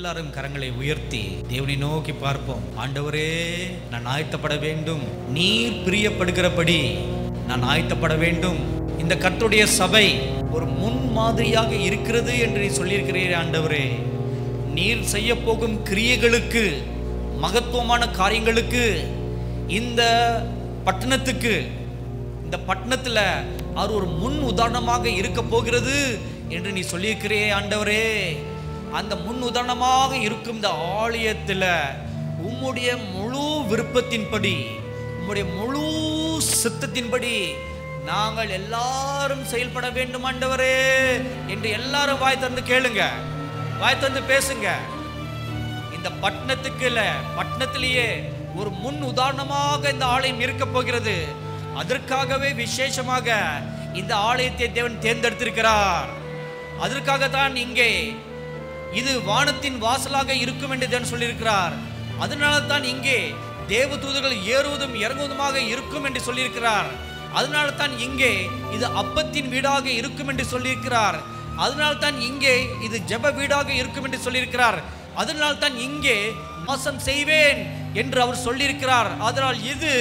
எல்லாரும் கரங்களை உயர்த்தி தேவனை நோக்கி பார்ப்போம். ஆண்டவரே, நான் ஆயத்தப்பட வேண்டும். நீர் பிரியப்படுகிறபடி நான் ஆயத்தப்பட வேண்டும். இந்த கர்த்தருடைய சபை ஒரு முன் மாதிரியாக இருக்கிறது என்று நீ சொல்லியிருக்கிறீர். ஆண்டவரே, நீர் செய்ய போகும் கிரியைகளுக்கு, மகத்துவமான காரியங்களுக்கு, இந்த பட்டணத்துக்கு, இந்த பட்டணத்தில் அவர் ஒரு முன் உதாரணமாக இருக்க போகிறது என்று நீ சொல்லியிருக்கிறே. ஆண்டவரே, அந்த முன் உதாரணமாக இருக்கும் இந்த ஆலயத்தில் உம்முடைய முழு விருப்பத்தின்படி, உம்முடைய முழு சித்தத்தின்படி நாங்கள் எல்லாரும் செயல்பட வேண்டும் ஆண்டவரே என்று எல்லாரும் வாய் திறந்து கேளுங்க, வாய் திறந்து பேசுங்க. இந்த பட்டணத்துக்கு இல்ல, பட்டணத்திலேயே ஒரு முன் உதாரணமாக இந்த ஆலயம் இருக்க போகிறது. அதற்காகவே விசேஷமாக இந்த ஆலயத்தை தேவன் தேர்ந்தெடுத்திருக்கிறார். அதற்காகத்தான் இங்கே இது வானத்தின் வாசலாக இருக்கும் என்று தேவன் சொல்லியிருக்கிறார். அதனால தான் இங்கே தேவதூதர்கள் ஏறுவதும் இறங்குவதுமாக இருக்கும் என்று சொல்லியிருக்கிறார். அதனால தான் இங்கே இது அப்பத்தின் வீடாக இருக்கும் என்று சொல்லியிருக்கிறார். அதனால தான் இங்கே இது ஜெப வீடாக இருக்கும் என்று சொல்லியிருக்கிறார். அதனால தான் இங்கே வாசம் செய்வேன் என்று அவர் சொல்லியிருக்கிறார். அதனால் இது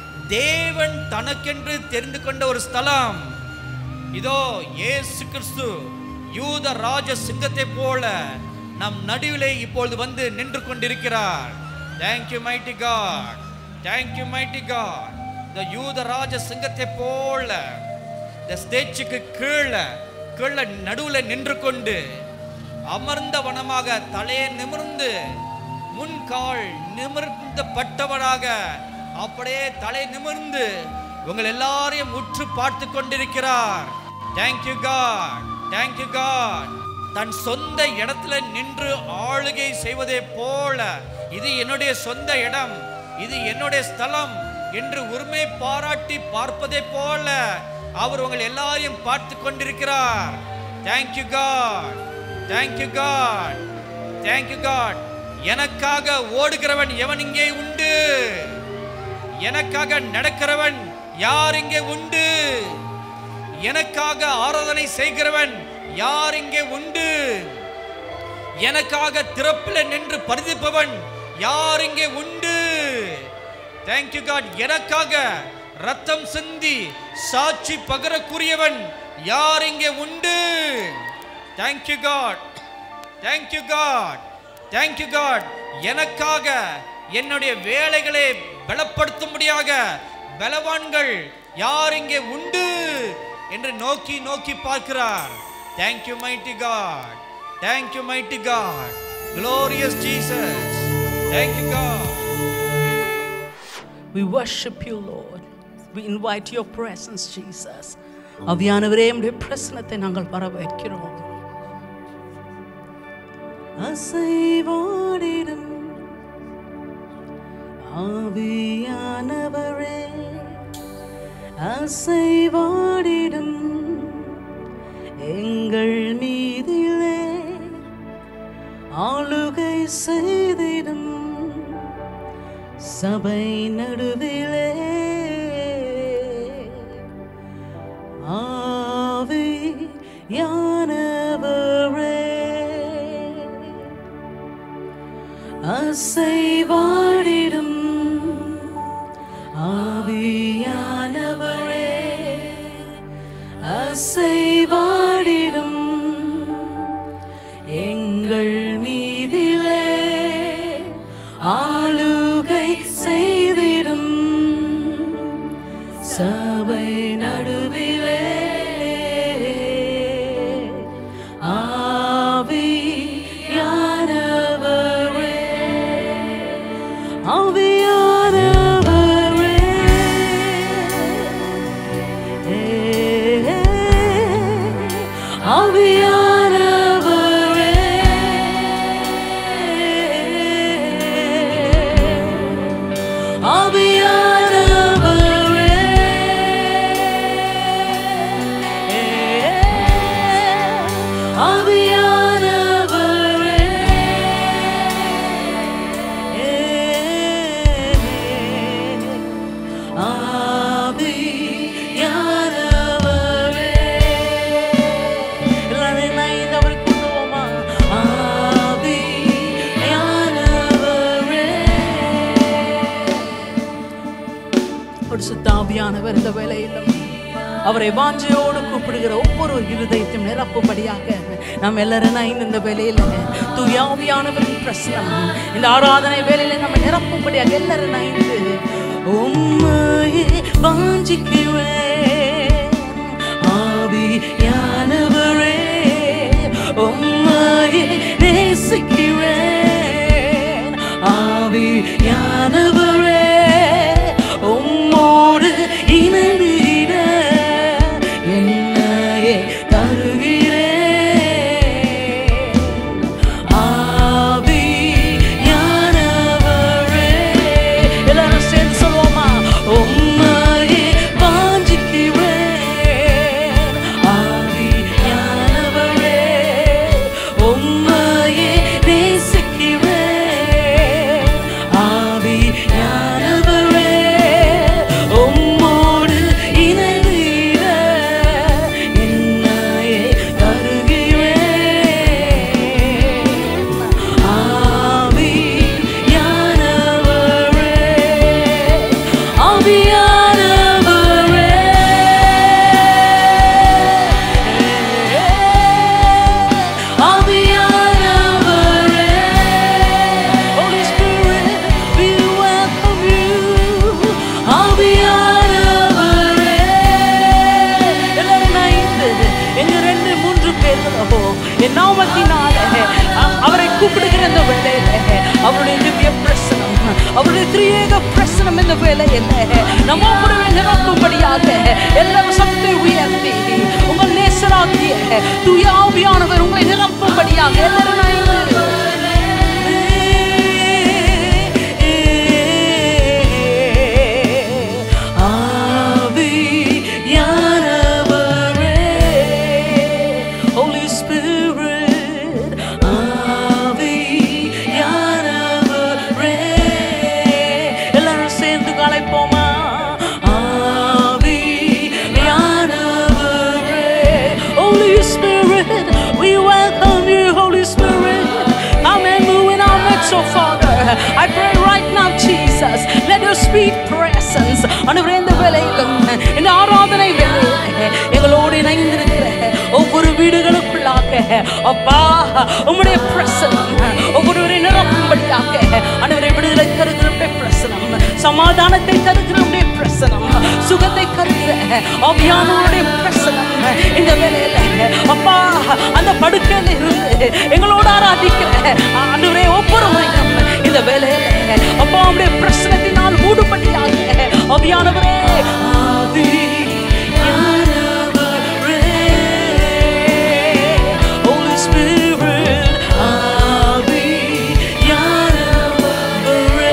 தேவன் தனக்கென்று தெரிந்து கொண்ட ஒரு ஸ்தலம். இதோ இயேசு கிறிஸ்து யூத ராஜ சிங்கத்தை போல நம் நடுவிலே இப்பொழுது வந்து நின்று கொண்டிருக்கிறார். Thank you mighty God, thank you mighty God. இந்த யூத ராஜ சிங்கத்தை போல இந்த ஸ்டேஜுக்கு கீழே நடுவில் நின்று கொண்டு அமர்ந்த வனமாக தலையை நிமிர்ந்து முன்கால் நிமிர்ந்த பட்டவனாக அப்படியே தலை நிமிர்ந்து உங்கள் எல்லாரையும் உற்று பார்த்து கொண்டிருக்கிறார். Thank you God, thank you God. தன் சொந்த இடத்துல நின்று ஆளுகை செய்வதே போல, இது என்னுடைய சொந்த இடம், இது என்னுடைய ஸ்தலம் என்று உரிமை பாராட்டி பார்ப்பதே போல அவர் உங்கள் எல்லாரையும் பார்த்து கொண்டிருக்கிறார். Thank you God, thank you God, thank you God. எனக்காக ஓடுகிறவன் எவன் இங்கே உண்டு? எனக்காக நடக்கிறவன் யார் இங்கே உண்டு? எனக்காக ஆராதனை செய்கிறவன் யார் இங்கே உண்டு? எனக்காக திறப்பில் நின்று பரிதிப்பவன் யார் இங்கே உண்டு? Thank you God. எனக்காக ரத்தம் சிந்தி சாட்சி பகரக்கூடியவன் யார் இங்கே உண்டு? Thank you God, thank you God, thank you God. எனக்காக என்னுடைய வேலைகளை பலப்படுத்தும்படியாக பலவான்கள் யார் இங்கே உண்டு என்று நோக்கி நோக்கி பார்க்கிறார். Thank you mighty God, thank you mighty God, glorious Jesus. Thank you God. We worship you Lord. We invite your presence Jesus. ஆவியானவரே, உம்முடைய பிரசன்னத்தை நாங்கள் வரவேற்கிறோம். அசைவாடிடும் ஆவியானவரே, அசைவாடிடும் எங்கள் மீதிலே ஆளுகை செய்திடும் சபை நடுவிலே ஆவியானவரே, அசைவாடிடும் ஆவியானவரே, அசைவாடிடும் எங்கள் மீதிலே ஆளுகை செய்திடும் சபை நடுவிலே ஆவியானவரே, ஆவியானவரே, ஆவியானவரே, ஆவியானவரே, பரிசுத்த ஆவியானவர் இந்த வேளையிலும் அவரை வாஞ்சையோடு கூப்பிடுகிற ஒவ்வொரு இருதயத்தையும் நிரப்பும்படியாக நாம் எல்லாரும் இந்த வேலையில தூய ஆவியானவரின் பிரசனம் இந்த ஆராதனை வேலையில நம்ம நிரப்பும்படியாக எல்லாரும் உம்மையே வாஞ்சிக்கிறேன் ஆவியானவரே, உம்மையே நேசிக்கிறேன் ஆவியானவரே, உம்மோடு இணைந்திட என்னையே தருகிறேன் ஆவியானவரே. எல்லாரும் சேர்ந்து சொல்லுவோமா? உம்மையே வாஞ்சிக்கிறேன் ஆவியானவரே, உம்மையே நேசிக்கிறேன் ஆவியானவரே, உம்மோடு இணைந்திட என்னையே தருகிறேன் ஆவியானவரே, ஆவியானவரே, ஆவியானவரே. Holy Spirit, we welcome you. ஆவியானவரே. எல்லாரும் எங்க 2-3 பேர்களோ என் நாமத்தினாலே அவரை கூப்பிடுகிற இந்த வேளையில அவருடைய திவ்ய பிரசனம், அவருடைய திரியேக பிரசனம் இந்த வேளையில நம்ம ஒவ்வொருவரை நிரப்பும்படியாக எல்லாரும் சத்தத்தை உயர்த்தி உங்கள் நேசராகிய தூய ஆவியானவர் உங்களை நிரப்பும்படியாக எல்லாரும் Holy Spirit, ஆவியானவரே. எல்லாரும் சேர்ந்து அழைப்போமா? ஆவியானவரே. Holy Spirit, we welcome you. Holy Spirit, come and move in our midst, oh Father. I pray right now, Jesus, let your sweet presence ஆண்டவரே இந்த வேளையிலும் இந்த ஆராதனை வேளையிலே எங்களோடு இணைந்திருக்கிற ஒவ்வொரு வீடுகளுக்குள்ளாக அப்பா உம்முடைய பிரசனம் ஒவ்வொருவரை நிரப்பும்படியாக ஆண்டவரே விடுதலை தருகிற பிரசனம், சமாதானத்தை தருகிற பிரசனம், சுகத்தை தருகிற ஆவியானவருடைய பிரசனம் இந்த வேளையில அப்பா அந்த படுக்கையில இருந்து எங்களோடு ஆராதிக்கிற ஆண்டவரே ஒவ்வொருவரையும் இந்த வேளையில அப்பா உம்முடைய பிரசனத்தினால் மூடும்படியாக ஆவியானவரே, ஆவியானவரே, Holy Spirit, ஆவியானவரே.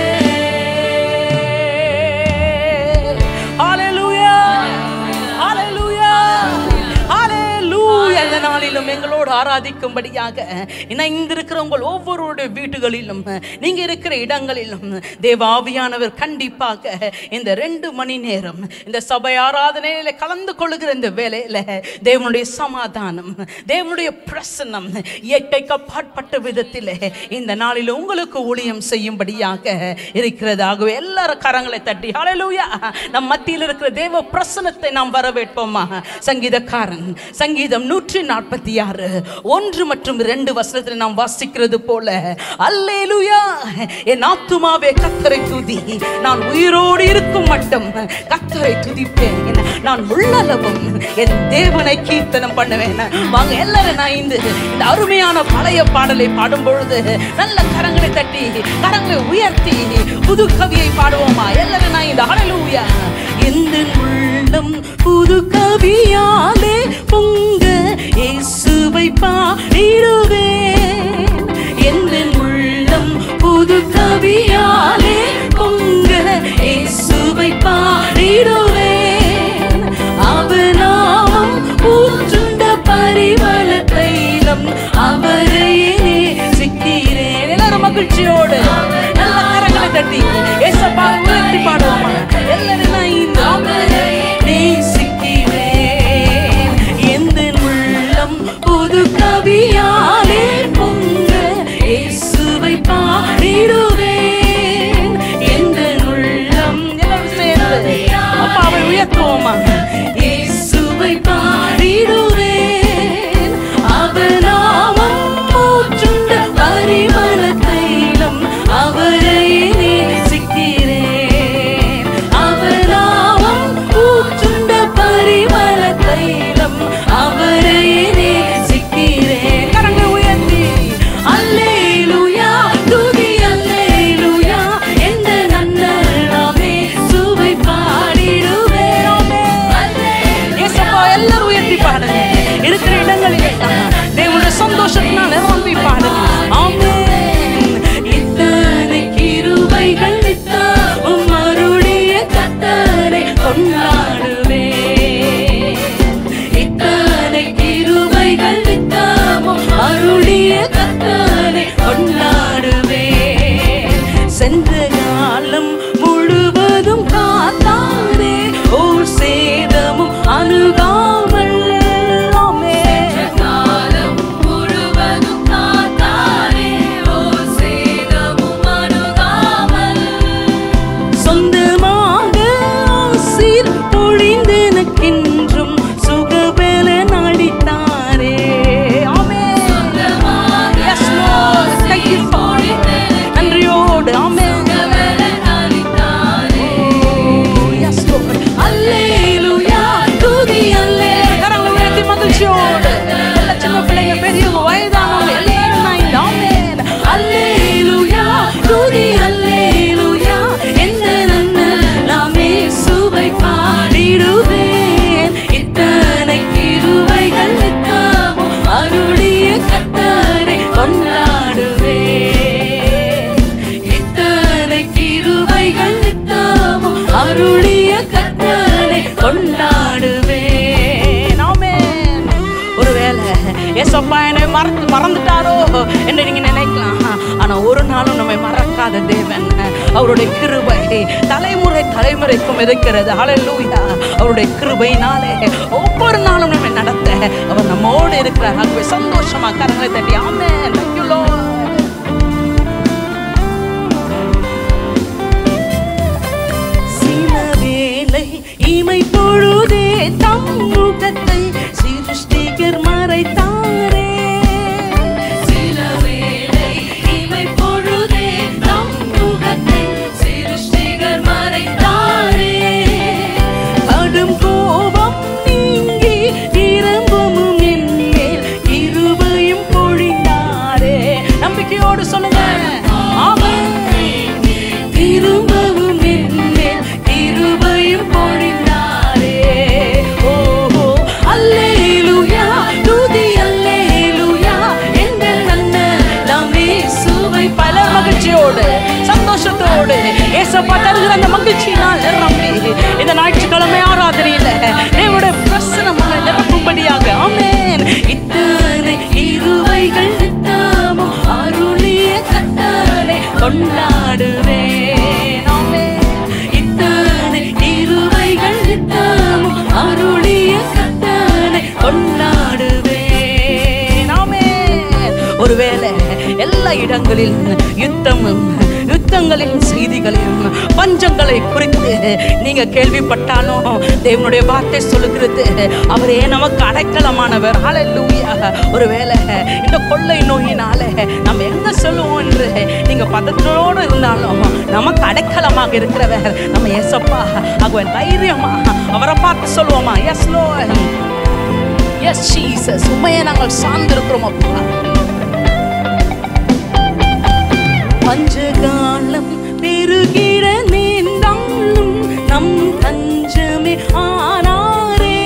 Hallelujah, hallelujah, hallelujah. இந்த நாளிலும் எங்களோடு ஆராதிக்கும்படியாக இணைந்திருக்கிற உங்கள் ஒவ்வொருடைய வீடுகளிலும் நீங்க இருக்கிற இடங்களிலும் தேவ ஆவியானவர் கண்டிப்பாக இந்த 2 மணி நேரம் இந்த சபை ஆராதனையில கலந்து கொள்ளுகிற இந்த வேளையில தேவனுடைய சமாதானம், தேவனுடைய பிரசன்னம் இயற்கைக்கு அப்பாற்பட்ட விதத்தில் இந்த நாளில் உங்களுக்கு ஊழியம் செய்யும்படியாக இருக்கிறதாகவே எல்லாரும் கரங்களை தட்டி ஹல்லேலூயா. நம் மத்தியில் இருக்கிற தேவ பிரசன்னத்தை நாம் வரவேற்போமா? சங்கீதக்காரன் சங்கீதம் 146 1 மற்றும் 2 வசனத்தில் நாம் வாசிக்கிறது போல, அல்லேலூயா, என் ஆத்துமாவே கர்த்தரை துதி, நான் உயிரோடு இருக்கும் மட்டும் கர்த்தரை துதிப்பேன், நான் உள்ளளவும் என் தேவனை கீர்த்தனம் பண்ணுவேன். வாங்க எல்லாரும் இந்த அருமையான பழைய பாடலை பாடும் பொழுது நல்ல கரங்களை தட்டி கரங்களை உயர்த்தி புது கவியை பாடுவோமா? எல்லாரும் இந்த ஹல்லேலூயா. இந்த உள்ளம் புது கவியாலே பொங்க இயேசுவை பாடிடுவேன். எந்த உள்ளம் புது கவியாலே பொங்க இயேசுவை பாடிடுவேன். அவர் நாமம் ஊற்றுண்ட பரிமள தைலம் அவரை நேசிக்கிறேன். எல்லாரும் மகிழ்ச்சியோடு நல்ல கரங்களை தட்டி ஏசப்பா அருளிய கர்த்தரை கொண்டாடுவேன். ஆமென். ஒருவேளை ஏசப்பா என்னை மறந்துட்டாரோ என்று நீங்க நினைக்கலாம். ஆனா ஒரு நாளும் நம்மை மறக்காத தேவன். அவருடைய கிருபை தலைமுறைக்கும் இருக்கிறது. ஹல்லேலூயா. அவருடைய கிருபையினாலே ஒவ்வொரு நாளும் நம்மை நடத்த அவர் நம்மோடு இருக்கிறார். ஆகவே சந்தோஷமா கரங்களை தட்டி ஆமென். Thank you Lord. சில வேளை இமை பொழுதே தம் முகத்தை சிருஷ்டிகர் மறைத்தாரே. சில வேளை இமை பொழுதே தம் முகத்தை சிருஷ்டிகர் மறைத்தாரே. கடும் கோபம் நீங்கி திரும்பவும் என்மேல் கிருபையும் பொழிந்தாரே. நம்பிக்கையோடு சொல்லுங்க. ஆமென். திரும்பவும் என்மேல் கிருபையும் பொழிந்தாரே. ஓஹோ அல்லேலூயா துதி அல்லேலூயா எங்கள் அண்ணன் இயேசுவை பல மகிழ்ச்சியோடு சந்தோஷத்தோடு ஏசப்பா தருகிற அந்த மகிழ்ச்சியினால் நிரம்பி இந்த ஞாயிற்றுக்கிழமை ஆராதனையில தேவனுடைய பிரசன்னம் நிரப்பும்படியாக ஆமென். இத்தனை கிருபைகள் நித்தமும் அருளிய கர்த்தரை கொண்டாடுவேன். ஆமென். இத்தனை கிருபைகள் நித்தமும் அருளிய கர்த்தரை கொண்டாடுவேன். ஆமென். ஒருவேளை எல்லா இடங்களிலும் யுத்தங்களின் செய்திகளையும் பஞ்சங்களை குறித்து நீங்க கேள்விப்பட்டாலும் தேவனுடைய வார்த்தை சொல்லுகிறது அவரே நமக்கு அடைக்கலமானவர். ஹல்லேலூயா. ஒருவேளை இந்த கொள்ளை நோயினால நம்ம எங்க சொல்லுவோம் என்று நீங்க பதற்றத்தோடு இருந்தாலும் நமக்கு அடைக்கலமாக இருக்கிறவர் நம்ம ஏசப்பா. ஆகவே தைரியமா அவரை பார்த்து சொல்லுவோமா? எஸ் லார்ட், எஸ் ஜீசஸ், உண்மையை நாங்கள் சார்ந்திருக்கிறோம் அப்பா. பஞ்சகாலம் பெருகிற நேர்ந்தாலும் நம் தஞ்சமே ஆனாரே.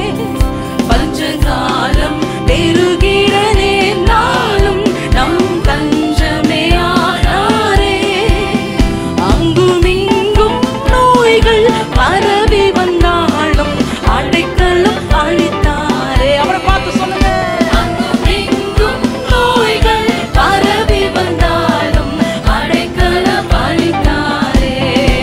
பஞ்சகாலம் பெருகிற நேர்ந்தாலும் நம் தஞ்சமே ஆனாரே. அங்கும் இங்கும் நோய்கள் பரவி வந்தாலும் அடைக்கலம் அளித்தாரே. அவரை பார்த்து சொல்லுங்க. அங்கும் இங்கும் நோய்கள் பரவி வந்தாலும் அடைக்கலம் அளித்தாரே.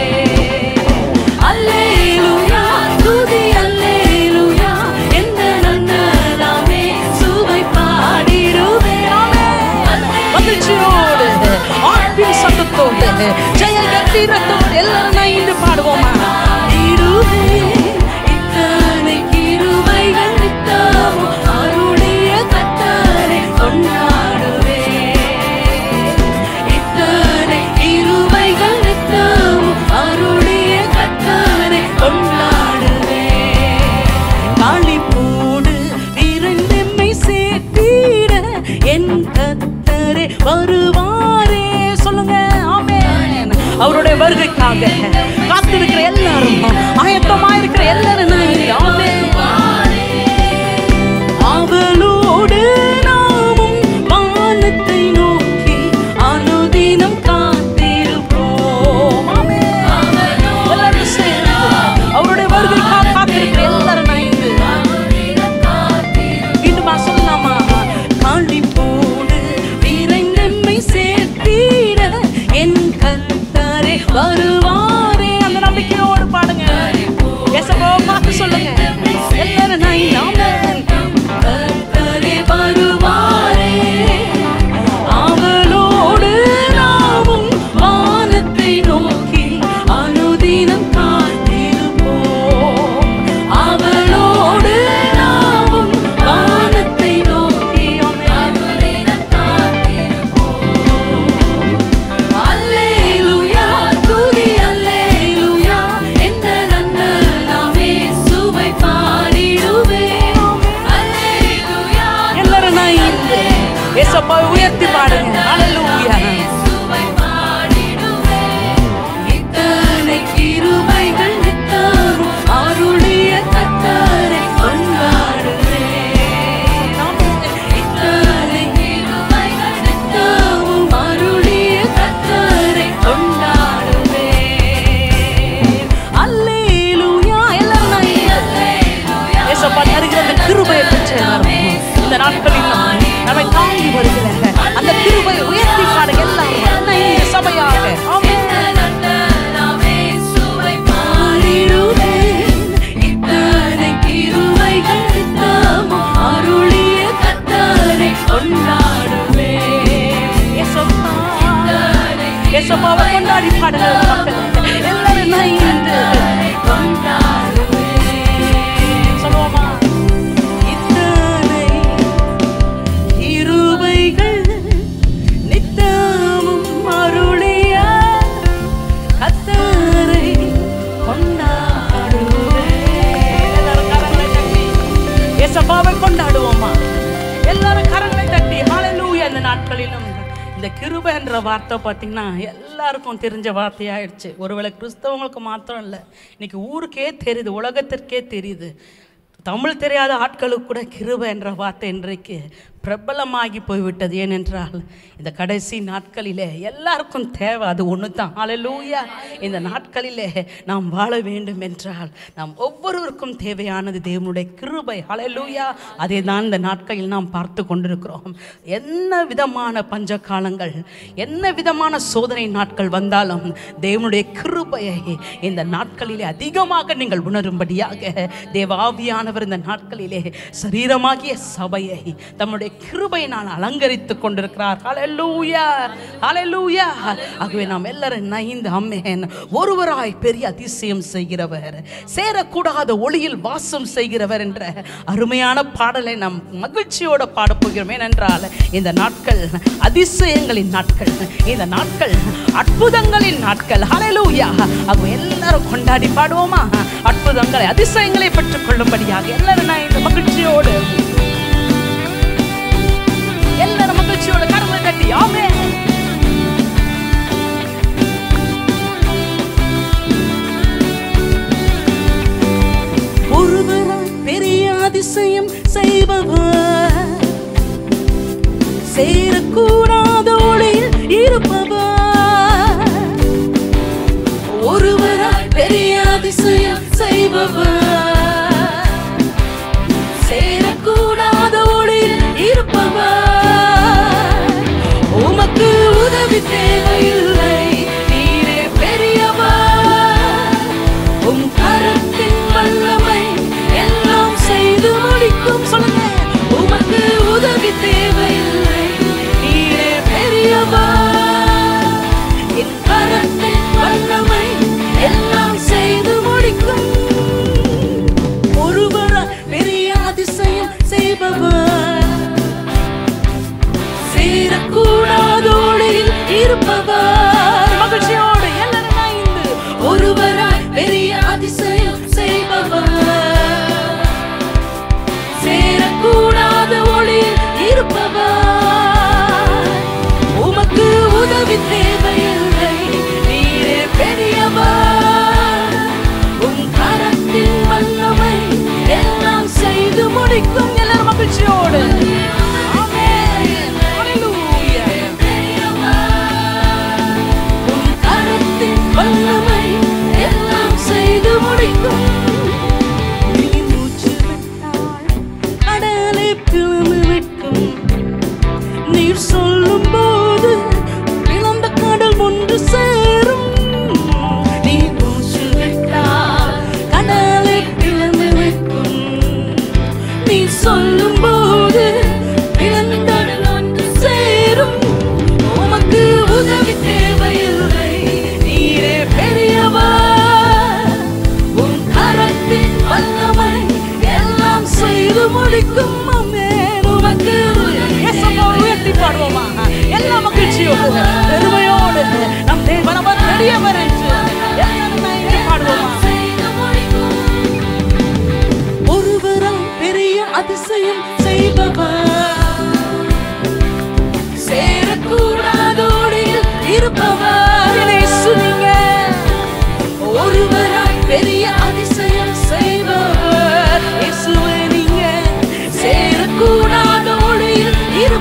நாட்களிலும் இந்த கிருபை என்ற வார்த்தை பார்த்தீங்கன்னா எல்லாருக்கும் தெரிஞ்ச வார்த்தையாயிடுச்சு. ஒருவேளை கிறிஸ்தவங்களுக்கு மாத்திரம் இல்லை, இன்னைக்கு ஊருக்கே தெரியுது, உலகத்திற்கே தெரியுது. தமிழ் தெரியாத ஆட்களுக்கு கூட கிருபை என்ற வார்த்தை இன்றைக்கு பிரபலமாகி போய்விட்டது. ஏனென்றால் இந்த கடைசி நாட்களிலே எல்லாருக்கும் தேவை அது ஒன்று தான். ஹல்லேலூயா. இந்த நாட்களிலே நாம் வாழ வேண்டும் என்றால் நாம் ஒவ்வொருவருக்கும் தேவையானது தேவனுடைய கிருபை. ஹல்லேலூயா. அதே தான் இந்த நாட்களில் நாம் பார்த்து கொண்டிருக்கிறோம். என்ன விதமான பஞ்ச காலங்கள், என்ன விதமான சோதனை நாட்கள் வந்தாலும் தேவனுடைய கிருபையை இந்த நாட்களிலே அதிகமாக நீங்கள் உணரும்படியாக தேவாவியானவர் இந்த நாட்களிலே சரீரமாகிய சபையை தம்முடைய கிருபையினால் அலங்கரித்துக் கொண்டிருக்கிறார். ஹல்லேலூயா, ஹல்லேலூயா. ஆகவே நாம் எல்லாரும் நைந்து ஆமென். ஒருவராய் பெரிய அதிசயம் செய்கிறவர், சேரக்கூடாத ஒளியில் வாசம் செய்கிறவர் என்ற அருமையான பாடலை நாம் மகிழ்ச்சியோடு பாடப்போகிறோம். ஏனென்றால் இந்த நாட்கள் அதிசயங்களின் நாட்கள், இந்த நாட்கள் அற்புதங்களின் நாட்கள். ஹல்லேலூயா. ஆகவே எல்லாரும் கொண்டாடி பாடுவோமா? அற்புதங்களை அதிசயங்களை பெற்றுக் கொள்ளும்படியாக எல்லாரும் நான் இந்த மகிழ்ச்சியோடு எல்லாரும் மகிழ்ச்சியோட கரங்களை தட்டி ஆமென். ஒருவராய் பெரிய அதிசயம் செய்பவர், சேரக்கூடாத ஒளியில் இருப்பவர். ஒருவராய் பெரிய அதிசயம் செய்பவர், சேரக்கூடாத ஒளியில் இருப்பவர். உமக்கு உதவி தேவையில்லை, நீரே பெரியவர். உம் கரத்தின் வல்லமை எல்லாம் செய்து முடிக்கும். சொல்லுங்க. உமக்கு உதவி தேவையில்லை, நீரே பெரியவர். என் கரத்தின் வல்லமை எல்லாம் செய்து முடிக்கும். ஒருவர் பெரிய அதிசயம் செய்பவர், சேரக்கூடாதோடில் இருப்பவர். மகிழ்ச்சியோடு எல்லாரும் இணைந்து ஒருவராய் பெரிய அதிசயம் செய்பவர், சேரக்கூடாத ஒளியில் இருப்பவர். உமக்கு உதவி தேவையில்லை, நீரே பெரியவர். உம் கரத்தின் வல்லமை எல்லாம் செய்து முடிக்கும். எல்லாரும் மகிழ்ச்சியோடு வல்லமை எல்லாம் செய்து முடிக்கும். நீ மூச்சு விட்டால் கடலை பிளந்து விட்டும், நீர் சொல்லும் போது பிளந்த கடல் ஒன்று சேரும். நீ மூச்சு விட்டால் கடலை பிளந்து விட்டும், நீ சொல்லும் போது பிளந்த கடல் ஒன்று சேரும். உமக்கு உதவி தேவையில்லை, பெரியவர். உன் கரத்தின் வல்லமை எல்லாம் செய்து முடிக்கும். ஆமென். உமக்கு உயர்த்தி பாடுவோமா? எல்லா மகிழ்ச்சியோடு பெருமையோடு நம் தேவனவர் பெரியவர் என்று பாடுவோமா? ஒருவராய் பெரிய அதிசயம் செய்பவர், சேரக்கூடாதோடில் இருப்பவர். ஒருவராய் பெரிய அதிசயம் செய்பவர், இயேசுவே நீங்க சேரக்கூடாத ஒளியில்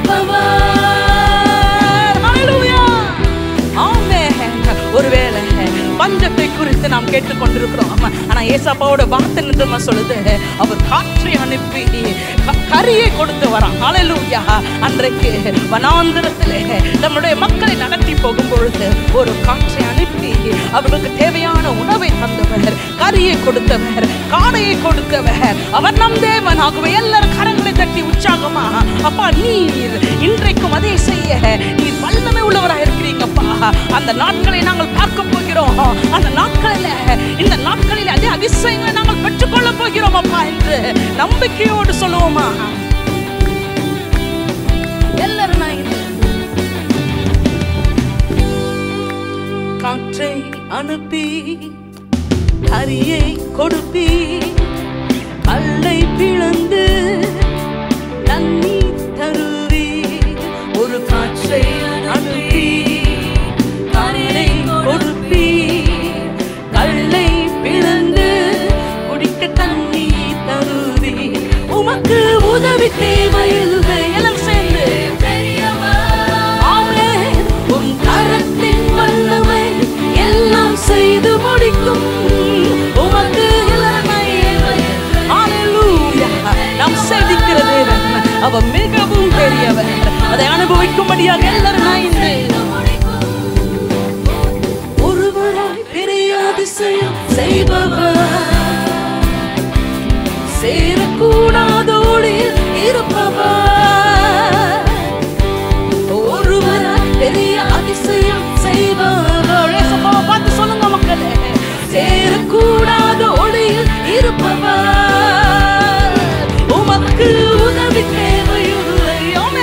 இருப்பவர். ஹல்லேலூயா. ஆமென். ஒருவேளை பஞ்சத்தை குறித்து நாம் கேட்டுக்கொண்டிருக்கிறோம். ஆனா ஏசாப்பாவோட வார்த்தை நிஜமா சொல்லுது, அவர் காற்றை அனுப்பி கரியை கொடுத்து வரான். ஹல்லேலூயா. அன்றைக்கு வனாந்திரத்திலே நம்முடைய மக்களை நடத்தி போகும் பொழுது ஒரு காற்றை அனுப்பி அவர்களுக்கு தேவையான உணவை தந்தவர், கரியை கொடுத்தவர், காடையை கொடுத்தவர். அவர் நம் தேவன். ஆகவே எல்லாரும் கரங்களை தட்டி உற்சாகமா, அப்பா நீர் இன்றைக்கும் அதே செய்ய நீர் வல்லமை உள்ளவராக இருக்கிறீங்கப்பா. அந்த நாட்களை நாங்கள் பார்க்க போகிறோம். அந்த நாட்களில் இந்த நாட்களில் அதே அதிசயங்களை நாங்கள் பெற்றுக்கொள்ள போகிறோம் அப்பா என்று நம்பிக்கையோடு சொல்லுவோமா? எல்லாரும் காற்றை அனுப்பி கரியை கொடுப்பி, கல்லை பிளந்து தண்ணீர் தருவி. ஒரு காற்று உதவி தேவையில்லை. எல்லாம் சேர்ந்து ஆமென். உன் கரத்தின் வல்லமை எல்லாம் செய்து முடிக்கும். உமக்கு ஹalleluya. நாம் சேவிக்கிற தேவன் அவர் மிகவும் பெரியவர். அதை அனுபவிக்கும்படியாக எல்லாரும் நாய்ந்து ஒருவராய் பெரிய அதிசயம் செய்பவர், சேரக்கூடாதோடு இருப்பவர், ஒருவராய் பெரிய அதிசயம் செய்பவர். ஏசப்பாவை பார்த்து சொல்லுங்க மக்களே, சேரக்கூடாதோடு இருப்பவர், உமக்கு உதவி தேவையில்லை.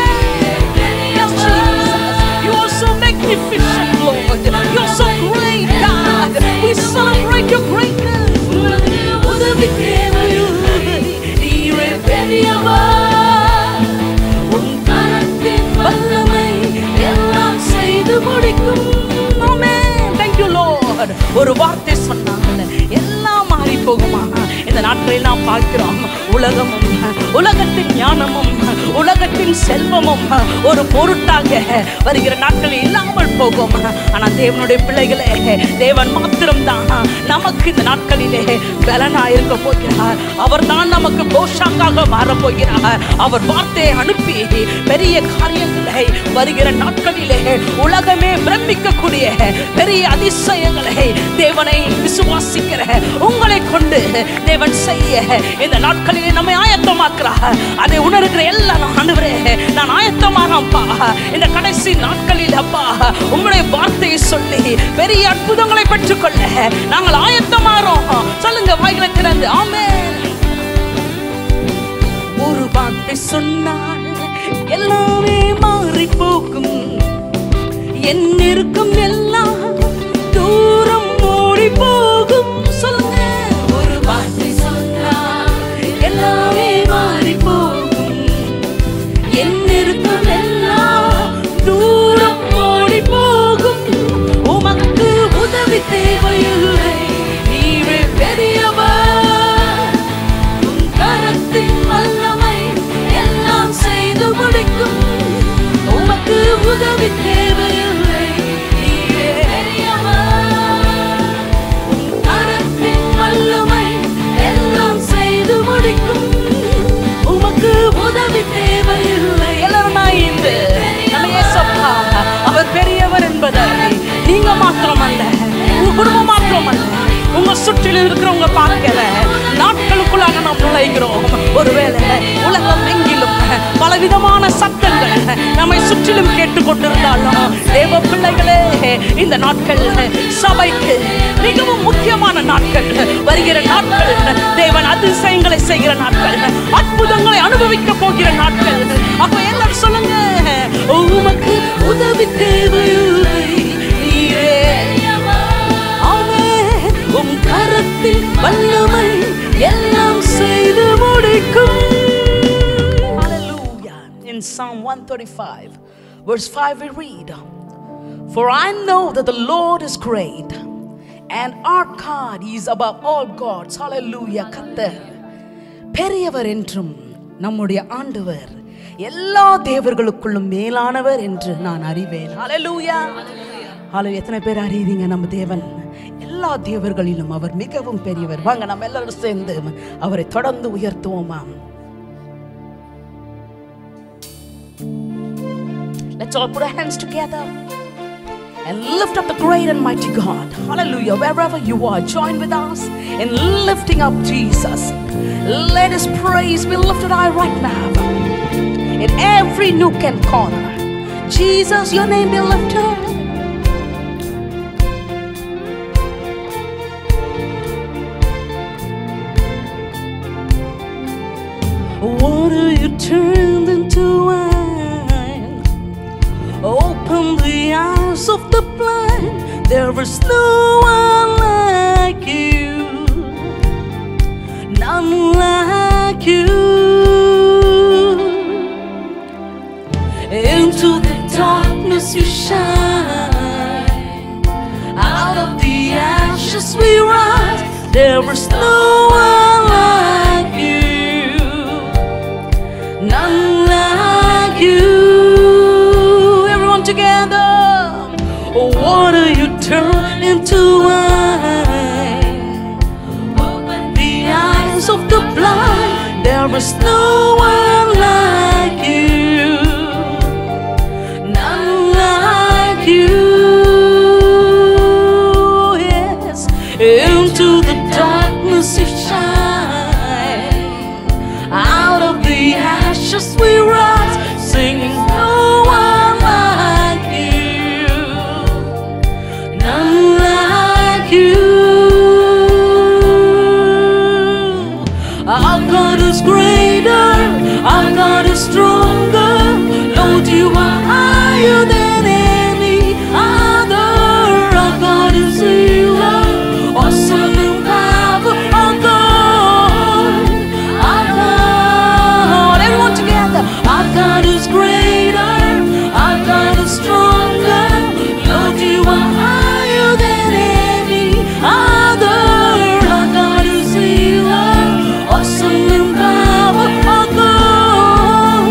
You are so magnificent, Lord. You are so great, God. We celebrate your greatness. உதவி தேவையில்லை. நீரே பெரியவர். உன் கரத்தின் வல்லமை எல்லாம் செய்து முடிக்கும். Amen. Thank you, Lord. ஒரு வார்த்தை சொன்னாங்கல்ல, எல்லாம் மாறி போகுமா? இந்த நாட்களில் நாம் பார்க்கிறோம், உலகமும் உலகத்தின் ஞானமும் உலகத்தின் செல்வமும் ஒரு பொருட்டாக வருகிற நாட்களில் இல்லாமல் போகும். ஆனால் தேவனுடைய பிள்ளைகளே, தேவன் மாத்திரம்தான் நமக்கு இந்த நாட்களிலே பலனா இருக்க போகிறார். அவர் தான் நமக்கு போஷாக்காக மாறப்போகிறார். அவர் வார்த்தையை அனுப்பி பெரிய காரியங்களை வருகிற நாட்களிலே உலகமே பிரமிக்கக்கூடிய பெரிய அதிசயங்களை தேவனை விசுவாசிக்கிற உங்களை கொண்டு தேவன் செய்ய இந்த நாட்களிலே நம்மை ஆயத்தமாக்குறார். அதை உணர்கிற எல்லாம் ஆண்டவரே, நான் ஆயத்தமானப்பா. இந்த கடைசி நாட்களில் அப்பா உம்முடைய வார்த்தையை சொல்லி பெரிய அற்புதங்களை பெற்றுக்கொள்ள நாங்கள் ஆயத்தமாறோம். சொல்லுங்க வாய்களை திறந்து. ஆமென். ஒரு வார்த்தை சொன்னால் எல்லாமே மாறி போகும். என் இருக்கும் எல்லாம் தூரம் ஓடி போகும். சொல்லுங்க. ஒரு வார்த்தை சொன்னால் எல்லாமே மாறி போகும். என் இருக்கும் எல்லாம் தூரம் ஓடி போகும். உமக்கு உதவி தேவையில்லை. நீரே பெரியவர். உன் கரத்தின் வல்லமை எல்லாம் செய்து முடிக்கும். உமக்கு உதவி தேவையில்லை. நீரே பெரியவர். உன் கரத்தின் வல்லமை எல்லாம் செய்து முடிக்கும். உமக்கு உதவி தேவையில்லை. எல்லாரும் நாய்ந்து நம்ம ஏசப்பா அவர் பெரியவர் என்பதை நீங்க மாத்திரமல்ல, உங்க குடும்பம் மாத்திரமல்ல, உங்க சுற்றிலும் இருக்கிறவங்க பார்க்கிற நாட்களுக்குள்ளாக நாம் நுழைகிறோம். ஒருவேளை உலகம் எங்கிலும் பலவிதமான சத்தங்கள் நம்மை சுற்றிலும் கேட்டுக்கொண்டிருந்தாலும் தேவ பிள்ளைகளே, இந்த நாட்கள் சபைக்கு மிகவும் முக்கியமான நாட்கள். வருகிற நாட்கள் தேவன் அதிசயங்களை செய்கிற நாட்கள், அற்புதங்களை அனுபவிக்க போகிற நாட்கள். அப்ப எல்லாரும் சொல்லுங்க, உமக்கு உதவி தேவையில்லை. நீரே உம் கரத்தில் வல்லமை எல்லாம் செய்து முடிக்கும். Hallelujah. In Psalm 135 verse 5 we read, for I know that the Lord is great and our God is above all gods. Hallelujah. கர்த்தர் பெரியவர் என்றும் நம்முடைய ஆண்டவர் எல்லா தேவர்களுக்குள்ளும் மேலானவர் என்று நான் அறிவேன். Hallelujah. Hallelujah. எத்தனை பேர் அறிவீங்க நம்ம தேவன் எல்லா தேவர்களிலும் அவர் மிகவும் பெரியவர்? வாங்க நம்ம எல்லாரும் சேர்ந்து அவரை தொடர்ந்து உயர்த்துவோமா? Let's all put our hands together and lift up the great and mighty God. Hallelujah. Wherever you are, join with us in lifting up Jesus. Let his praise be lifted high right now in every nook and corner. Jesus, your name be lifted. Water you turned into wine, open the eyes of the blind. There is no one like you, none like you. Into the darkness you shine, out of the ashes we rise. There is no one like you, together. Water you turn into wine. Open the eyes of the blind. There is no one like you. None like you. Yes, into the darkness you shine. Out of the ashes we rise, singing no one like you. None like you. Our God is greater, our God is stronger. Lord, you are higher than any other. Our God is healer, awesome in power. Our God, everyone together. Our God is greater, our God is stronger. Lord, you are higher than any other. Our God is healer, awesome in power. Our God,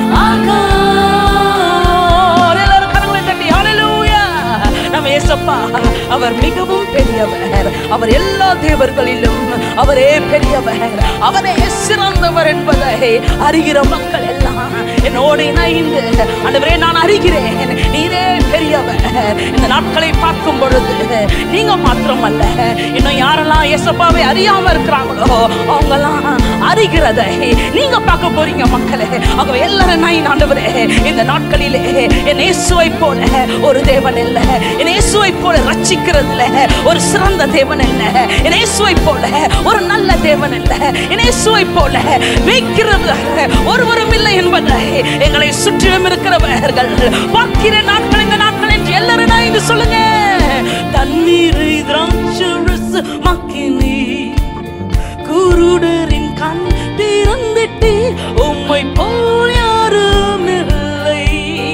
எல்லாரும் கரங்களை தட்டி ஹalleluya. நம்ம இயேசப்பா அவர் மிகவும் பெரியவர். அவர் எல்லா தேவர்களிலும் அவரே பெரியவர், அவரே சிறந்தவர் என்பதை அறிகிற மக்கள் எல்லாம் என்னோடு இணைந்து ஆண்டவரே நான் அறிகிறேன் நீரே பெரியவர். இந்த நாட்களை பார்க்கும் பொழுது நீங்க மாத்திரமல்ல, இன்னும் யாரெல்லாம் இயேசப்பாவை அறியாம இருக்கிறாங்களோ அவங்கெல்லாம் அறிகிறதை நீங்க பார்க்க போறீங்க மக்களே. ஆகவே எல்லாரும் நான் ஆண்டவரே இந்த நாட்களிலே என் இயேசுவை போல ஒரு தேவன் இல்லை, என் இயேசுவை போல ரட்சிக்கிறதுல ஒரு சிறந்த தேவன் இல்லை, என் இயேசுவை போல ஒரு நல்ல தேவன் இல்லை, என் இயேசுவை போல வைக்கிறது ஒருவரும் இல்லை என்பதை எங்களை சுற்றிலும் இருக்கிறவர்கள் பார்க்கிற நாட்கள் இந்த நாட்கள் என்று எல்லாரும் நான் இது சொல்லுங்க. தண்ணீரை திராட்சரச மக்கினி குருடரின் கண் திறந்திட்டு உம்மை போல் யாரும் இல்லை,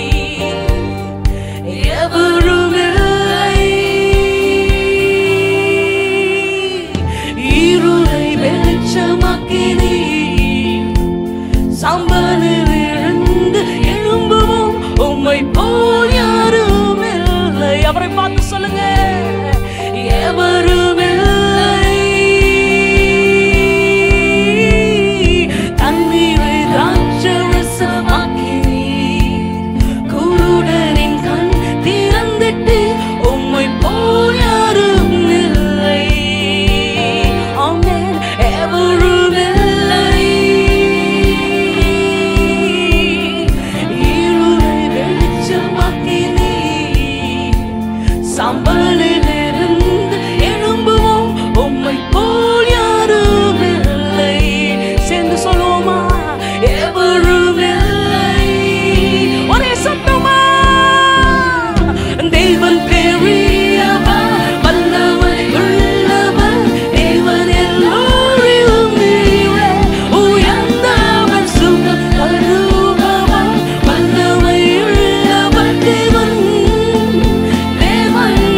எவரும் இல்லை. இருளை வெளிச்சமாக்கினி சாம்பலில் இருந்து எழும்புவோம் உம்மை போல் யாரும் இல்லை. அவரை பார்த்து சொல்லுங்க, எவரும் இல்லை. தண்ணீரை திராட்சரசமாக்கினி குருடரின் கண் திறந்திட்டு உம்மை போல் யாரும் இல்லை. ஆமென், எவரும் இல்லை. இருளை வெளிச்சமாக்கினி சாம்பலிலிருந்து எழும்புவோம் உம்மை போல் யாரும் இல்லை. சேர்ந்து சொல்லுவோமா, எவரும் இல்லை. ஒரே சத்தமா, தேவன் பெரியவர், வல்லவர் உள்ளவர், தேவன் எல்லோரிலும் நீரே உயர்ந்தவர், சுகம் தருபவர், வல்லமை உள்ளவர், தேவன் தேவன்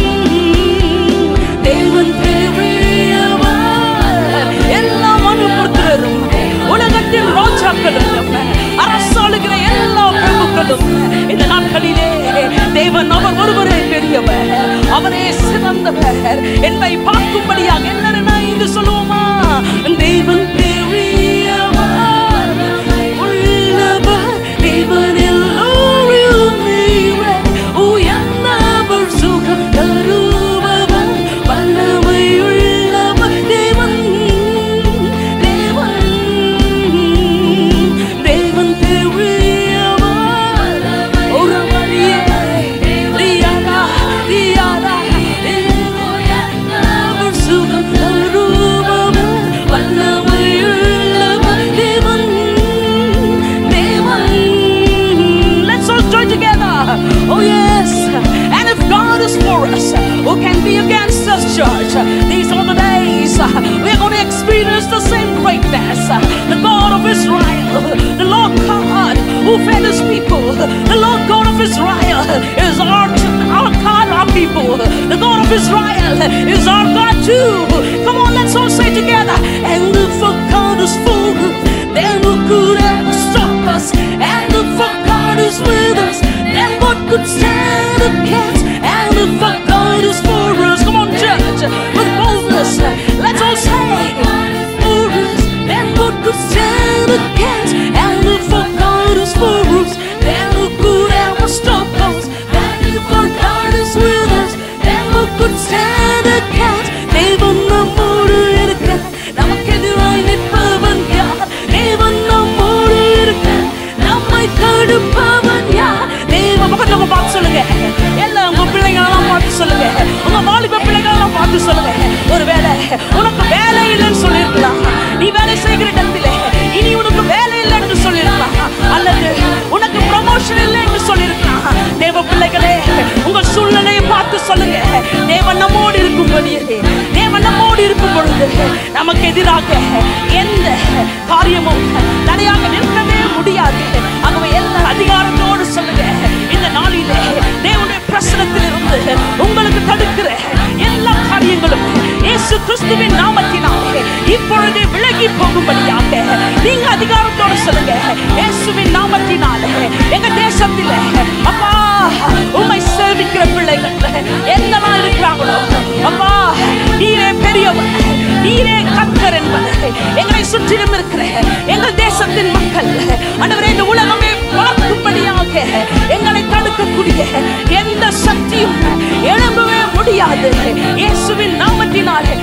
தேவன் பெரியவர். எல்லா மனுபுத்திரரும் உலகத்தின் ராஜாக்களும் அரசாளுகிற எல்லா பிரபுக்களும் இந்த நாட்களிலே தேவன் அவர் ஒருவரே பெரியவர், அவரே சிறந்தவர் என்பதை பார்க்கும்படியாக எல்லாரும் நான் இங்கு சொல்லுவோமா, தேவன் பெரியவர் உள்ளவர், தேவன் எல்லோரிலும் நீரே உயர்ந்தவர், சுகம் தருபவர், வல்லமை உள்ளவர், தேவன் தேவன் தேவன் பெரியவர். ஒரு வழியே ரியாதா ரியாதா உயர்ந்தவர், சுகம் தருபவர், வல்லமை உள்ளவர், தேவன் தேவன். Let's all join together. Oh yes. And if God is for us, who can be against us, church? These are the days we're going to experience the same greatness. The God of Israel, the Lord God who fed his people, the Lord God of Israel is our God, our people. The God of Israel is our God too. Come on, let's all say together. And if our God is for us, then who could ever stop us? And if our God is with us, then what could இப்பொழுது நமக்கு எதிராக எந்த காரியமும் தடையாக நிற்கவே முடியாது. ஆகவே எல்லா அதிகாரத்தோடு சொல்லுங்க, இந்த நாளிலே தேவனுடைய பிரசனத்தில் இருந்து உங்களுக்கு தடுக்கிற எல்லா காரியங்களும் இயேசு கிறிஸ்துவின் நாமத்தினாலே இப்பொழுதே விலகி போகும்படியாக நீங்க அதிகாரத்தோடு சொல்லுங்க. இயேசுவின் நாமத்தினாலே எங்க தேசத்தில் அப்பா உம்மை சேவிக்கிற பிள்ளைகள் என்னெல்லாம் இருக்கிறாங்களோ அப்பா, நீரே பெரியவர், நீரே கர்த்தர் என்பது எங்களை சுற்றிலும் இருக்கிற எங்கள் தேசத்தின் மக்கள் ஆண்டவரே இந்த உலகமே பார்க்கும்படியாக எங்களை தடுக்கக்கூடிய எந்த சக்தியும் எழும்பவே முடியாது இயேசுவின் நாமத்தினாலே.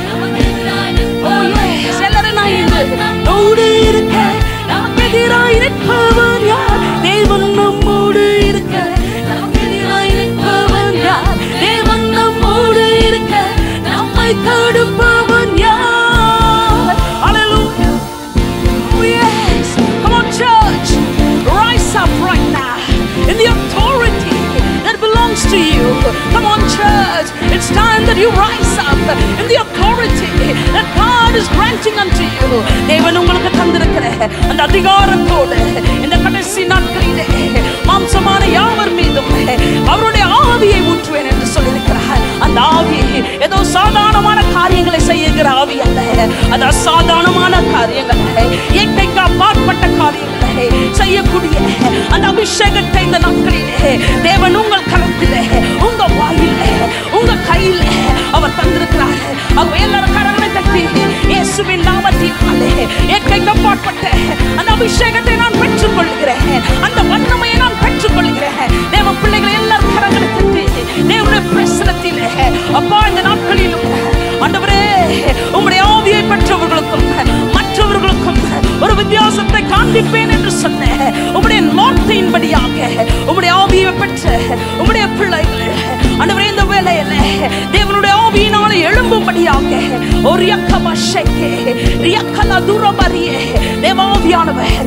நம்மோடு இருக்க நமக்கு எதிராய் நிற்பவன் யார்? தேவன் நம்மோடு இருக்க நமக்கு எதிராய் நிற்பவன் யார்? தேவன் நம்மோடு இருக்க நம்மை தடுப்பவன் யார்? Hallelujah. Oh yes. Come on church, rise up right now in the authority that belongs to you. Come on church, it's time that you rise up in the authority that God is granting unto you. தேவன் உங்களுக்கு தந்திருக்கிற அந்த அதிகாரத்தோடு இந்த கடைசி நாட்களிலே மாம்சமான யாவர் மீதும் அவருடைய ஆவியை ஊற்றுவேன் என்று சொல்லியிருக்கிறார். அந்த ஆவி ஏதோ சாதாரணமான காரியங்களை செய்கிற ஆவி அல்ல, அது அசாதாரணமான காரியங்கள், இயற்கைக்கு அப்பாற்பட்ட காரியங்களை செய்யக்கூடிய அந்த அபிஷேகத்தை இந்த நாட்களிலே தேவன் உங்கள் கரத்திலே, உங்க வாயிலே, உங்க கையிலே அவர் தந்திருக்கிறார். அவங்க எல்லாரும் கரங்களை தட்டி இயேசுவின் நாமத்தினாலே இயற்கைக்கு அப்பாற்பட்ட அந்த அபிஷேகத்தை நான் பெற்றுக் கொள்கிறேன், அந்த வல்லமையை நான் பெற்றுக் கொள்கிறேன். தேவ பிள்ளைகளை எல்லாரும் கரங்களை தட்டி தேவனுடைய பிரசன்னத்திலே அப்பா இந்த நாட்களிலும் ஆண்டவரே உம்முடைய ஆவியை பெற்றவர்களுக்கும் மற்றவர்களுக்கும் ஒரு வித்தியாசத்தை காண்பிப்பேன் என்று சொன்ன உம்முடைய வார்த்தையின்படியாக உம்முடைய ஆவியை பெற்ற உம்முடைய பிள்ளைகள் ஆண்டவரே இந்த வேளையில தேவனுடைய ஆவியினாலே எழும்பும்படியாக ஒரு யக்கபஷக்கே ரியக்கல துரபரியே தேவாவியானவர்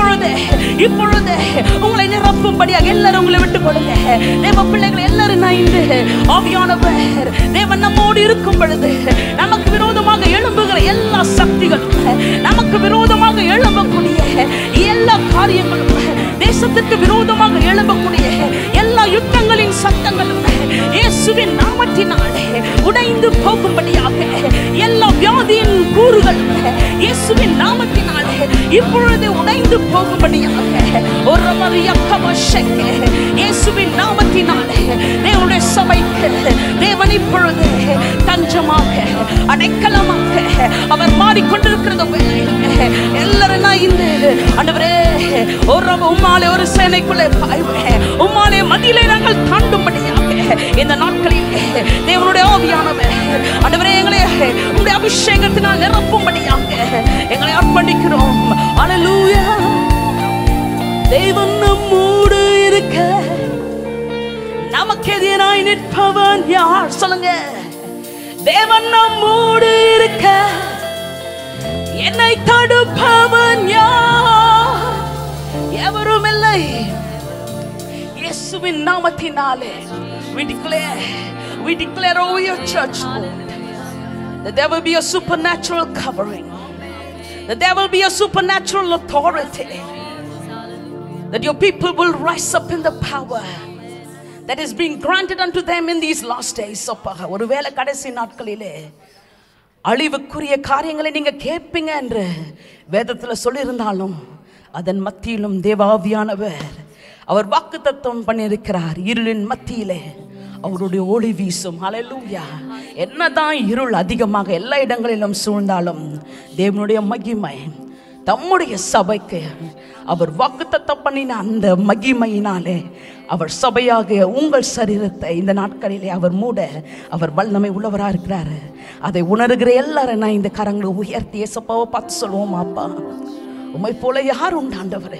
இப்பொழுது உங்களை நிரப்பும்படியாக எல்லாரும் உங்களை விட்டு கொடுங்க. தேவ பிள்ளைகள் எல்லாரும் நைந்து ஆவியானவர் தேவன் நம்மோடு இருக்கும் பொழுது நமக்கு விரோதமாக எழும்புகிற எல்லா சக்திகளும், நமக்கு விரோதமாக எழும்பக்கூடிய எல்லா காரியங்களும், தேசத்திற்கு விரோதமாக எழும்பக்கூடிய எல்லா யுத்தங்களின் சத்தங்களும் இயேசுவின் நாமத்தினாலே உடைந்து போகும்படியாக, எல்லா வியாதியின் கூறுகள் இயேசுவின் நாமத்தினாலே இப்பொழுது உடைந்து போகும்படியாக ஒரு மரியக்கபஷக்கே இயேசுவின் நாமத்தினாலே தேவனுடைய சபைக்கு தேவன் இப்பொழுது தஞ்சமாக அடைக்கலமாக அவர் மாறிக்கொண்டிருக்கிறது. எல்லாரும் நான் இந்த ஆண்டவரே ஒரு உம்மாலே ஒரு சேனைக்குள்ளே பாய்வேன், உம்மாலே மதிலை நாங்கள் தாண்டும்படியாக இந்த நாட்களில் தேவனுடைய ஆவியானவர் ஆண்டவரே எங்களை உம்முடைய அபிஷேகத்தினால் நிரப்பும்படியாக எங்களை அர்ப்பணிக்கிறோம். அல்லேலூயா. தேவன் நம்மோடு இருக்க நமக்கு எதிராய் நிற்பவன் யார்? சொல்லுங்க. தேவன் நம்மோடு இருக்க என்னை தடுப்பவன் யார்? எவரும் இல்லை. இயேசுவின் நாமத்தினாலே we declare over your church, Lord, that there will be a supernatural covering, that there will be a supernatural authority, that your people will rise up in the power that is being granted unto them in these last days. ஒருவேளை கடைசி நாட்களிலே அழிவுக்குரிய காரியங்களை நீங்க கேட்பீங்க என்று வேதத்தில் சொல்லியிருந்தாலும் அதன் மத்தியிலும் தேவாவியானவர் அவர் வாக்குத்தத்தம் பண்ணியிருக்கிறார். இருளின் மத்தியிலே அவருடைய ஒளி வீசும். ஹல்லேலூயா. என்னதான் இருள் அதிகமாக எல்லா இடங்களிலும் சூழ்ந்தாலும் தேவனுடைய மகிமை தம்முடைய சபைக்கு அவர் வாக்குத்தத்தம் பண்ணின அந்த மகிமையினாலே அவர் சபையாக உங்கள் சரீரத்தை இந்த நாட்களிலே அவர் மூட அவர் வல்லமை உள்ளவராக இருக்கிறார். அதை உணர்கிற எல்லாரும் நான் இந்த கரங்களை உயர்த்தி இயேசுவை பார்த்து சொல்லுவோம், அப்பா உம்மை போல யார் உண்டு ஆண்டவரே?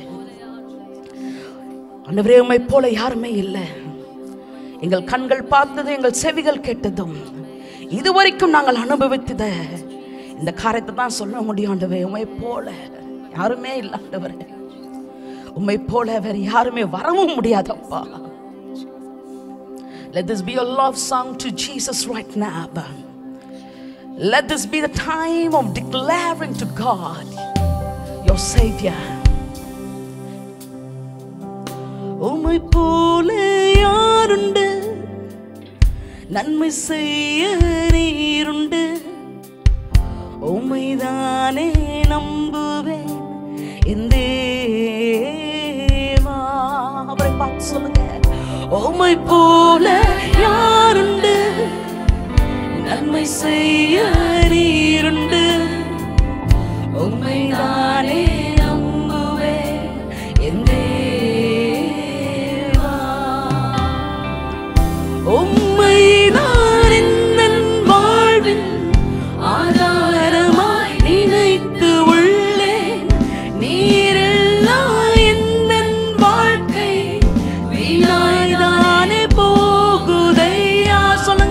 ஆண்டவரே உம்மை போல யாருமே இல்லை. எங்கள் கண்கள் பார்த்தது, எங்கள் செவிகள் கேட்டதும், இதுவரைக்கும் நாங்கள் அனுபவித்தத இந்த காரியத்தை தான் சொல்ல முடியும். ஆண்டவரே உம்மை போல யாருமே இல்லை ஆண்டவரே. உம்மை போல வேற யாருமே வரவும் முடியாதப்பா. Let this be a love song to Jesus right now. Let this be the time of declaring to God, your Savior. உம்மை போல யாருண்டு, நன்மை செய்ய நீருண்டு. உம்மைதானே நம்புவேன் என் தேவா. அவரை பார்த்து சொல்லுங்க, உம்மை போல யாருண்டு, நன்மை செய்ய நீருண்டு. உம்மைதானே நம்புவேன் என் தேவா. உம்மைதான் என் வாழ்வின் ஆதாரமாய் நினைத்து உள்ளேன். நீரெல்லாம் என் வாழ்க்கை வீணாய்தானே போகுதையா. சொல்லுங்க,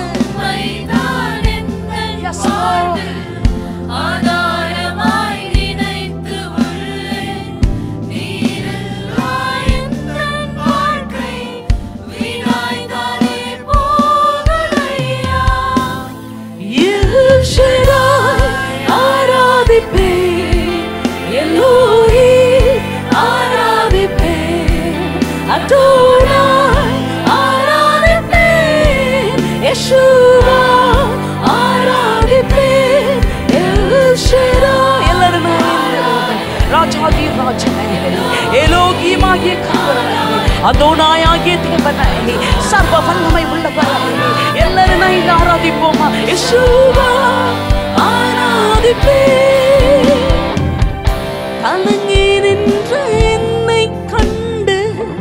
ஆதாரமாய் நினைத்து உள்ளேன். நீரெல்லாம் என் வாழ்க்கை வீணாய்தானே போகுதையா. எல் ஷடாய் ஆராதிப்பேன், எல்லோரும் ஆராதிப்பேன். அடோனாய் ஆராதிப்பேன், யெஷுவா ஆராதிப்பேன். எல் ஷடாய் எல்லாரும் ராஜாதி ராஜனே, எலோகிமாகிய கர்த்தரே, அதோனாயாகிய தேவனே, சர்வ வல்லமை உள்ளவரே, எல்லாரும் நான் ஆராதிப்போமா. யெஷுவா ஆராதிப்பேன். கலங்கி நின்ற என்னை கண்டு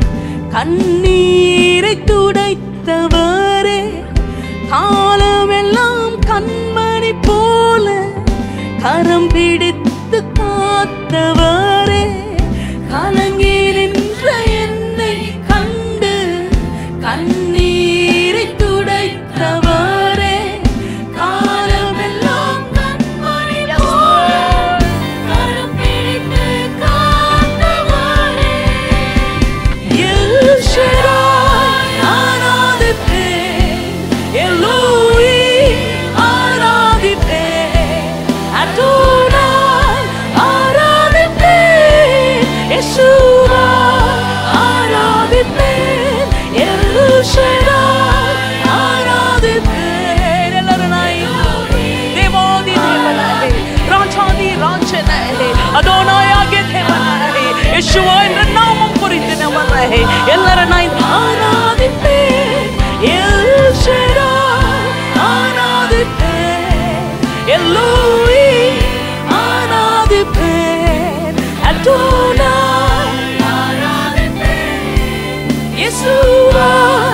கண்ணீரை துடைத்தவரே, காலமெல்லாம் கண்மணி போல கரம் பிடித்து காத்தவரே. கலங்கி நின்ற என்னை கண்டு கண்ணீரை துடைத்தவரே, காலமெல்லாம் கண்மணி போல கரம் பிடித்து காத்தவரே. எல் ஷடாய் ஆராதிப்பேன், எல்லோரும் ஆராதிப்பேன். அடோனாய் ஆராதிப்பேன், யெஷுவா ஆராதிப்பேன். எல் ஷடாய் ஆராதிப்பேன். எல்லாரும் தேவாதி தேவனே, ராஜாதி ராஜனே, அதோனாயாகிய தேவனே, யெஷுவா என்ற நாமம் குறித்தவரே, எல்லாரும் ஆராதிப்பேன். எல் ஷடாய் ஆராதிப்பேன், எல்லோரும் ஆராதிப்பேன். அடோனாய் ஆராதிப்பேன், யெஷுவா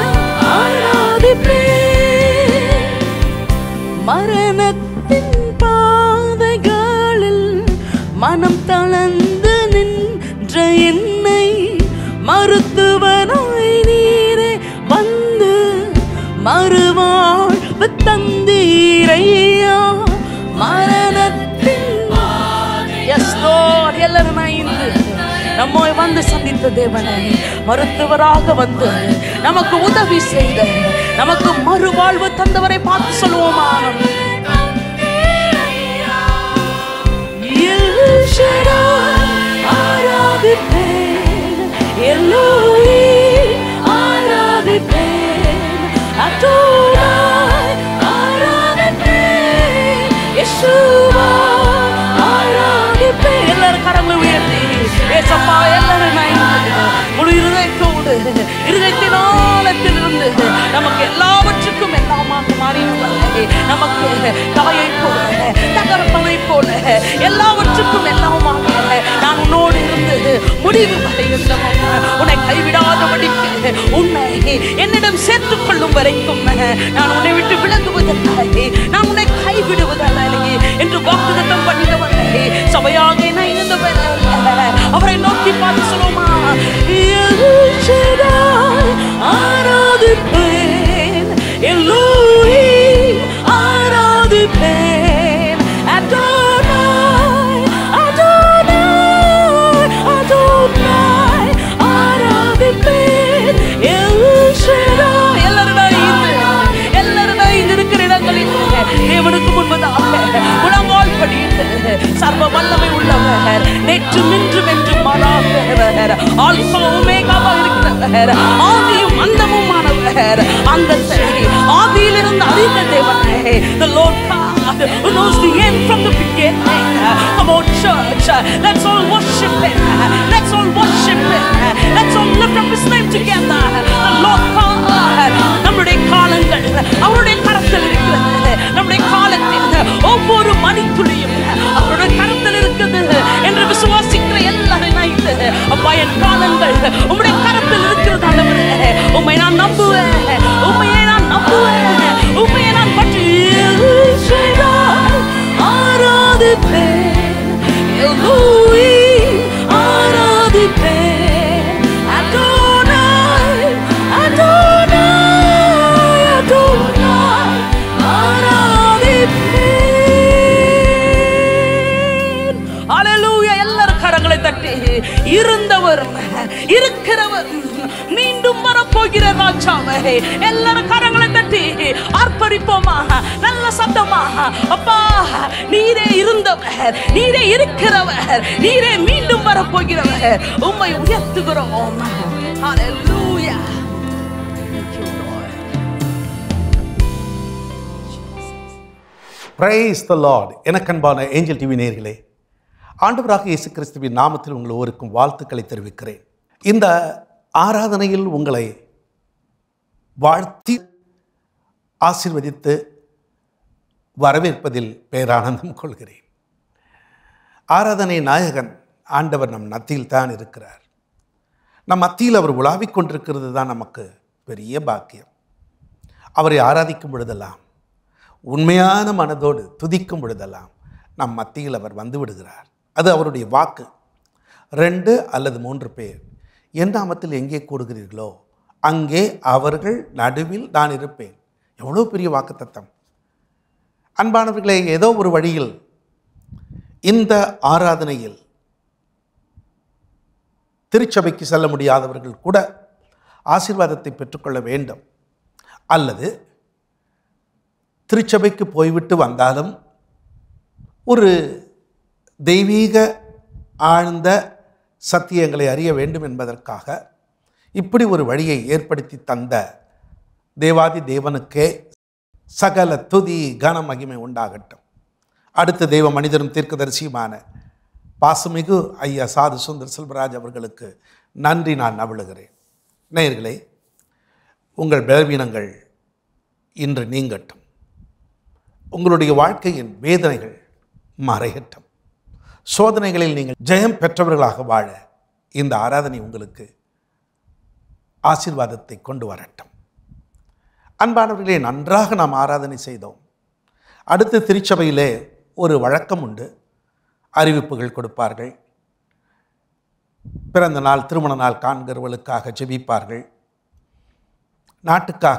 ஆராதிப்பேன். மரணத்தின் பாதைகளில் மனம் தளர்ந்து நின்ற என்னை மருத்துவனாய் நீரே வந்து மறுவாழ்வு தந்தீரையா. மரணத்தின் எஸ் லார்ட், எல்லாரும் நம்மை வந்து சந்தித்த தேவனே, மருத்துவராக வந்து நமக்கு உதவி செய்த, நமக்கு மறுவாழ்வு தந்தவரை பார்த்து சொல்லுவோமா. எல் ஷடாய் ஆராதிப்பேன், எல்லோரும் ஆராதிப்பேன். அடோனாய் ஆராதிப்பேன், யெஷுவா ஆராதிப்பேன். எல்லாரும் கரங்களை உயர்த்தி ஏசப்பா எல்லாரும் முழு இருதயத்தோடு இருதயத்தின் ஆழத்திலிருந்து நமக்கு எல்லாவற்றுக்கும் எல்லாமாக மாறியவர்களே, நமக்கு தாயை போல தகப்பனை போல எல்லாவற்றுக்கும் எல்லாமாக நான் உன்னோடு இருந்து முடிவு வரை உன்னை கைவிடாதபடிக்கு உன்னை என்னிடம் சேர்த்துக் கொள்ளும் வரைக்கும் நான் உன்னை விட்டு விலகுவதில்லை, நான் உன்னை கைவிடுவதில்லை என்று வாக்குத்தத்தம் பண்ணினவர்களே, சபையாக இணைந்தவர் அவரை நோக்கி பார்த்து சொல்லுமா. ஆராதிப்பேன், எல்லோரும் ஆராதிப்பேன். அடோனாய் அடோனாய் அடோனாய் ஆராதிப்பேன். எல் ஷடாய் எல்லாரும் இருக்கிற இடங்களில் தேவனுக்கு முன்பு ஆதியும் அந்தமுமானவர், அந்தத்தை ஆதியிலிருந்து அறிந்த தேவனே. The Lord God who knows the end from the beginning. Come on church, let's all worship Him. Let's all worship Him. Let's all lift up His name together. The Lord God, நம்முடைய காலங்கள் அவருடைய கரத்தில் இருக்கிறது. நம்முடைய காலத்தில் ஒவ்வொரு மணித்துளியும் அவருடைய கரத்தில் இருக்குது என்று விசுவாசிக்கிற எல்லாரும் நினைத்து, அப்பா என் காலங்கள் உம்முடைய கரத்தில் இருக்கிறது ஆண்டவரே. உம்மை நான் நம்புவேன், உம்மையை நான் நம்புவேன், உம்மையை நான் பற்றி ஆராதிப்பேன், ஆராதிப்பேன். அடோனாய், அடோனாய், அடோனாய், ஆராதிப்பேன். ஹல்லேலூயா. எல்லாரும் கரங்களை தட்டி, இருந்தவர் இருக்கிறவர் மீண்டும் வரப்போகிற ராஜாவே, எல்லாரும் கரங்களை தட்டி ஆர்ப்பரிப்போமா, நல்ல சத்தமா. அப்பா நீரே இருந்தவர், நீரே இருக்கிறவர், நீரே மீண்டும் வரப்போகிறவர், உம்மை உயர்த்துகிறோம். ஹல்லேலூயா. Praise the Lord. எனக்கன்பான ஏஞ்சல் டிவி நேயர்களே, ஆண்டவராக இயேசு கிறிஸ்துவின் நாமத்தில் உங்கள் ஒருவருக்கும் வாழ்த்துக்களை தெரிவிக்கிறேன். இந்த ஆராதனையில் உங்களை வாழ்த்தி ஆசீர்வதித்து வரவேற்பதில் பேரானந்தம் கொள்கிறேன். ஆராதனை நாயகன் ஆண்டவர் நம் மத்தியில் தான் இருக்கிறார். நம் மத்தியில் அவர் உலாவிக் கொண்டிருக்கிறது தான் நமக்கு பெரிய பாக்கியம். அவரை ஆராதிக்கும் பொழுதெல்லாம், உண்மையான மனதோடு துதிக்கும் பொழுதெல்லாம் நம் மத்தியில் அவர் வந்து விடுகிறார். அது அவருடைய வாக்கு. 2 அல்லது 3 பேர் என் நாமத்தில் எங்கே கூடுகிறீர்களோ அங்கே அவர்கள் நடுவில் நான் இருப்பேன். எவ்வளோ பெரிய வாக்குத்தத்தம்! அன்பானவர்களே, ஏதோ ஒரு வழியில் இந்த ஆராதனையில் திருச்சபைக்கு செல்ல முடியாதவர்கள் கூட ஆசீர்வாதத்தை பெற்றுக்கொள்ள வேண்டும். அல்லது திருச்சபைக்கு போய்விட்டு வந்தாலும் ஒரு தெய்வீக ஆழ்ந்த சத்தியங்களை அறிய வேண்டும் என்பதற்காக இப்படி ஒரு வழியை ஏற்படுத்தி தந்த தேவாதி தேவனுக்கே சகல துதி கன மகிமை உண்டாகட்டும். அடுத்த தெய்வ மனிதரும் தீர்க்கதரிசியுமான பாசமிகு ஐயா சாது சுந்தர் செல்வராஜ் அவர்களுக்கு நன்றி நான் நவிழுகிறேன். நேயர்களே, உங்கள் பலவீனங்கள் இன்று நீங்கட்டும். உங்களுடைய வாழ்க்கையின் வேதனைகள் மறையட்டும். சோதனைகளில் நீங்கள் ஜெயம் பெற்றவர்களாக வாழ இந்த ஆராதனை உங்களுக்கு ஆசீர்வாதத்தை கொண்டு வரட்டும். அன்பானவர்களே, நன்றாக நாம் ஆராதனை செய்தோம். அடுத்து திருச்சபையிலே ஒரு வழக்கம் உண்டு. அறிவிப்புகள் கொடுப்பார்கள். பிறந்த நாள், திருமண நாள் காண்கிறவர்களுக்காக ஜெபிப்பார்கள். நாட்டுக்காக,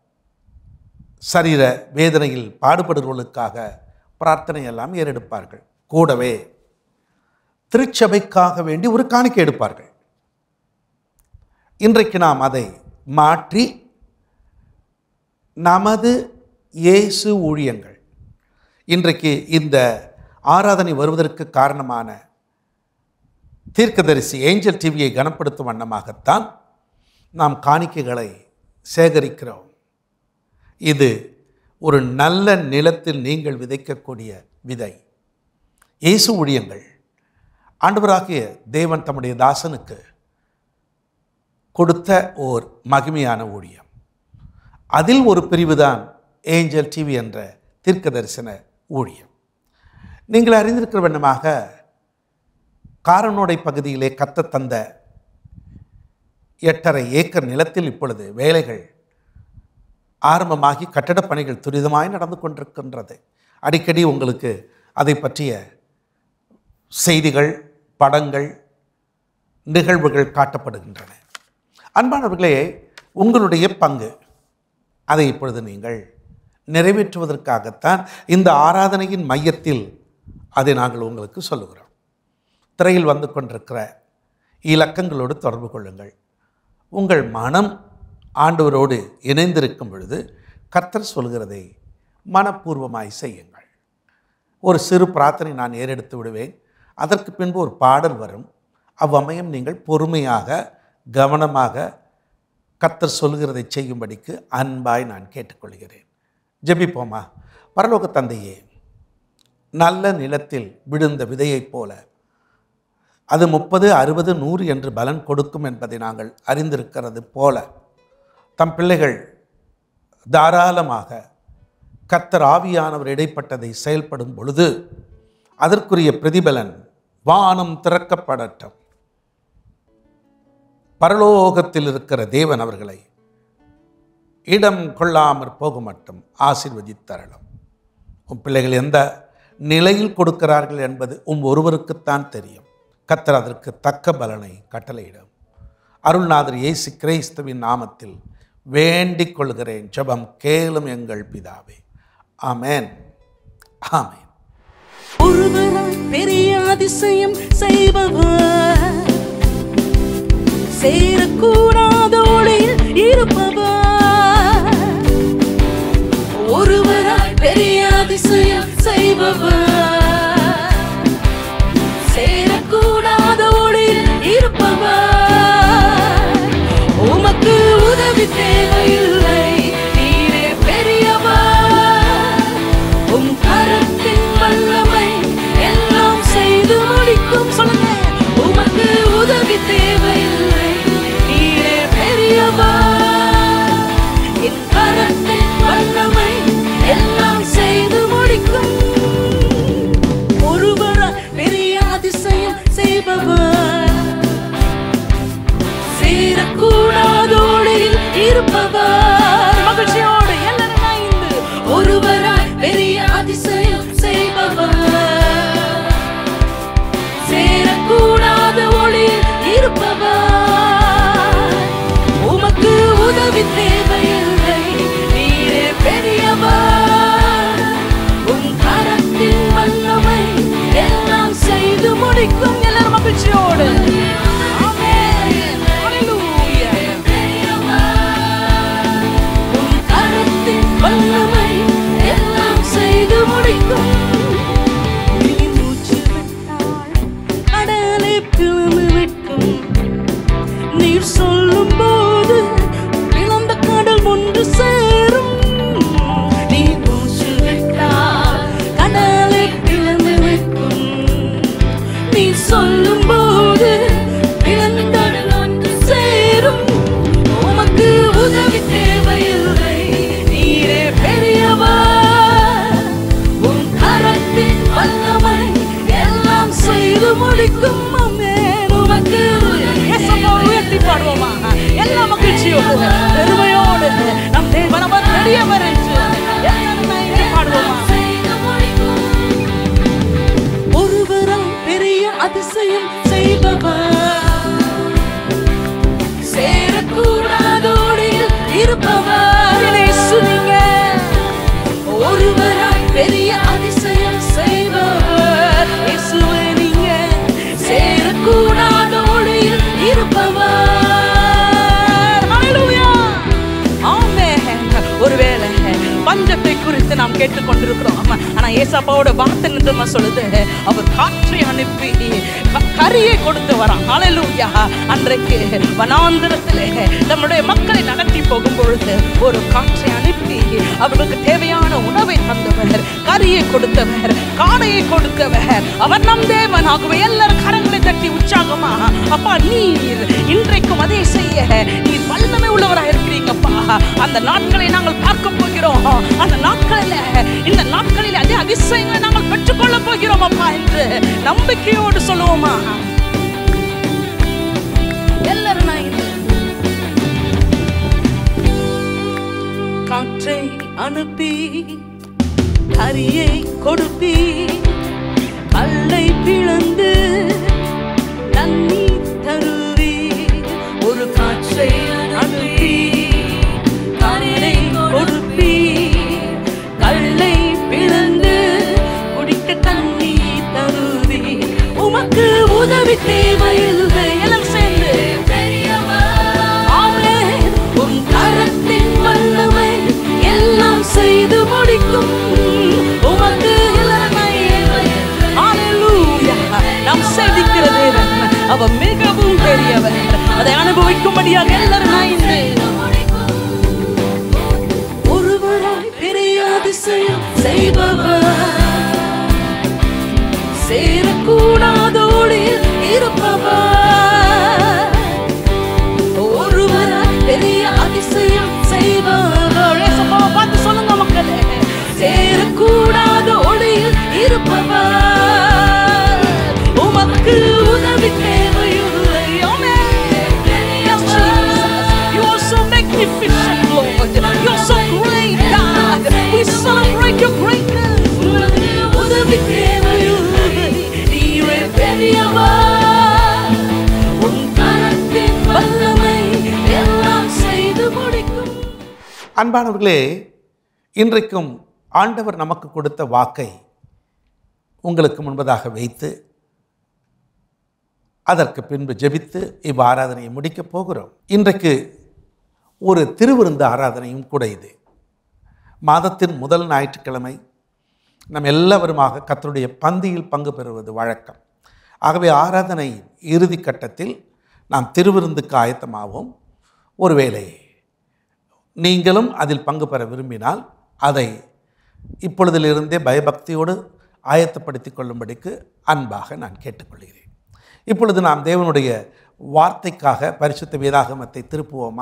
சரீர வேதனையில் பாடுபடுவர்களுக்காக பிரார்த்தனை எல்லாம் ஏறெடுப்பார்கள். கூடவே திருச்சபைக்காக வேண்டி ஒரு காணிக்கை எடுப்பார்கள். இன்றைக்கு நாம் அதை மாற்றி நமது இயேசு ஊழியங்கள், இன்றைக்கு இந்த ஆராதனை வருவதற்கு காரணமான தீர்க்கதரிசி ஏஞ்சல் டிவியை கனப்படுத்தும் வண்ணமாகத்தான் நாம் காணிக்கைகளை சேகரிக்கிறோம். இது ஒரு நல்ல நிலத்தில் நீங்கள் விதைக்கக்கூடிய விதை. இயேசு ஊழியங்கள் ஆண்டவராகிய தேவன் தம்முடைய தாசனுக்கு கொடுத்த ஓர் மகிமையான ஊழியம். அதில் ஒரு பிரிவுதான் ஏஞ்சல் டிவி என்ற தீர்க்க தரிசன ஊழியம். நீங்கள் அறிந்திருக்கிற வண்ணமாக காரனோடை பகுதியிலே கர்த்தர் தந்த 8.5 ஏக்கர் நிலத்தில் இப்பொழுது வேலைகள் ஆரம்பமாகி கட்டடப் பணிகள் துரிதமாய் நடந்து கொண்டிருக்கின்றது. அடிக்கடி உங்களுக்கு அதை பற்றிய செய்திகள், படங்கள், நிகழ்வுகள் காட்டப்படுகின்றன. அன்பானவர்களே, உங்களுடைய பங்கு அதை இப்பொழுது நீங்கள் நிறைவேற்றுவதற்காகத்தான் இந்த ஆராதனையின் மையத்தில் அதை நாங்கள் உங்களுக்கு சொல்லுகிறோம். திரையில் வந்து கொண்டிருக்கிற இலக்கங்களோடு தொடர்பு கொள்ளுங்கள். உங்கள் மனம் ஆண்டவரோடு இணைந்திருக்கும் பொழுது கர்த்தர் சொல்கிறதை மனப்பூர்வமாய் செய்யுங்கள். ஒரு சிறு பிரார்த்தனை நான் ஏறெடுத்து விடுவேன். அதற்கு பின்பு ஒரு பாடல் வரும். அவ்வமயம் நீங்கள் பொறுமையாக, கவனமாக கர்த்தர் சொல்கிறதை செய்யும்படிக்கு அன்பாய் நான் கேட்டுக்கொள்கிறேன். ஜெபிப்போமா. பரலோக தந்தையே, நல்ல நிலத்தில் விழுந்த விதையைப் போல அது 30, 60, 100 என்று பலன் கொடுக்கும் என்பதை நாங்கள் அறிந்திருக்கிறது போல தம் பிள்ளைகள் தாராளமாக கர்த்தர் ஆவியானவர் இடைப்பட்டதை செயல்படும் பொழுது அதற்குரிய பிரதிபலன் வானம் திறக்கப்படட்டும். பரலோகத்தில் இருக்கிற தேவன் அவர்களை இடம் கொள்ளாமற் போக மட்டும் ஆசீர்வதித்தரலாம். உன் பிள்ளைகள் எந்த நிலையில் கொடுக்கிறார்கள் என்பது ஒருவருக்குத்தான் தெரியும். கர்த்தர் அதற்கு தக்க பலனை கட்டளையிடும். அருள்நாதர் இயேசு கிறிஸ்துவின் நாமத்தில் வேண்டிக் கொள்கிறேன். ஜெபம் கேளும் எங்கள் பிதாவே. ஆமென், ஆமென். ஒருவராய் பெரிய அதிசயம் செய்பவர், சேரக்கூடாத ஒளியில் இருப்பவர். ஒருவராய் பெரிய அதிசயம் செய்பவர், சேரக்கூடாத ஒளியில் இருப்பவர். உமக்கு உதவி தேவையில்லை, நீரே பெரியவர். உம் கரத்தின் வல்லமை எல்லாம் செய்து முடிக்கும். சொல்லுங்க. உமக்கு உதவி தேவையில்லை, நீரே பெரியவர். என் கரத்தின் வல்லமை எல்லாம் செய்து முடிக்கும். ஒருவர் பெரிய அதிசயம் செய்பவர், சேரக்கூடாத ஒளியில் இருப்பவர். மகிழ்ச்சியோடு எல்லாரும் இணைந்து ஒருவராய் பெரிய அதிசயம் செய்பவர், சேரக்கூடாத ஒளியில் இருப்பவர். உமக்கு உதவி தேவையில்லை, நீரே பெரியவர். உம் கரத்தின் வல்லமை எல்லாம் செய்து முடிக்கும். எல்லாரும் மகிழ்ச்சியோடு வல்லமை எல்லாம் செய்து முடிக்கும். நீ மூச்சு விட்டால் கடலை பிளந்து விட்டும். நீர் சொல்லும் போது பிளந்த கடல் ஒன்று சேரும். நீ மூச்சு விட்டால் கடலை பிளந்து விட்டும். நீ சொல்லும் போது பிளந்த கடல் ஒன்று சேரும். உமக்கு உதவி தேவையில்லை, நீரே பெரியவர். உன் கரத்தின் வல்லமை எல்லாம் செய்து முடிக்கும். ஆமென். உமக்கு உயர்த்தி பாடுவோமா? எல்லா மகிழ்ச்சியோடு பெருமையோடு நம் தேவனவர் பெரியவர் என்று எல்லாரும் பாடுவோமா? ஒருவராய் பெரிய அதிசயம் செய்பவர், சேரக்கூடாத ஒளியில் இருப்பவர். இயேசுவிங்க ஒருவராய் பெரிய அதிசயம் செய்பவர். இயேசுவே நீங்க சேரக்கூடாத ஒளியில் இருப்பவர். ஹல்லேலூயா, ஆமென். ஒருவேளை பஞ்சத்தை குறித்து நாம் கேட்டுக்கொண்டிருக்கிறோம். ஆனா ஏசப்பாவோட வார்த்தை நிஜமா சொல்லுது, அவர் காற்றை அனுப்பி கரியை கொடுத்து வரான். ஹல்லேலூயா. அன்றைக்கு வனாந்திரத்திலே நம்முடைய மக்களை நடத்தி போகும் பொழுது ஒரு காற்றை அனுப்பி அவர்களுக்கு தேவையான உணவை தந்தவர், கரியை கொடுத்தவர், காடையை கொடுத்தவர். அவர் நம் தேவன். ஆகவே எல்லாரும் கரங்களை தட்டி உற்சாகமா, அப்பா நீர் இன்றைக்கும் அதே செய்ய நீர் வல்லமை உள்ளவராக இருக்கிறீங்கப்பா. அந்த நாட்களை நாங்கள் பார்க்க போகிறோம். அந்த நாட்களில் இந்த நாட்களில் அதே அதிசயங்களை நாங்கள் பெற்றுக்கொள்ள போகிறோம் அப்பா என்று நம்பிக்கையோடு சொல்லுவோமா? எல்லாரும் காற்றை அனுப்பி கரியை கொடுப்பி கல்லை பிளந்து தண்ணீர் தருவி. ஒரு காற்றை அனுப்பி கரியை கொடுப்பி கல்லை பிளந்து குடிக்க தண்ணீர் தருவி. உமக்கு உதவி தேவையில்லை, எல்லாம் சேர்ந்து ஆமென். உன் கரத்தின் வல்லமை எல்லாம் செய்து முடிக்கும். உமக்கு ஹல்லேலூயா. நாம் சேவிக்கிற தேவன் அவர் மிகவும் பெரியவர். அதை அனுபவிக்கும்படியாக எல்லாரும் அதிசயம் செய்பவர், சேரக்கூடாதோடில் இருப்பவர், ஒருவர் பெரிய அதிசயம் செய்பவர். ஏசப்பா பார்த்து சொல்லுங்க மக்களே, சேரக்கூடாதோடில் இருப்பவர், உமக்கு உதவி தேவையில்லை. You are so magnificent, Lord. You are so great, God. We celebrate your greatness. உதவி தேவையில்லை, நீரே பெரியவர், உன் கரத்தின் வல்லமை எல்லாம் செய்து முடிக்கும். அன்பானவர்களே, இன்றைக்கும் ஆண்டவர் நமக்கு கொடுத்த வாக்கை உங்களுக்கு முன்பதாக வைத்து அதற்கு பின்பு ஜெபித்து இவ்வாராதனையை முடிக்கப் போகிறோம். இன்றைக்கு ஒரு திருவிருந்து ஆராதனையும் கூட. இது மாதத்தின் முதல் ஞாயிற்றுக்கிழமை நம் எல்லாருமாக கர்த்தருடைய பந்தியில் பங்கு பெறுவது வழக்கம். ஆகவே ஆராதனை இறுதி கட்டத்தில் நாம் திருவிருந்துக்கு ஆயத்தமாகவும், ஒருவேளை நீங்களும் அதில் பங்கு பெற விரும்பினால் அதை இப்பொழுதிலிருந்தே பயபக்தியோடு ஆயத்தப்படுத்தி கொள்ளும்படிக்கு அன்பாக நான் கேட்டுக்கொள்கிறேன். இப்பொழுது நாம் தேவனுடைய வார்த்தைக்காக பரிசுத்த வேதாகமத்தை திருப்புவோமா?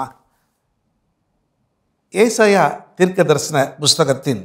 ஏசாயா தீர்க்கதரிசன புஸ்தகத்தின்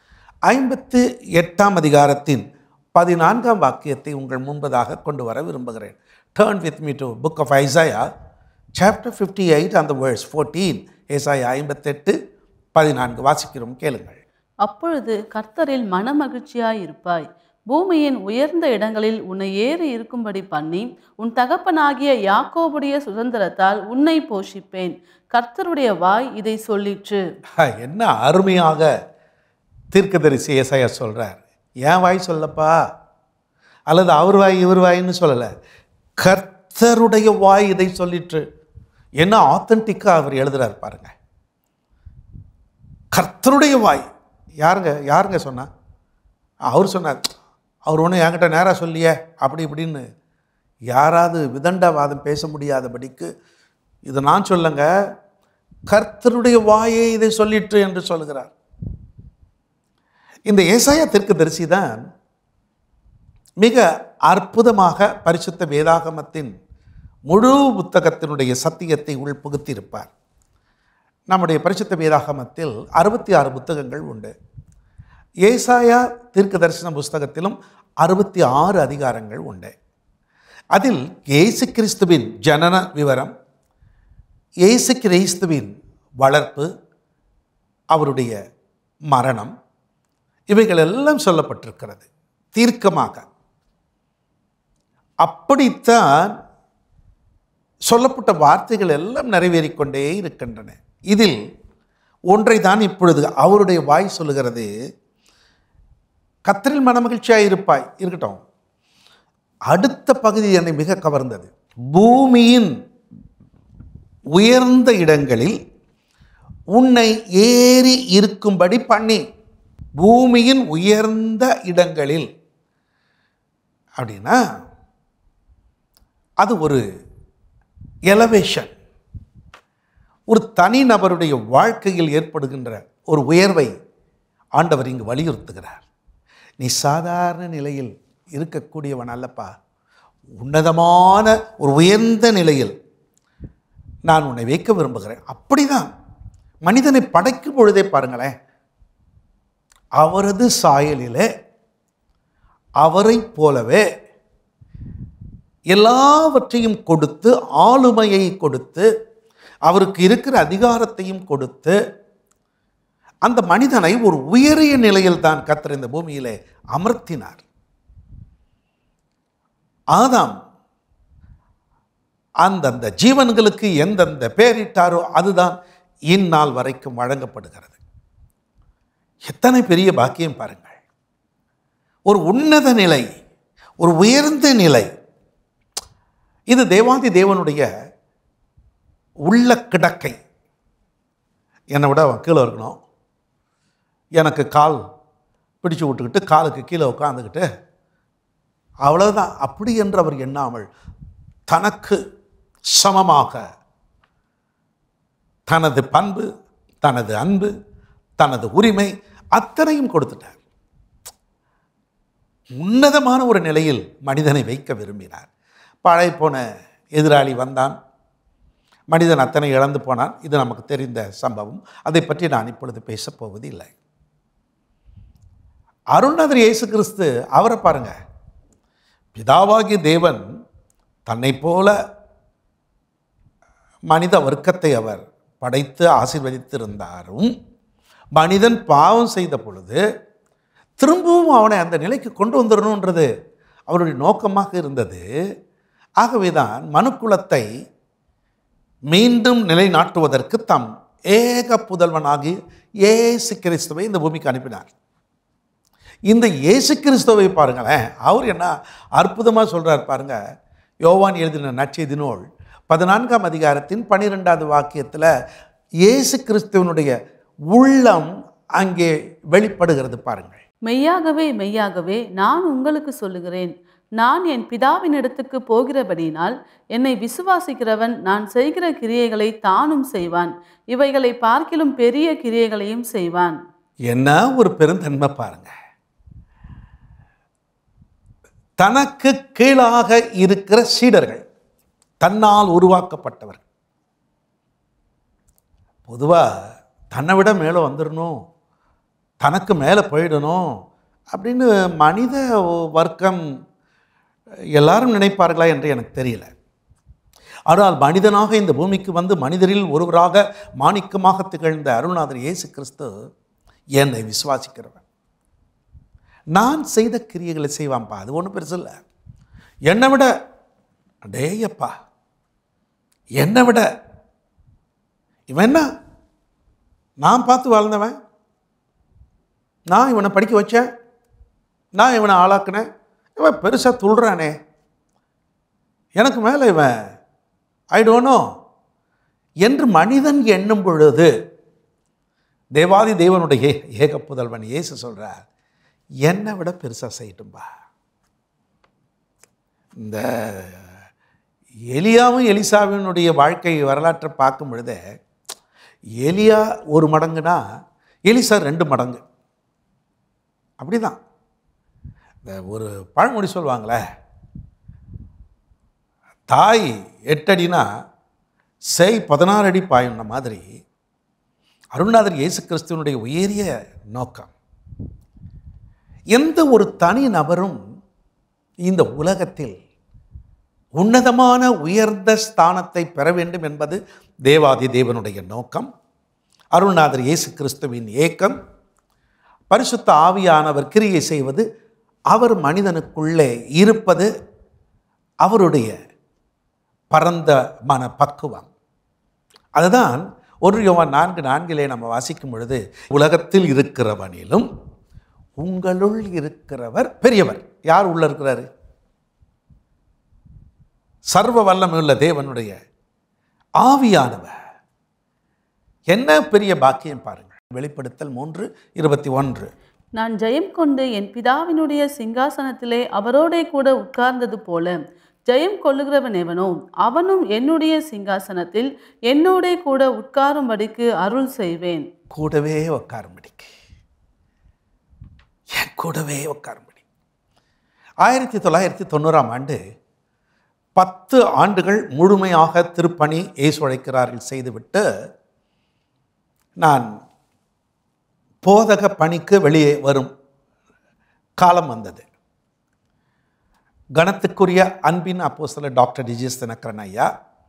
58ஆம் அதிகாரத்தின் 14ஆம் வாக்கியத்தை உங்கள் முன்பதாக கொண்டு வர விரும்புகிறேன். Turn with me to book of Isaiah, chapter 58 and the verse 14. ஏசாயா 58:14 வாசிக்கிறோம், கேளுங்கள். அப்பொழுது கர்த்தரில் மனமகிழ்ச்சியாயிருப்பாய், பூமியின் உயர்ந்த இடங்களில் உன்னை ஏறி இருக்கும்படி பண்ணி, உன் தகப்பனாகிய யாக்கோபுடைய சுதந்திரத்தால் உன்னை போஷிப்பேன். கர்த்தருடைய வாய் இதை சொல்லிற்று. என்ன அருமையாக தீர்க்கதரிசி ஏசாயா சொல்றார். ஏன் வாய் சொல்லப்பா, அல்லது அவர் வாய் இவர் வாயின்னு சொல்லலை, கர்த்தருடைய வாய் இதை சொல்லிற்று. என்ன ஆத்தன்டிக்காக அவர் எழுதுறார் பாருங்க. கர்த்தருடைய வாய். யாருங்க சொன்னா? அவர் சொன்னார். அவர் ஒன்றும் என்கிட்ட நேராக சொல்லியே அப்படி இப்படின்னு யாராவது விதண்டாவாதம் பேச முடியாதபடிக்கு இது நான் சொல்லுங்க, கர்த்தருடைய வாயை இதை சொல்லிற்று என்று சொல்கிறார். இந்த ஏசாயா தீர்க்கதரிசி தான் மிக அற்புதமாக பரிசுத்த வேதாகமத்தின் முழு புத்தகத்தினுடைய சத்தியத்தை உள்புகுத்தியிருப்பார். நம்முடைய பரிசுத்த வேதாகமத்தில் 66 புத்தகங்கள் உண்டு. ஏசாயா தீர்க்கதரிசன புஸ்தகத்திலும் 66 அதிகாரங்கள் உண்டு. அதில் இயேசு கிறிஸ்துவின் ஜனன விவரம், இயேசு கிறிஸ்துவின் வளர்ப்பு, அவருடைய மரணம், இவைகள் எல்லாம் சொல்லப்பட்டிருக்கிறது தீர்க்கமாக. அப்படித்தான் சொல்லப்பட்ட வார்த்தைகள் எல்லாம் நிறைவேறிக்கொண்டே இருக்கின்றன. இதில் ஒன்றை தான் இப்பொழுது அவருடைய வாய் சொல்லுகிறது. கர்த்தரில் மனமகிழ்ச்சியாக இருப்பாய். இருக்கட்டும், அடுத்த பகுதி என்னை மிக கவர்ந்தது. பூமியின் உயர்ந்த இடங்களில் உன்னை ஏறி இருக்கும்படி பண்ணி. பூமியின் உயர்ந்த இடங்களில் அப்படின்னா அது ஒரு எலவேஷன், ஒரு தனிநபருடைய வாழ்க்கையில் ஏற்படுகின்ற ஒரு உயர்வை ஆண்டவர் இங்கு வலியுறுத்துகிறார். நீ சாதாரண நிலையில் இருக்கக்கூடியவன் அல்லப்பா, உன்னதமான ஒரு உயர்ந்த நிலையில் நான் உன்னை வைக்க விரும்புகிறேன். அப்படிதான் மனிதனை படைக்கும் பொழுதே பாருங்களேன், அவரது சாயலிலே அவரை போலவே எல்லாவற்றையும் கொடுத்து, ஆளுமையை கொடுத்து, அவருக்கு இருக்கிற அதிகாரத்தையும் கொடுத்து, அந்த மனிதனை ஒரு உயரிய நிலையில் தான் கர்த்தர் இந்த பூமியிலே அமர்த்தினார். ஆதாம் அந்தந்த ஜீவன்களுக்கு எந்தெந்த பேரிட்டாரோ அதுதான் இந்நாள் வரைக்கும் வழங்கப்படுகிறது. எத்தனை பெரிய பாக்கியம் பாருங்கள். ஒரு உன்னத நிலை, ஒரு உயர்ந்த நிலை. இது தேவாதி தேவனுடைய உள்ள கிடக்கை. என்னை விட அவன் கீழே இருக்கணும், எனக்கு கால் பிடிச்சு விட்டுக்கிட்டு காலுக்கு கீழே உட்காந்துக்கிட்டு அவ்வளோதான் அப்படி என்று அவர் எண்ணாமல் தனக்கு சமமாக தனது பண்பு, தனது அன்பு, தனது உரிமை அத்தனையும் கொடுத்துட்டார். உன்னதமான ஒரு நிலையில் மனிதனை வைக்க விரும்பினார். பழைய போன எதிராளி வந்தான், மனிதன் அத்தனை இழந்து போனான். இது நமக்கு தெரிந்த சம்பவம். அதை பற்றி நான் இப்பொழுது பேசப்போவது இல்லை. அருள்நாதர் இயேசு கிறிஸ்து அவரை பாருங்க, பிதாவாகிய தேவன் தன்னை போல மனித வர்க்கத்தை அவர் படைத்து ஆசீர்வதித்திருந்தாரும், மனிதன் பாவம் செய்த பொழுது திரும்பவும் அவனை அந்த நிலைக்கு கொண்டு வந்துடணுன்றது அவருடைய நோக்கமாக இருந்தது. ஆகவேதான் மனுக்குலத்தை மீண்டும் நிலைநாட்டுவதற்கு தம் ஏக புதல்வனாகி இயேசு கிறிஸ்துவை இந்த பூமிக்கு அனுப்பினார். இந்த இயேசு கிறிஸ்துவை பாருங்களேன், அவர் என்ன அற்புதமாக சொல்கிறார் பாருங்க. யோவான் எழுதின நற்செய்தி நூல் 14ஆம் அதிகாரத்தின் 12வது வாக்கியத்தில் இயேசு கிறிஸ்துவனுடைய உள்ளம் அங்கே வெளிப்படுகிறது பாருங்கள். மெய்யாகவே மெய்யாகவே நான் உங்களுக்கு சொல்லுகிறேன், நான் என் பிதாவின் இடத்துக்கு போகிறபடினால் என்னை விசுவாசிக்கிறவன் நான் செய்கிற கிரியைகளை தானும் செய்வான், இவைகளை பார்க்கிலும் பெரிய கிரியைகளையும் செய்வான். என்ன ஒரு பெருந்தன்மை பாருங்க. தனக்கு கீழாக இருக்கிற சீடர்கள், தன்னால் உருவாக்கப்பட்டவர்கள், பொதுவாக தன்னை விட மேலே வந்துடணும், தனக்கு மேலே போயிடணும் அப்படின்னு மனித வர்க்கம் எல்லாரும் நினைப்பார்களா என்று எனக்கு தெரியல. ஆனால் மனிதனாக இந்த பூமிக்கு வந்து மனிதரில் ஒருவராக மாணிக்கமாக திகழ்ந்த அருள்நாதர் இயேசு கிறிஸ்து என்னை விசுவாசிக்கிறவன் நான் செய்த கிரியைகளை செய்வான்ப்பா. அது ஒன்றும் பெருசு இல்லை. என்னை விட டேயப்பா, என்னை விட இவன் என்ன, நான் பார்த்து வாழ்ந்தவன், நான் இவனை படிக்க வச்சேன், நான் இவனை ஆளாக்குனேன், இவன் பெருசாக துள்ளுறானே, எனக்கு மேலே இவன் ஐ டோன்ட் நோ என்று மனிதன் எண்ணும் பொழுது தேவாதி தேவனுடைய ஏக புதல்வன் இயேசு சொல்கிறார், என்னை விட பெருசாக செய்யட்டும்பா. இந்த எலியாவும் எலிசாவினுடைய வாழ்க்கை வரலாற்றை பார்க்கும் பொழுதே, எலியா 1 மடங்குனா எலிசா 2 மடங்கு. அப்படி தான் இந்த ஒரு பழமொழி சொல்லுவாங்களே, தாய் 8 அடினா செய் 16 அடி பாயுன்ன மாதிரி அருள்நாதர் இயேசு கிறிஸ்துவனுடைய உயரிய நோக்கம், எந்த ஒரு தனி நபரும் இந்த உலகத்தில் உன்னதமான உயர்ந்த ஸ்தானத்தை பெற வேண்டும் என்பது தேவாதி தேவனுடைய நோக்கம். அருள்நாதர் இயேசு கிறிஸ்துவின் ஏக்கம், பரிசுத்த ஆவியானவர் கிரியை செய்வது, அவர் மனிதனுக்குள்ளே இருப்பது அவருடைய பரந்த மன பக்குவம். அதுதான் 1 யோவான் 4:4 நம்ம வாசிக்கும் பொழுது, உலகத்தில் இருக்கிறவனிலும் உங்களுள் இருக்கிறவர் பெரியவர். யார் உள்ள இருக்கிறாரு? சர்வ வல்லமையுள்ள தேவனுடைய ஆவியானவர். என்ன பெரிய பாக்கியம் பாருங்கள். வெளிப்படுத்தல் 3:21. நான் ஜெயம் கொண்டு என் பிதாவினுடைய சிங்காசனத்திலே அவரோடே கூட உட்கார்ந்தது போல ஜெயம் கொள்ளுகிறவன் எவனோ அவனும் என்னுடைய சிங்காசனத்தில் என்னோடே கூட உட்காரும்படிக்கு அருள் செய்வேன். கூடவே உட்காரும்படிக்கு, என் கூடவே உட்காரும்படி. 1990ஆம் ஆண்டு 10 ஆண்டுகள் முழுமையாக திருப்பணி இயேசு அழைக்கிறார்கள் செய்துவிட்டு நான் போதக பணிக்கு வெளியே வரும் காலம் வந்தது. கணத்துக்குரிய அன்பின் அப்போஸ்தலர் டாக்டர் டிஜிஎஸ் தினகரன் ஐயா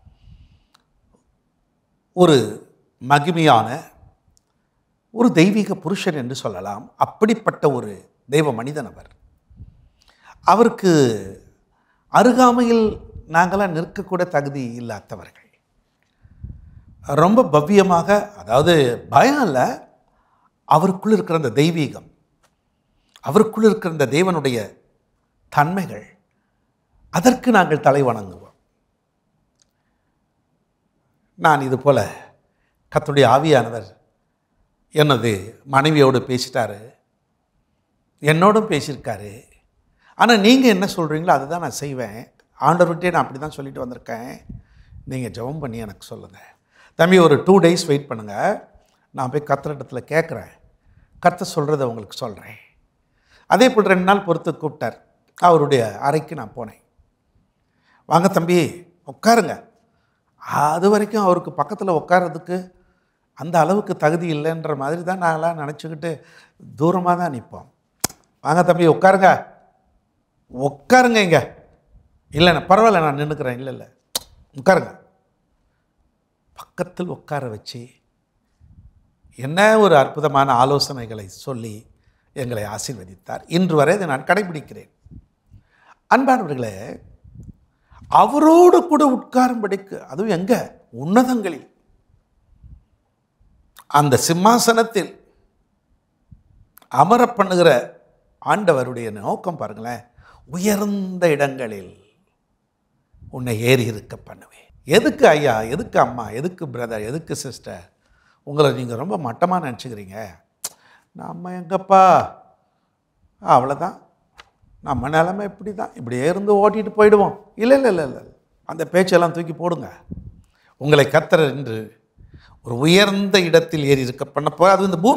ஒரு மகிமையான ஒரு தெய்வீக புருஷன் என்று சொல்லலாம். அப்படிப்பட்ட ஒரு தெய்வ மனிதன் அவர். அவருக்கு அருகாமையில் நாங்களாம் நிற்கக்கூட தகுதி இல்லாதவர்கள். ரொம்ப பவ்யமாக, அதாவது பயம் இல்லை, அவருக்குள் இருக்கிற அந்த தெய்வீகம், அவருக்குள் இருக்கிற அந்த தேவனுடைய தன்மைகள், அதற்கு நாங்கள் தலை வணங்குவோம். நான் இது போல் கர்த்தருடைய ஆவியானவர் எனது மனைவியோடு பேசிட்டாரு, என்னோடும் பேசியிருக்காரு. ஆனால் நீங்கள் என்ன சொல்கிறீங்களோ அதை தான் நான் செய்வேன். ஆண்டவர்கிட்டே நான் அப்படி தான் சொல்லிட்டு வந்திருக்கேன். நீங்கள் ஜெபம் பண்ணி எனக்கு சொல்லுங்கள். தம்பி ஒரு 2 days வெயிட் பண்ணுங்கள், நான் போய் கர்த்தரிடத்தில் கேட்குறேன். கர்த்தர் சொல்கிறத உங்களுக்கு சொல்கிறேன். அதே போல் 2 நாள் பொறுத்து கூப்பிட்டார். அவருடைய அறைக்கு நான் போனேன். வாங்க தம்பி உட்காருங்க. அது வரைக்கும் அவருக்கு பக்கத்தில் உட்கார்றதுக்கு அந்த அளவுக்கு தகுதி இல்லைன்ற மாதிரி தான் நாங்களாம் நினச்சிக்கிட்டு தூரமாக தான் நிற்போம். வாங்க தம்பி உட்காருங்க உட்காருங்க. இங்கே இல்லைண்ணா பரவாயில்ல நான் நின்றுக்கிறேன். இல்லை உட்காருங்க. பக்கத்தில் உட்கார வச்சு என்ன ஒரு அற்புதமான ஆலோசனைகளை சொல்லி எங்களை ஆசீர்வதித்தார். இன்று வரை இதை நான் கடைபிடிக்கிறேன். அன்பானவர்களே, அவரோடு கூட உட்காரும்படிக்கு, அதுவும் எங்க உன்னதங்களில் அந்த சிம்மாசனத்தில் அமர பண்ணுகிற ஆண்டவருடைய நோக்கம் பாருங்களேன். உயர்ந்த இடங்களில் உன்னை ஏறி இருக்க பண்ணுவேன். எதுக்கு ஐயா, எதுக்கு அம்மா, எதுக்கு பிரதர், எதுக்கு சிஸ்டர், உங்களை நீங்கள் ரொம்ப மட்டமாக நினச்சிக்கிறீங்க. நம்ம எங்கப்பா, அவ்வளோதான், நம்ம நிலைமை இப்படி தான், இப்படியே இருந்து ஓட்டிகிட்டு போயிடுவோம். இல்லை இல்லை இல்லை இல்லை, அந்த பேச்செல்லாம் தூக்கி போடுங்க. உங்களை கர்த்தர் என்று ஒரு உயர்ந்த இடத்தில் ஏறி இருக்க பண்ண போகிற, அது இந்த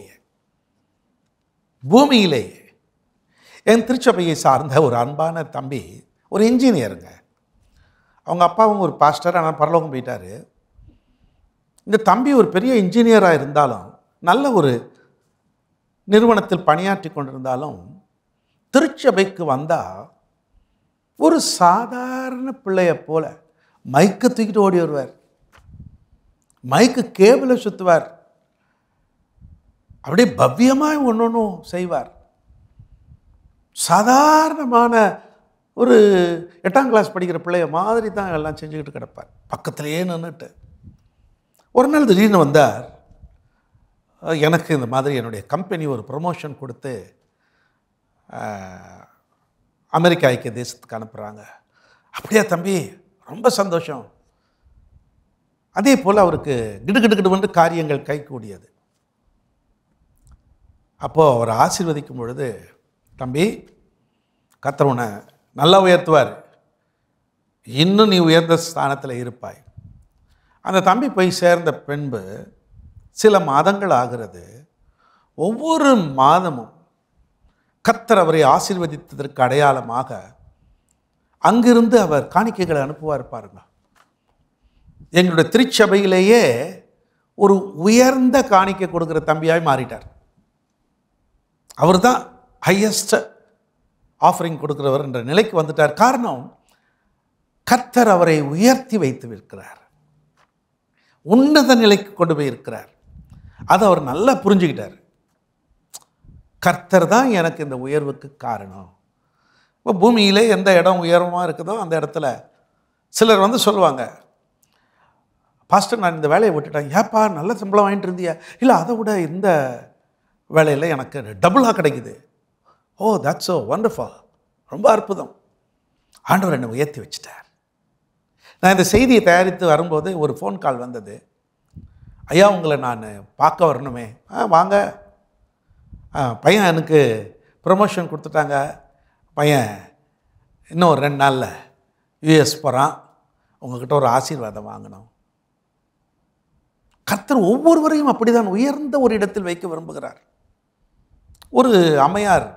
பூமியிலேயே. என் திருச்சபையை சார்ந்த ஒரு அன்பான தம்பி, ஒரு இன்ஜினியருங்க. அவங்க அப்பாவும் ஒரு பாஸ்டர், ஆனால் பரலோகம் போயிட்டார். இந்த தம்பி ஒரு பெரிய இன்ஜினியராக இருந்தாலும், நல்ல ஒரு நிறுவனத்தில் பணியாற்றி கொண்டிருந்தாலும், திருச்சபைக்கு வந்தால் ஒரு சாதாரண பிள்ளையை போல மைக்கை தூக்கிட்டு ஓடி வருவார். மைக்கு கேபிளை சுற்றுவார். அப்படியே பவ்யமாக ஒன்றும் செய்வார். சாதாரணமான ஒரு 8ஆம் கிளாஸ் படிக்கிற பிள்ளைய மாதிரி தான் எல்லாம் செஞ்சுக்கிட்டு கிடப்பார். பக்கத்துலேயே நின்றுட்டு ஒரு நாள் திடீர்னு வந்தார். எனக்கு இந்த மாதிரி என்னுடைய கம்பெனி ஒரு ப்ரமோஷன் கொடுத்து அமெரிக்கா ஐக்கிய தேசத்துக்கு அனுப்புகிறாங்க. அப்படியா தம்பி, ரொம்ப சந்தோஷம். அதே போல் அவருக்கு கிடுகிடுகிடு வந்து காரியங்கள் கைகூடியது. அப்போது அவர் ஆசீர்வதிக்கும் பொழுது, தம்பி கர்த்தர் உன்னை நல்லா உயர்த்துவார், இன்னும் நீ உயர்ந்த ஸ்தானத்தில் இருப்பாய். அந்த தம்பி போய் சேர்ந்த பின்பு சில மாதங்கள் ஆகிறது. ஒவ்வொரு மாதமும் கர்த்தர் அவரை ஆசீர்வதித்ததற்கு அடையாளமாக அங்கிருந்து அவர் காணிக்கைகளை அனுப்புவார். பாருங்க, எங்களுடைய திருச்சபையிலேயே ஒரு உயர்ந்த காணிக்கை கொடுக்குற தம்பியாய் மாறிட்டார். அவர் தான் ஹையஸ்ட் ஆஃபரிங் கொடுக்குறவர் என்ற நிலைக்கு வந்துட்டார். காரணம், கர்த்தர் அவரை உயர்த்தி வைத்து இருக்கிறார், உன்னத நிலைக்கு கொண்டு போய் இருக்கிறார். அதை அவர் நல்லா புரிஞ்சுக்கிட்டார். கர்த்தர் தான் எனக்கு இந்த உயர்வுக்கு காரணம். இப்போ பூமியிலே எந்த இடம் உயர்வமாக இருக்குதோ அந்த இடத்துல சிலர் வந்து சொல்லுவாங்க, பாஸ்டர் நான் இந்த வேலையை விட்டுட்டேன். ஏப்பா நல்ல சம்பளம் வாங்கிட்டு இருந்தியா? இல்லை, அதை விட இந்த வேலையில் எனக்கு டபுளாக கிடைக்குது. ஓ தட்ஸ் ஸோ வண்டர்ஃபுல், ரொம்ப அற்புதம், ஆண்டவர் என்னை உயர்த்தி வச்சுட்டார். நான் இந்த செய்தியை தயாரித்து வரும்போது ஒரு ஃபோன் கால் வந்தது. ஐயா உங்களை நான் பார்க்க வரணுமே. வாங்க, பையன் எனக்கு ப்ரமோஷன் கொடுத்துட்டாங்க, பையன் இன்னும் ஒரு 2 நாளில் யூஎஸ் போகிறான், உங்கள்கிட்ட ஒரு ஆசீர்வாதம் வாங்கணும். கர்த்தர் ஒவ்வொருவரையும் அப்படிதான் உயர்ந்த ஒரு இடத்தில் வைக்க விரும்புகிறார். ஒரு அம்மையார்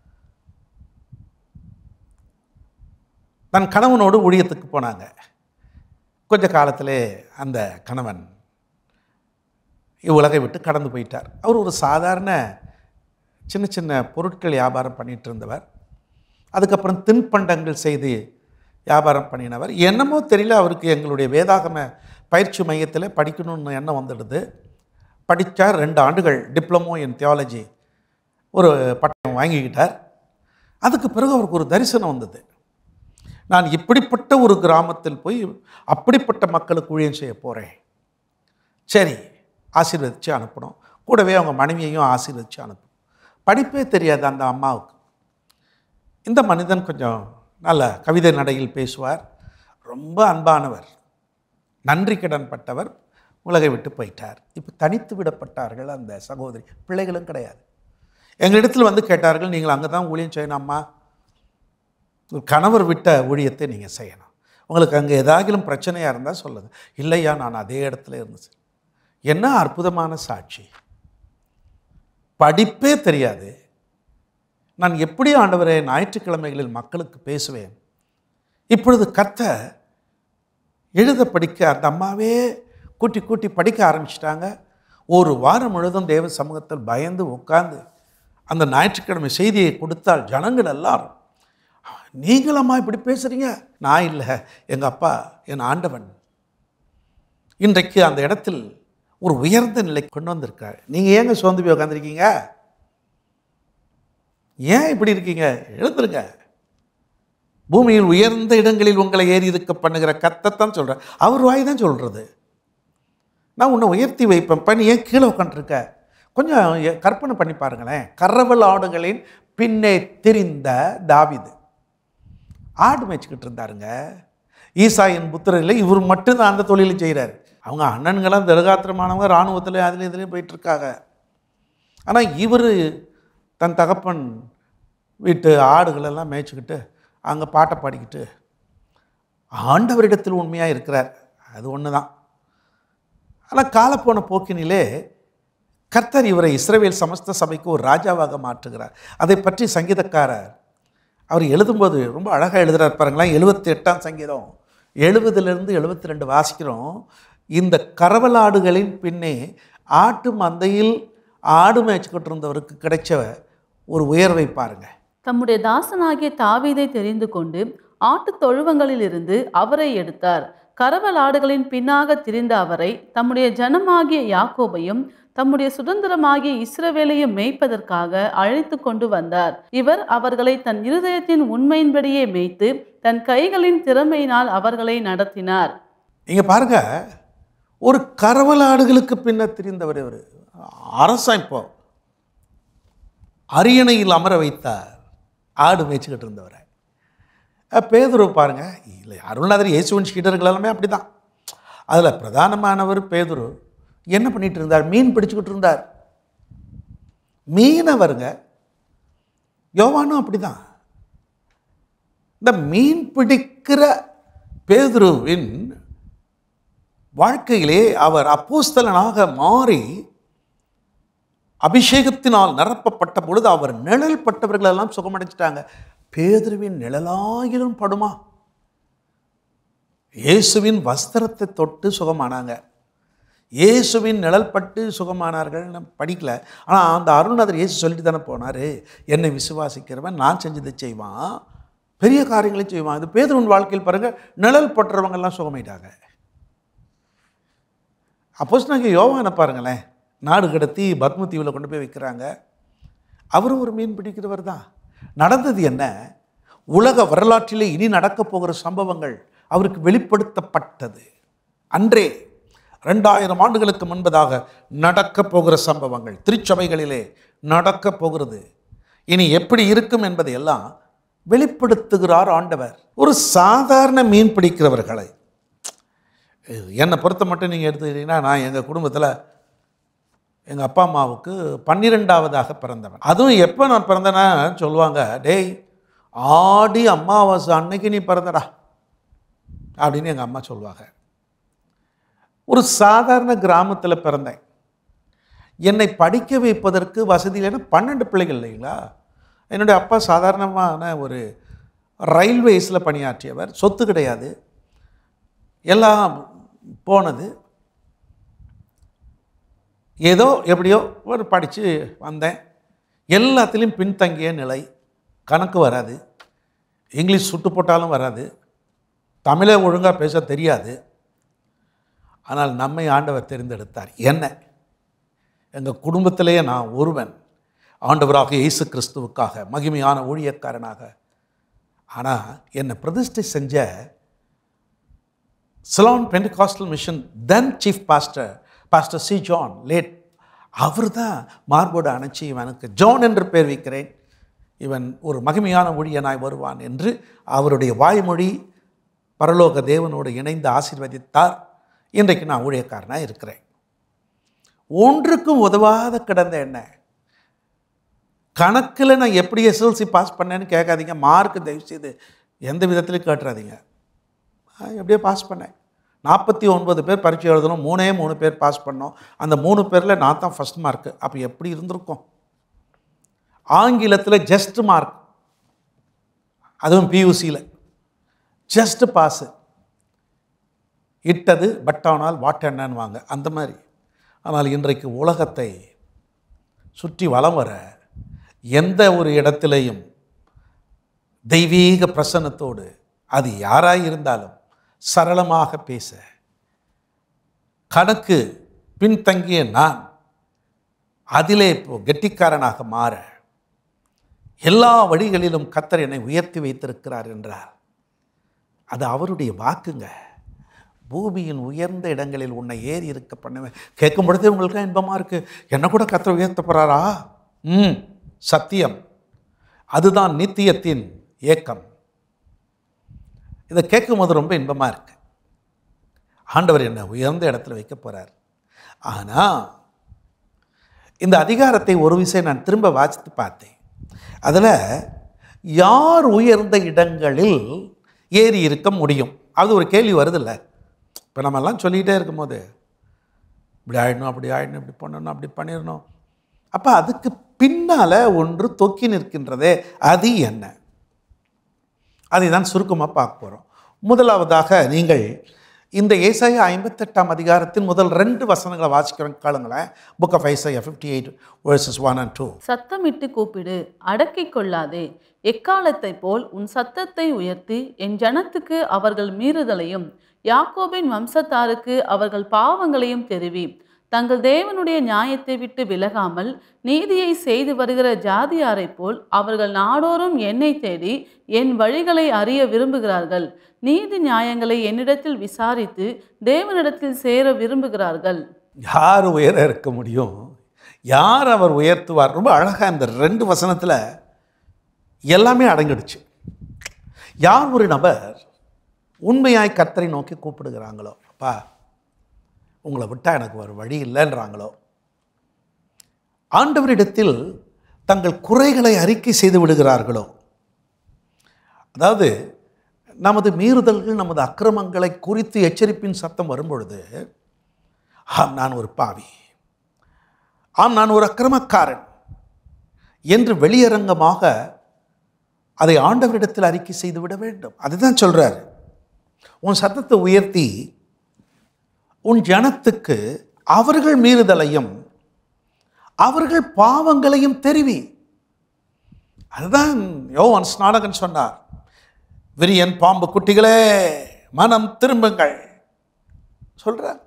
தன் கணவனோடு ஊழியத்துக்கு போனாங்க. கொஞ்ச காலத்திலே அந்த கணவன் இவ்வுலகை விட்டு கடந்து போயிட்டார். அவர் ஒரு சாதாரண சின்ன சின்ன பொருட்கள் வியாபாரம் பண்ணிகிட்டு இருந்தவர். அதுக்கப்புறம் தின்பண்டங்கள் செய்து வியாபாரம் பண்ணினவர். என்னமோ தெரியல, அவருக்கு எங்களுடைய வேதாகம பயிற்சி மையத்தில் படிக்கணும்னு எண்ணம் வந்துடுது. படித்தார். 2 ஆண்டுகள் டிப்ளமோ இன் தியாலஜி ஒரு பட்டம் வாங்கிக்கிட்டார். அதுக்கு பிறகு அவருக்கு ஒரு தரிசனம் வந்தது. நான் இப்படிப்பட்ட ஒரு கிராமத்தில் போய் அப்படிப்பட்ட மக்களுக்கு ஊழியம் செய்ய போகிறேன். சரி, ஆசீர்வதித்து அனுப்பணும். கூடவே அவங்க மனைவியையும் ஆசீர்வதித்து அனுப்பணும். படிப்பே தெரியாது அந்த அம்மாவுக்கு. இந்த மனிதன் கொஞ்சம் நல்ல கவிதை நடையில் பேசுவார், ரொம்ப அன்பானவர், நன்றி கடன் பட்டவர். உலகை விட்டு போயிட்டார். இப்போ தனித்து விடப்பட்டார்கள் அந்த சகோதரி. பிள்ளைகளும் கிடையாது. எங்களிடத்தில் வந்து கேட்டார்கள், நீங்கள் அங்கே தான் ஊழியம் செய்யணும்மா, கணவர் விட்ட ஊழியத்தை நீங்கள் செய்யணும், உங்களுக்கு அங்கே ஏதாகிலும் பிரச்சனையாக இருந்தால் சொல்லுங்கள். இல்லையா, நான் அதே இடத்துல இருந்துச்சு. என்ன அற்புதமான சாட்சி! படிப்பே தெரியாது. நான் எப்படி ஆண்டவரே ஞாயிற்றுக்கிழமைகளில் மக்களுக்கு பேசுவேன்? இப்பொழுது கர்த்தர் எழுத படிக்க அந்த அம்மாவே கூட்டி கூட்டி படிக்க ஆரம்பிச்சிட்டாங்க. ஒரு வாரம் முழுதும் தேவ சமூகத்தில் பயந்து உட்கார்ந்து அந்த ஞாயிற்றுக்கிழமை செய்தியை கொடுத்தால் ஜனங்கள் எல்லாரும், நீங்களம்மா இப்படி பேசுகிறீங்க? நான் இல்லை, எங்கள் அப்பா என் ஆண்டவன் இன்றைக்கு அந்த இடத்தில் ஒரு உயர்ந்த நிலை கொண்டு வந்திருக்கார். நீங்கள் ஏங்க சோர்ந்து போய் உட்காந்துருக்கீங்க? ஏன் இப்படி இருக்கீங்க? எழுந்துருங்க. பூமியில் உயர்ந்த இடங்களில் உங்களை ஏறி இருக்க பண்ணுகிற கர்த்தர்தான் சொல்கிறேன். அவர் வாய் தான் சொல்கிறது. நான் உன்னை உயர்த்தி வைப்பேன், பண்ணி ஏன் கீழே உட்காந்துருக்க? கொஞ்சம் கற்பனை பண்ணி பாருங்களேன். கறவல் ஆடுகளின் பின்னே திரிந்த தாவீது ஆடு மேய்ச்சிக்கிட்டு இருந்தாருங்க. ஈசாயின் புத்திரரில் இவர் மட்டும்தான் அந்த தொழிலை செய்கிறார். அவங்க அண்ணன்களாம் திடகாத்திரமானவங்க, இராணுவத்தில் அதில் இதுலேயும் போயிட்டுருக்காங்க. ஆனால் இவர் தன் தகப்பன் வீட்டு ஆடுகளெல்லாம் மேய்ச்சிக்கிட்டு அங்கே பாட்டை பாடிக்கிட்டு ஆண்டவரிடத்தில் உண்மையாக இருக்கிறார். அது ஒன்று தான். ஆனால் காலப்போன போக்கினிலே கர்த்தர் இவரை இஸ்ரவேல் சமஸ்த சபைக்கு ஒரு ராஜாவாக மாற்றுகிறார். அதை பற்றி சங்கீதக்காரர் அவர் எழுதும்போது ரொம்ப அழகாக எழுதுகிறார் பாருங்களேன். 78ஆம் சங்கீதம் 70லிருந்து 72 வாசிக்கிறோம். இந்த கறவலாடுகளின் பின்னே ஆட்டு மந்தையில் ஆடு மேய்ச்சிக்கிட்டு இருந்தவருக்கு கிடைச்ச ஒரு உயர்வை பாருங்க. தம்முடைய தாசனாகிய தாவீதை தெரிந்து கொண்டு ஆட்டுத் தொழுவங்களிலிருந்து அவரை எடுத்தார். கறவல் ஆடுகளின் பின்னாக திரிந்த அவரை தம்முடைய ஜனமாகிய யாக்கோபையும் தம்முடைய சுதந்திரமாகிய இஸ்ரவேலையும் மேய்ப்பதற்காக அழைத்து கொண்டு வந்தார். இவர் அவர்களை தன் இருதயத்தின் உண்மையின்படியே மேய்த்து தன் கைகளின் திறமையினால் அவர்களை நடத்தினார். இங்க பாருங்க, ஒரு கறவல் ஆடுகளுக்கு பின்ன திரிந்தவர் இவர். அரசன் இப்போ அரியணையில் அமர வைத்தார் ஆடு மேய்ச்சிக்கிட்டு இருந்தவரை. பேதுரு பாருங்க, இல்லை அருள்நாதர் இயேசுவின் சீடர்கள் எல்லாமே அப்படி தான். அதில் பிரதானமானவர் பேதுரு என்ன பண்ணிட்டு இருந்தார்? மீன் பிடிச்சுக்கிட்டு இருந்தார். மீனை வருங்க. யோவானும் அப்படி தான். இந்த மீன் பிடிக்கிற பேதுருவின் வாழ்க்கையிலே அவர் அப்போஸ்தலனாக மாறி அபிஷேகத்தினால் நிரப்பப்பட்ட பொழுது அவர் நிழல் பட்டவர்கள் எல்லாம் சுகமடைஞ்சிட்டாங்க. பேதுருவின் நிழலாயிலும் படுமா? இயேசுவின் வஸ்திரத்தை தொட்டு சுகமானாங்க. இயேசுவின் நிழல் பட்டு சுகமானார்கள். படிக்கல, ஆனால் அந்த அருள்நாதர் இயேசு சொல்லிட்டு தானே போனார், என்னை விசுவாசிக்கிறவன் நான் செஞ்சதை செய்வான், பெரிய காரியங்களையும் செய்வான். இது பேதுருவின் வாழ்க்கையில் பாருங்கள், நிழல் பட்டுறவங்கெல்லாம் சுகமாயிட்டாங்க. அப்போஸ்தலனாகிய யோவானை பாருங்களேன், நாடு கடத்தி பத்ம தீவில் கொண்டு போய் வைக்கிறாங்க. அவரும் ஒரு மீன் பிடிக்கிறவர் தான். நடந்தது என்ன? உலக வரலாற்றிலே இனி நடக்கப் போகிற சம்பவங்கள் அவருக்கு வெளிப்படுத்தப்பட்டது. அன்றே 2000 ஆண்டுகளுக்கு முன்பதாக நடக்கப் போகிற சம்பவங்கள் திருச்சபைகளிலே நடக்கப் போகிறது. இனி எப்படி இருக்கும் என்பதை எல்லாம் வெளிப்படுத்துகிறார் ஆண்டவர். ஒரு சாதாரண மீன் பிடிக்கிறவர்களை என்னை பொறுத்த மட்டும் நீங்கள் எடுத்துக்கிட்டீங்கன்னா, நான் எங்கள் குடும்பத்தில் எங்கள் அப்பா அம்மாவுக்கு 12ஆவதாக பிறந்தவன். அதுவும் எப்போ நான் பிறந்தேன்னா சொல்லுவாங்க, டேய் ஆடி அமாவாசை அன்னைக்கு நீ பிறந்தடா அப்படின்னு எங்கள் அம்மா சொல்லுவாங்க. ஒரு சாதாரண கிராமத்தில் பிறந்தேன். என்னை படிக்க வைப்பதற்கு வசதி இல்லைன்னா 12 பிள்ளைகள் இல்லைங்களா. என்னுடைய அப்பா சாதாரணமான ஒரு ரயில்வேஸில் பணியாற்றியவர். சொத்து கிடையாது, எல்லாம் போனது. ஏதோ எப்படியோ ஒரு படித்து வந்தேன். எல்லாத்துலேயும் பின்தங்கிய நிலை. கணக்கு வராது, இங்கிலீஷ் சுட்டு போட்டாலும் வராது, தமிழை ஒழுங்காக பேச தெரியாது. ஆனால் நம்மை ஆண்டவர் தெரிந்தெடுத்தார். என்ன, எங்கள் குடும்பத்திலேயே நான் ஒருவன் ஆண்டவராக இயேசு கிறிஸ்துவுக்காக மகிமையான ஊழியக்காரனாக. ஆனால் என்னை பிரதிஷ்டை செஞ்ச Ceylon Pentecostal mission then chief pastor C John late, அவர் தான் மார்போடு அணைச்சி இவனுக்கு ஜான் என்று பேர் வைக்கிறேன், இவன் ஒரு மகிமையான ஊழியனாய் வருவான் என்று அவருடைய வாய்மொழி பரலோக தேவனோடு இணைந்து ஆசீர்வதித்தார். இன்றைக்கு நான் ஊழியக்காரனாக இருக்கிறேன். ஒன்றுக்கும் உதவாத கிடந்த என்ன, கணக்கில் நான் எப்படி எஸ்எல்சி பாஸ் பண்ணேன்னு கேட்காதீங்க. மார்க் தயவுசெய்து எந்த விதத்துலையும் கேட்டுறாதீங்க. எப்படியோ பாஸ் பண்ணேன். 49 பேர் பரீட்சை எழுதணும், 3 பேர் பாஸ் பண்ணோம். அந்த 3 பேரில் நான் தான் ஃபஸ்ட் மார்க்கு. அப்போ எப்படி இருந்திருக்கும்? ஆங்கிலத்தில் ஜஸ்ட் மார்க், அதுவும் பியூசியில் ஜஸ்ட் பாஸு. இட்டது பட் ஆனால் வாட் என்னன்னுவாங்க அந்த மாதிரி. ஆனால் இன்றைக்கு உலகத்தை சுற்றி வலம் வர எந்த ஒரு இடத்திலையும் தெய்வீக பிரசன்னத்தோடு அது யாராக இருந்தாலும் சரளமாக பேச, கணக்கு பின்தங்கிய நான் அதிலே இப்போ கெட்டிக்காரனாக மாற எல்லா வழிகளிலும் கர்த்தர் என்னை உயர்த்தி வைத்திருக்கிறார் என்றார். அது அவருடைய வாக்குங்க. பூமியின் உயர்ந்த இடங்களில் உன்னை ஏறி இருக்க பண்ணுவேன். கேட்கும் பொழுதே உங்களுக்கு இன்பமாக இருக்குது. என்ன கூட கர்த்தர் உயர்த்த போகிறாரா? சத்தியம். அதுதான் நித்தியத்தின் ஏக்கம். இதை கேட்கும்போது ரொம்ப இன்பமாக இருக்கு. ஆண்டவர் என்னை உயர்ந்த இடத்துல வைக்க போகிறார். ஆனால் இந்த அதிகாரத்தை ஒரு விஷயம் நான் திரும்ப வாசித்து பார்த்தேன். அதில் யார் உயர்ந்த இடங்களில் ஏறி இருக்க முடியும்? அது ஒரு கேள்வி வருதில்ல. இப்போ நம்மெல்லாம் சொல்லிக்கிட்டே இருக்கும்போது இப்படி ஆயிடணும், அப்படி ஆயிடணும், இப்படி பண்ணணும், அப்படி பண்ணிடணும். அப்போ அதுக்கு பின்னால் ஒன்று தொக்கி நிற்கின்றதே, அது என்ன? அதை தான் சுருக்கமாக பார்க்க போகிறோம். முதலாவதாக நீங்கள் இந்த ஏசாயா 58 அதிகாரத்தின் முதல் 2 வசனங்களை வாசிக்கிறோம். காலங்களேன். Book of Isaiah 58 verses 1 and 2. சத்தமிட்டு கூப்பிடு, அடக்கிக் கொள்ளாதே. எக்காலத்தை போல் உன் சத்தத்தை உயர்த்தி என் ஜனத்துக்கு அவர்கள் மீறுதலையும் யாக்கோபின் வம்சத்தாருக்கு அவர்கள் பாவங்களையும் தெரிவி. தங்கள் தேவனுடைய நியாயத்தை விட்டு விலகாமல் நீதியை செய்து வருகிற ஜாதியாரை போல் அவர்கள் நாடோறும் என்னை தேடி என் வழிகளை அறிய விரும்புகிறார்கள். நீதி நியாயங்களை என்னிடத்தில் விசாரித்து தேவனிடத்தில் சேர விரும்புகிறார்கள். யார் உயர இருக்க முடியும்? யார் அவர் உயர்த்துவார்? ரொம்ப அழகாக இந்த 2 வசனத்தில் எல்லாமே அடங்கிடுச்சு. யார் ஒரு நபர் உண்மையாய் கர்த்தரை நோக்கி கூப்பிடுகிறாங்களோ, அப்பா உங்களை விட்டால் எனக்கு ஒரு வழி இல்லைன்றாங்களோ, ஆண்டவரிடத்தில் தங்கள் குறைகளை அறிக்கை செய்து விடுகிறார்களோ, அதாவது நமது மீறுதல்கள், நமது அக்கிரமங்களை குறித்து எச்சரிப்பின் சத்தம் வரும்பொழுது, ஆம் நான் ஒரு பாவி, ஆம் நான் ஒரு அக்கிரமக்காரன் என்று வெளியரங்கமாக அதை ஆண்டவரிடத்தில் அறிக்கை செய்து விட வேண்டும். அதுதான் சொல்றார். உன் சத்தத்தை உயர்த்தி உன் ஜனத்துக்கு அவர்கள் மீறுதலையும் அவர்கள் பாவங்களையும் தெரிவி. அதுதான் யோவான் ஸ்நானகன் சொன்னார். விரியன் பாம்பு குட்டிகளே மனம் திரும்புங்கள் சொல்றார்.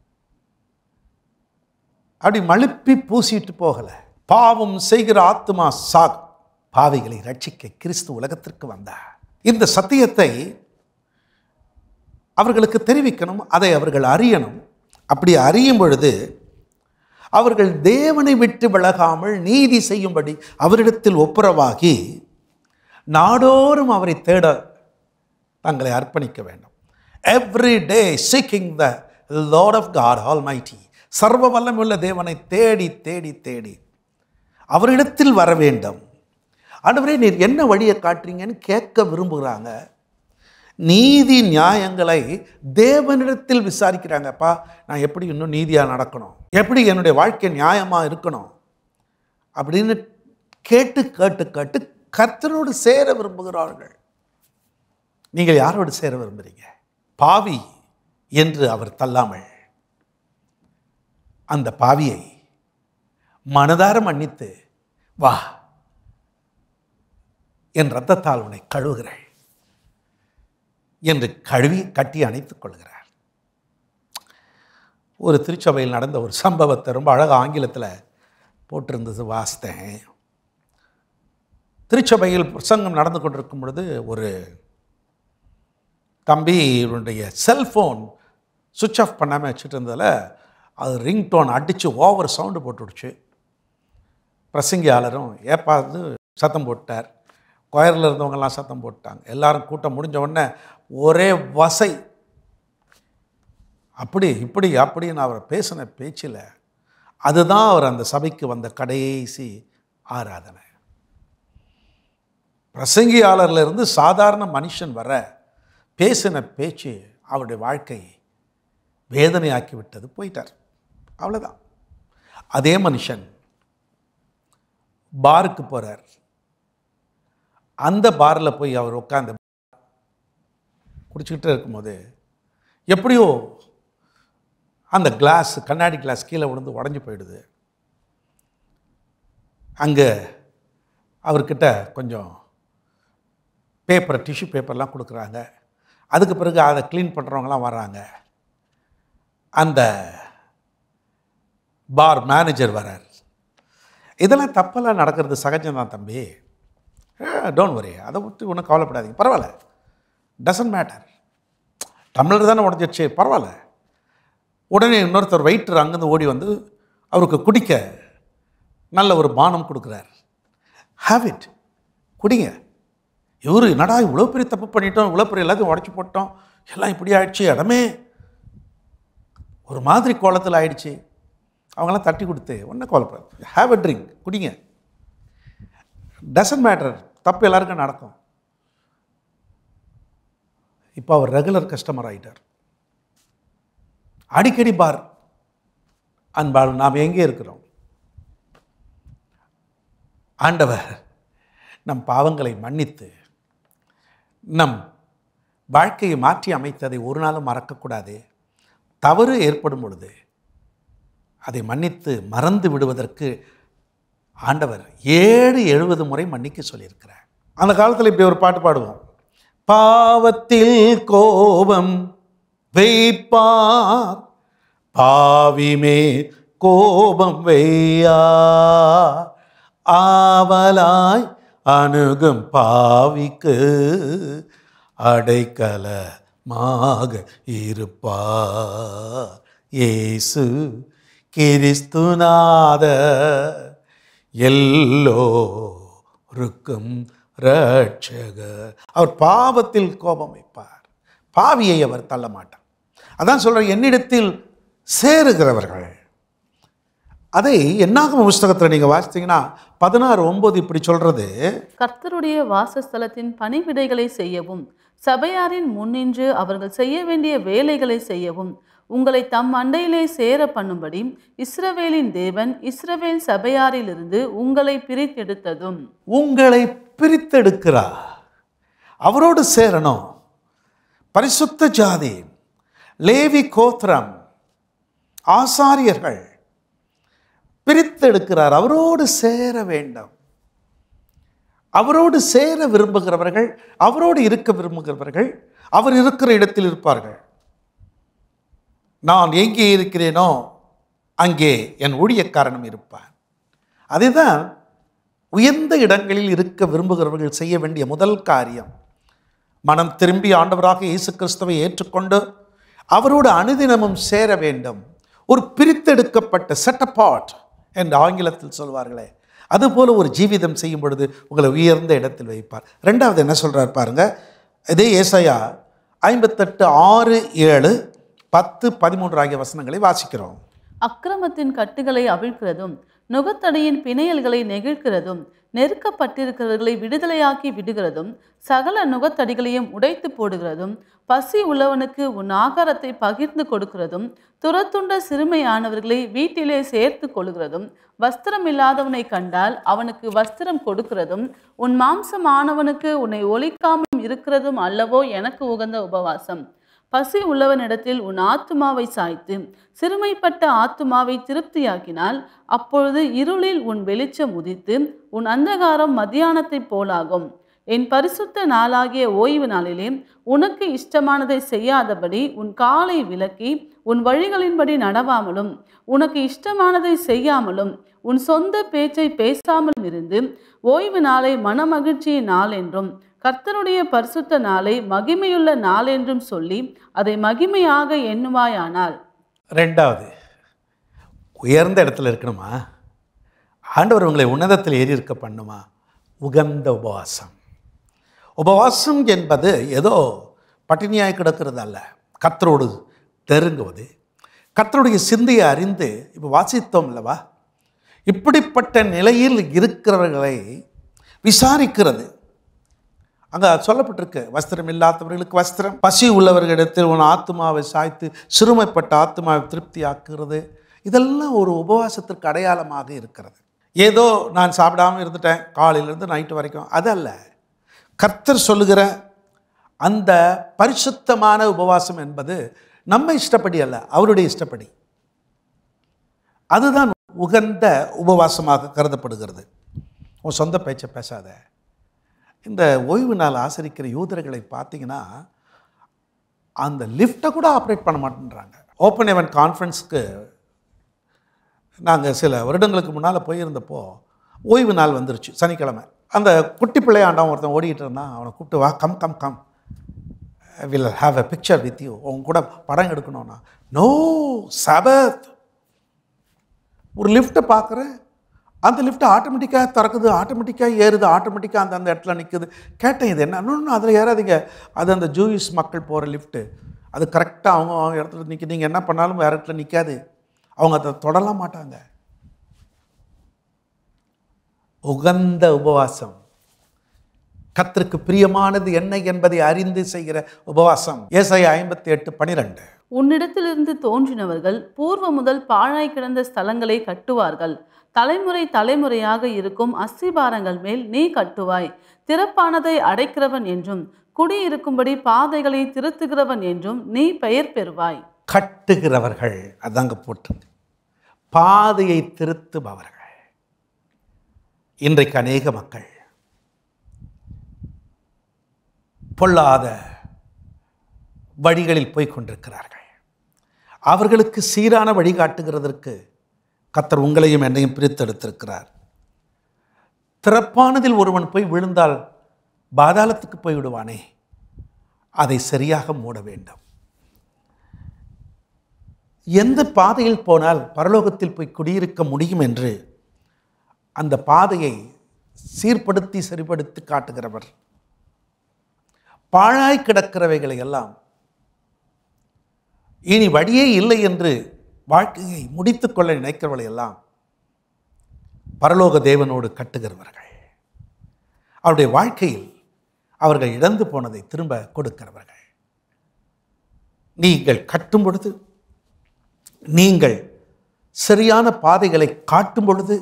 அப்படி மழுப்பி பூசிட்டு போகல. பாவம் செய்கிற ஆத்துமா சாகும், பாவிகளை ரட்சிக்க கிறிஸ்து உலகத்திற்கு வந்தார். இந்த சத்தியத்தை அவர்களுக்கு தெரிவிக்கணும், அதை அவர்கள் அறியணும். அப்படி அறியும் பொழுது அவர்கள் தேவனை விட்டு விலகாமல் நீதி செய்யும்படி அவரிடத்தில் ஒப்புரவாகி நாடோறும் அவரை தேட தங்களை அர்ப்பணிக்க வேண்டும். Every day seeking the Lord of God almighty, சர்வ வல்லமையுள்ள தேவனை தேடி தேடி தேடி அவரிடத்தில் வர வேண்டும். ஆண்டவரே நீர் என்ன வழியை காட்டுறீங்கன்னு கேட்க விரும்புகிறாங்க. நீதி நியாயங்களை தேவனிடத்தில் விசாரிக்கிறாங்கப்பா. நான் எப்படி இன்னும் நீதியாக நடக்கணும், எப்படி என்னுடைய வாழ்க்கை நியாயமாக இருக்கணும் அப்படின்னு கேட்டு கேட்டு கேட்டு கர்த்தரோடு சேர விரும்புகிறார்கள். நீங்கள் யாரோடு சேர விரும்புகிறீங்க? பாவி என்று அவர் தள்ளாமல் அந்த பாவியை மனதார மன்னித்து வா, என் இரத்தத்தால் உன்னை கழுவுகிறாள் என்று கழுவி கட்டி அணைத்துக் கொள்கிறார். ஒரு திருச்சபையில் நடந்த ஒரு சம்பவத்தை ரொம்ப அழகாக ஆங்கிலத்தில் போட்டிருந்தது, வாசித்தேன். திருச்சபையில் பிரசங்கம் நடந்து கொண்டிருக்கும் பொழுது ஒரு தம்பியுடைய செல்ஃபோன் சுவிட்ச் ஆஃப் பண்ணாமல் வச்சுட்டு இருந்ததில் அது ரிங்டோன் அடித்து ஓவர் சவுண்டு போட்டுடுச்சு. பிரசங்கியாளரும் ஏப்பாது சத்தம் போட்டார். கொயரில் இருந்தவங்கெல்லாம் சத்தம் போட்டாங்க. எல்லாரும் கூட்டம் முடிஞ்ச உடனே ஒரே வசை, அப்படி இப்படி அப்படின்னு அவர் பேசின பேச்சில் அதுதான் அவர் அந்த சபைக்கு வந்த கடைசி ஆராதனை. பிரசங்கியாளர்ல இருந்து சாதாரண மனுஷன் வர பேசின பேச்சு அவருடைய வாழ்க்கை வேதனையாக்கி விட்டது. போயிட்டார், அவ்வளோதான். அதே மனுஷன் பாருக்கு போகிறார். அந்த பாரில் போய் அவர் உட்காந்து குடிச்சிக்கிட்டே இருக்கும்போது எப்படியோ அந்த கிளாஸ், கண்ணாடி கிளாஸ் கீழே விழுந்து உடஞ்சி போயிடுது. அங்கே அவர்கிட்ட கொஞ்சம் பேப்பர், டிஷ்யூ பேப்பர்லாம் கொடுக்குறாங்க. அதுக்கு பிறகு அதை க்ளீன் பண்ணுறவங்களாம் வர்றாங்க. அந்த பார் மேனேஜர் வரார். இதெல்லாம் தப்பெல்லாம் நடக்கிறது சகஜம்தான் தம்பி, டோன்ட் வரி, அதை விட்டு ஒன்றும் கவலைப்படாதீங்க, பரவாயில்ல, டசன்ட் மேட்டர், டம்ளர் தானே உடஞ்சிடுச்சு, பரவாயில்ல. உடனே இன்னொருத்தர் வெயிட்டர் அங்கேருந்து ஓடி வந்து அவருக்கு குடிக்க நல்ல ஒரு பானம் கொடுக்குறார். ஹேவ் இட், குடிங்க. இவர் என்னடா இவ்வளோ பெரிய தப்பு பண்ணிட்டோம், இவ்வளோ பெரிய எல்லாத்தையும் உடச்சி போட்டோம், எல்லாம் இப்படி ஆயிடுச்சு, இடமே ஒரு மாதிரி கோலத்தில் ஆயிடுச்சு. அவங்களாம் தட்டி கொடுத்து ஒன்றும் கவலைப்படாது, ஹேவ் அ ட்ரிங்க், குடிங்க, டசன்ட் மேட்டர், தப்பு எல்லாருக்கும் நடக்கும். இப்போ அவர் ரெகுலர் கஸ்டமர் ஆகிட்டார். அடிக்கடி பார். அன்பால் நாம் எங்கே இருக்கிறோம்? ஆண்டவர் நம் பாவங்களை மன்னித்து நம் வாழ்க்கையை மாற்றி அமைத்ததை ஒரு நாளும் மறக்கக்கூடாது. தவறு ஏற்படும் பொழுது அதை மன்னித்து மறந்து விடுவதற்கு ஆண்டவர் 7-70 முறை மன்னிக்க சொல்லியிருக்கிறார். அந்த காலத்தில் இப்படி ஒரு பாட்டு பாடுவோம். பாவத்தில் கோபம் வைப்பார், பாவிமே கோபம் வையா, ஆவலாய் அணுகும் பாவிக்கு அடைக்கலமாக இருப்பார் இயேசு கிறிஸ்துநாத, எல்லோருக்கும் ரட்சகர். அவர் பாவத்தில் கோபம் வைப்பார், பாவியை அவர் தள்ள மாட்டார். அதான் சொல்கிறார், என்னிடத்தில் சேருகிறவர்கள். அதை என்னாகும் புஸ்தகத்தில் நீங்கள் வாசித்தீங்கன்னா 16:9 இப்படி சொல்கிறது, கர்த்தருடைய வாசஸ்தலத்தின் பணிவிடைகளை செய்யவும் சபையாரின் முன்னின்று அவர்கள் செய்ய வேண்டிய வேலைகளை செய்யவும் உங்களை தம் அண்டையிலே சேர பண்ணும்படி இஸ்ரவேலின் தேவன் இஸ்ரவேல் சபையாரிலிருந்து உங்களை பிரித்தெடுத்ததும். உங்களை பிரித்தெடுக்கிறார், அவரோடு சேரணும். பரிசுத்த ஜாதி, லேவி கோத்திரம், ஆசாரியர்கள் பிரித்தெடுக்கிறார், அவரோடு சேர வேண்டும். அவரோடு சேர விரும்புகிறவர்கள், அவரோடு இருக்க விரும்புகிறவர்கள் அவர் இருக்கிற இடத்தில் இருப்பார்கள். நான் எங்கே இருக்கிறேனோ அங்கே என் ஊழியக்காரனும் இருப்பார். அதுதான் உயர்ந்த இடங்களில் இருக்க விரும்புகிறவர்கள் செய்ய வேண்டிய முதல் காரியம். மனம் திரும்பி ஆண்டவராக இயேசு கிறிஸ்துவை ஏற்றுக்கொண்டு அவரோடு அனுதினமும் சேர வேண்டும். ஒரு பிரித்தெடுக்கப்பட்ட செட் அபார்ட் என்று ஆங்கிலத்தில் சொல்வார்களே, அதுபோல ஒரு ஜீவிதம் செய்யும் பொழுது உங்களை உயர்ந்த இடத்தில் வைப்பார். ரெண்டாவது என்ன சொல்கிறார் பாருங்க, இதே ஏசாயா 58:6, 7, 10, 13 ஆகிய வசனங்களை வாசிக்கிறோம். அக்கிரமத்தின் கட்டுகளை அவிழ்க்கிறதும் நுகத்தடியின் பிணையல்களை நெகிழ்கிறதும் நெருக்கப்பட்டிருக்கிறவர்களை விடுதலையாக்கி விடுகிறதும் சகல நுகத்தடிகளையும் உடைத்து போடுகிறதும் பசி உள்ளவனுக்கு உன் ஆகாரத்தை பகிர்ந்து கொடுக்கிறதும் துரத்துண்ட சிறுமையானவர்களை வீட்டிலே சேர்த்து கொள்கிறதும் வஸ்திரம் இல்லாதவனை கண்டால் அவனுக்கு வஸ்திரம் கொடுக்கிறதும் உன் மாம்சமானவனுக்கு உன்னை ஒழிக்காமல் இருக்கிறதும் அல்லவோ எனக்கு உகந்த உபவாசம். பசி உள்ளவனிடத்தில் உன் ஆத்துமாவை சாய்த்து சிறுமைப்பட்ட ஆத்துமாவை திருப்தியாக்கினால் அப்பொழுது இருளில் உன் வெளிச்சம் உதித்து உன் அந்தகாரம் மத்தியானத்தைப் போலாகும். என் பரிசுத்த நாளாகிய ஓய்வு நாளிலே உனக்கு இஷ்டமானதை செய்யாதபடி உன் காலை விலக்கி உன் வழிகளின்படி நடவாமலும் உனக்கு இஷ்டமானதை செய்யாமலும் உன் சொந்த பேச்சை பேசாமலும் இருந்து ஓய்வு நாளை மனமகிழ்ச்சியின் நாள் என்றும் கர்த்தருடைய பரிசுத்த நாளை மகிமையுள்ள நாள் என்றும் சொல்லி அதை மகிமையாக எண்ணுவாயானால். ரெண்டாவது, உயர்ந்த இடத்துல இருக்கணுமா? ஆண்டவர் உங்களை உன்னதத்தில் ஏறி இருக்க பண்ணுமா? உகந்த உபவாசம். உபவாசம் என்பது ஏதோ பட்டினியாய் கிடக்கிறது அல்ல, கர்த்தரோடு நெருங்குவது, கர்த்தருடைய சிந்தையை அறிந்து. இப்போ வாசித்தோம் அல்லவா, இப்படிப்பட்ட நிலையில் இருக்கிறவர்களை விசாரிக்கிறது. அங்கே சொல்லப்பட்டிருக்கு, வஸ்திரம் இல்லாதவர்களுக்கு வஸ்திரம், பசி உள்ளவர்களிடத்தில் உன் ஆத்மாவை சாய்த்து சிறுமைப்பட்ட ஆத்மாவை திருப்தி ஆக்குறது. இதெல்லாம் ஒரு உபவாசத்திற்கு அடையாளமாக இருக்கிறது. ஏதோ நான் சாப்பிடாமல் இருந்துட்டேன் காலையிலேருந்து நைட்டு வரைக்கும், அதல்ல. கர்த்தர் சொல்லுகிற அந்த பரிசுத்தமான உபவாசம் என்பது நம்ம இஷ்டப்படி அல்ல, அவருடைய இஷ்டப்படி. அதுதான் உகந்த உபவாசமாக கருதப்படுகிறது. உன் சொந்த பேச்சை பேசாத. இந்த ஓய்வு நாள் ஆசரிக்கிற யூதர்களை பார்த்தீங்கன்னா அந்த லிஃப்ட்டை கூட ஆப்ரேட் பண்ண மாட்டேன்றாங்க. ஓப்பன் ஹெவன் கான்ஃபரன்ஸ்க்கு நாங்கள் சில வருடங்களுக்கு முன்னால் போயிருந்தப்போ ஓய்வு நாள் வந்துருச்சு, சனிக்கிழமை. அந்த குட்டி பிள்ளையாண்டவன் ஒருத்தன் ஓடிக்கிட்டு இருந்தான். அவனை கூப்பிட்டு, வா, come come come, will have a picture with you, உங்க கூட படம் எடுக்கணும்னா. நோ, சபத். ஒரு லிஃப்ட்டை பார்க்குறேன், அந்த லிஃப்ட் ஆட்டோமேட்டிக்காக திறக்குது, ஆட்டோமேட்டிக்காக ஏறுது, ஆட்டோமேட்டிக்காக அந்த இடத்துல நிற்குது. கேட்டேன், இது என்ன? இன்னொன்று அதில் ஏறாதீங்க, அது அந்த ஜூயிஷ் மக்கள் போகிற லிஃப்ட்டு, அது கரெக்டாக அவங்க இடத்துல நிற்க, நீங்கள் என்ன பண்ணாலும் வேறு இடத்துல நிற்காது, அவங்க அதை தொடலாம் மாட்டாங்க. உகந்த உபவாசம், கர்த்தருக்கு பிரியமானது என்ன என்பதை அறிந்து செய்கிற உபவாசம். ஏசாயா 58:12. உன்னிடத்திலிருந்து தோன்றினவர்கள் பூர்வ முதல் பாழாய் கிடந்த ஸ்தலங்களை கட்டுவார்கள். தலைமுறை தலைமுறையாக இருக்கும் அஸ்திபாரங்கள் மேல் நீ கட்டுவாய். திறப்பானதை அடைக்கிறவன் என்றும் குடியிருக்கும்படி பாதைகளை திருத்துகிறவன் என்றும் நீ பெயர் பெறுவாய். கட்டுகிறவர்கள், அதாங்க போட்டு, பாதையை திருத்துபவர்கள். இன்றைக்கு அநேக மக்கள் பொல்லாத வழிகளில் போய் கொண்டிருக்கிறார்கள். அவர்களுக்கு சீரான வழிகாட்டுகிறதற்கு கர்த்தர் உங்களையும் என்னையும் பிரித்தெடுத்திருக்கிறார். திறப்பானதில் ஒருவன் போய் விழுந்தால் பாதாளத்துக்கு போய் விடுவானே, அதை சரியாக மூட வேண்டும். எந்த பாதையில் போனால் பரலோகத்தில் போய் குடியிருக்க முடியும் என்று அந்த பாதையை சீர்படுத்தி சரிப்படுத்தி காட்டுகிறவர். பாழாய் கிடக்கிறவைகளை எல்லாம் இனி வழியே இல்லை என்று வாழ்க்கையை முடித்துக்கொள்ள நினைக்கிறவர்களை எல்லாம் பரலோக தேவனோடு கட்டுகிறவர்கள். அவருடைய வாழ்க்கையில் அவர்கள் இழந்து போனதை திரும்ப கொடுக்கிறவர்கள். நீங்கள் கட்டும் பொழுது, நீங்கள் சரியான பாதைகளை காட்டும் பொழுது,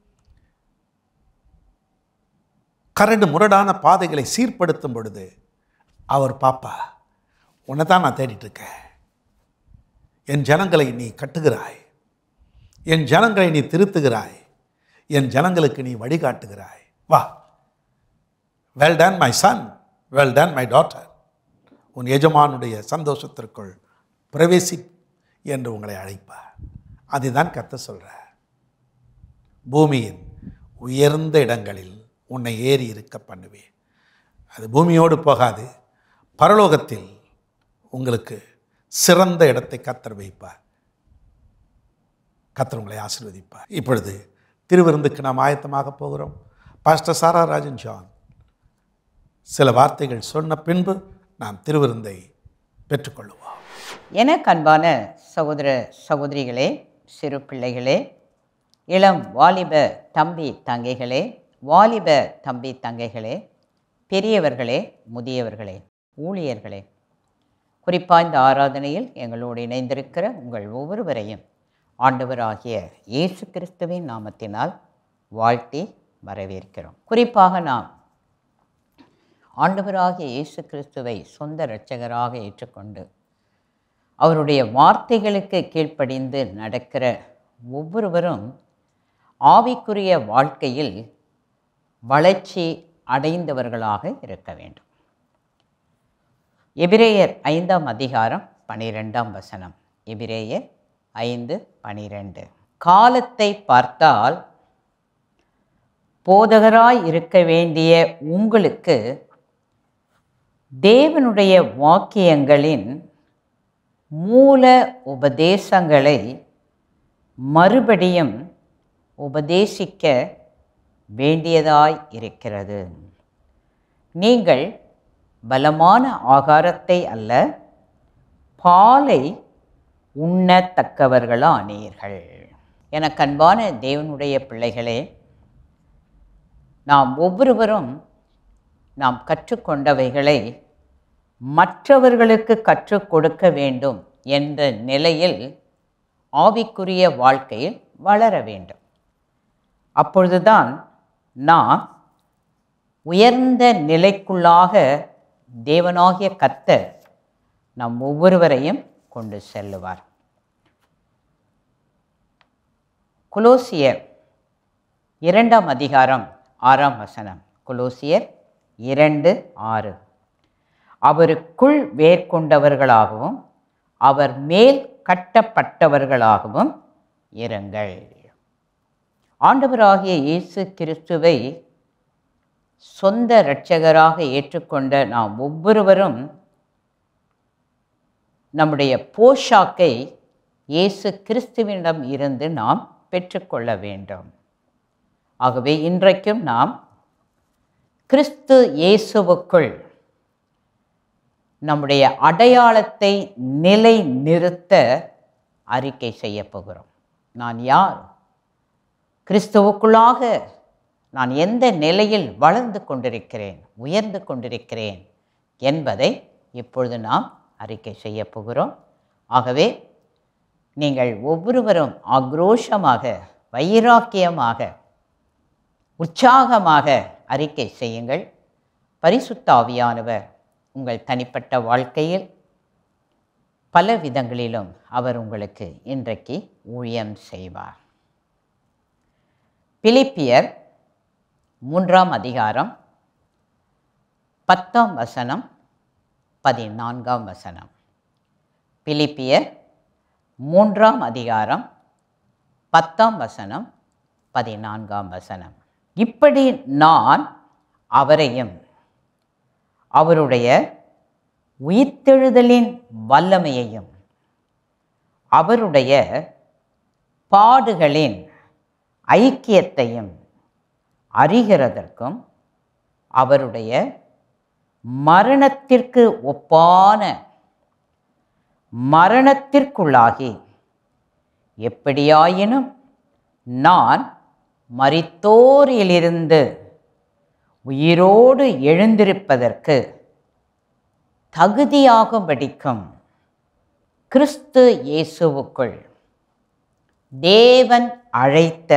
கரடு முரடான பாதைகளை சீர்படுத்தும் பொழுது அவர் பாப்பா, உன்னை தான் நான் தேடிட்டு இருக்கேன், என் ஜனங்களை நீ கட்டுகிறாய், என் ஜனங்களை நீ திருத்துகிறாய், என் ஜனங்களுக்கு நீ வழிகாட்டுகிறாய், வா, well done my son, well done my daughter, உன் எஜமானுடைய சந்தோஷத்திற்குள் பிரவேசி என்று உங்களை அழைப்பார். அதுதான் கர்த்தர் சொல்கிறார். பூமியின் உயர்ந்த இடங்களில் உன்னை ஏறி இருக்க பண்ணுவேன். அது பூமியோடு போகாது, பரலோகத்தில் உங்களுக்கு சிறந்த இடத்தை கர்த்தர் வைப்பார். கர்த்தர் உங்களை ஆசீர்வதிப்பார். இப்பொழுது திருவிருந்துக்கு நாம் ஆயத்தமாக போகிறோம். பாஸ்டர் சாரா ராஜன் ஜான் சில வார்த்தைகள் சொன்ன பின்பு நாம் திருவிருந்தை பெற்றுக்கொள்வோம். எனக்கு அன்பான சகோதர சகோதரிகளே, சிறு பிள்ளைகளே, இளம் வாலிப தம்பி தங்கைகளே, வாலிப தம்பி தங்கைகளே, பெரியவர்களே, முதியவர்களே, ஊழியர்களே, குறிப்பாக இந்த ஆராதனையில் எங்களோடு இணைந்திருக்கிற உங்கள் ஒவ்வொருவரையும் ஆண்டவராகிய இயேசு கிறிஸ்துவின் நாமத்தினால் வாழ்த்தி வரவேற்கிறோம். குறிப்பாக நாம் ஆண்டவராகிய இயேசு கிறிஸ்துவை சொந்த இரட்சகராக ஏற்றுக்கொண்டு அவருடைய வார்த்தைகளுக்கு கீழ்ப்படிந்து நடக்கிற ஒவ்வொருவரும் ஆவிக்குரிய வாழ்க்கையில் வளர்ச்சி அடைந்தவர்களாக இருக்க வேண்டும். எபிரேயர் 5:12. எபிரேயர் 5:12. காலத்தை பார்த்தால் போதகராய் இருக்க வேண்டிய உங்களுக்கு தேவனுடைய வாக்கியங்களின் மூல உபதேசங்களை மறுபடியும் உபதேசிக்க வேண்டியதாய் இருக்கிறது. நீங்கள் பலமான ஆகாரத்தை அல்ல, பாலை உண்ணத்தக்கவர்களானீர்கள். எனக்கு அன்பான தேவனுடைய பிள்ளைகளே, நாம் ஒவ்வொருவரும் நாம் கற்றுக்கொண்டவைகளை மற்றவர்களுக்கு கற்றுக் கொடுக்க வேண்டும் என்ற நிலையில் ஆவிக்குரிய வாழ்க்கையில் வளர வேண்டும். அப்பொழுதுதான் நாம் உயர்ந்த நிலைக்குள்ளாக தேவனாகிய கர்த்தர் நம் ஒவ்வொருவரையும் கொண்டு செல்லுவார். கொலோசியர் 2ஆம் அதிகாரம் 6ஆம் வசனம். கொலோசியர் 2:6. அவருக்குள் வேர்கொண்டவர்களாகவும் அவர் மேல் கட்டப்பட்டவர்களாகவும் இருங்கள். ஆண்டவராகிய இயேசு கிறிஸ்துவை சொந்த இரட்சகராக ஏற்றுக்கொண்ட நாம் ஒவ்வொருவரும் நம்முடைய போஷாக்கை இயேசு கிறிஸ்துவினிடம் இருந்து நாம் பெற்றுக்கொள்ள வேண்டும். ஆகவே இன்றைக்கும் நாம் கிறிஸ்து இயேசுவுக்குள் நம்முடைய அடையாளத்தை நிலை நிறுத்த அறிக்கை செய்ய போகிறோம். நான் யார்? கிறிஸ்துவுக்குள்ளாக நான் எந்த நிலையில் வளர்ந்து கொண்டிருக்கிறேன், உயர்ந்து கொண்டிருக்கிறேன் என்பதை இப்பொழுது நாம் அறிக்கை செய்ய போகிறோம். ஆகவே நீங்கள் ஒவ்வொருவரும் ஆக்ரோஷமாக, வைராக்கியமாக, உற்சாகமாக அறிக்கை செய்யுங்கள். பரிசுத்த ஆவியானவர் உங்கள் தனிப்பட்ட வாழ்க்கையில் பல விதங்களிலும் அவர் உங்களுக்கு இன்றைக்கு ஊழியம் செய்வார். பிலிப்பியர் 3ஆம் அதிகாரம் 10ஆம் வசனம் 14ஆம் வசனம். பிலிப்பியர் 3ஆம் அதிகாரம் 10ஆம் வசனம் 14ஆம் வசனம். இப்படி நான் அவரையும் அவருடைய உயிர்த்தெழுதலின் வல்லமையையும் அவருடைய பாடுகளின் ஐக்கியத்தையும் அறிகிறதற்கும் அவருடைய மரணத்திற்கு ஒப்பான மரணத்திற்குள்ளாகி எப்படியாயினும் நான் மரித்தோரிலிருந்து உயிரோடு எழுந்திருப்பதற்கு தகுதியாகும்படிக்கும் கிறிஸ்து இயேசுவுக்குள் தேவன் அழைத்த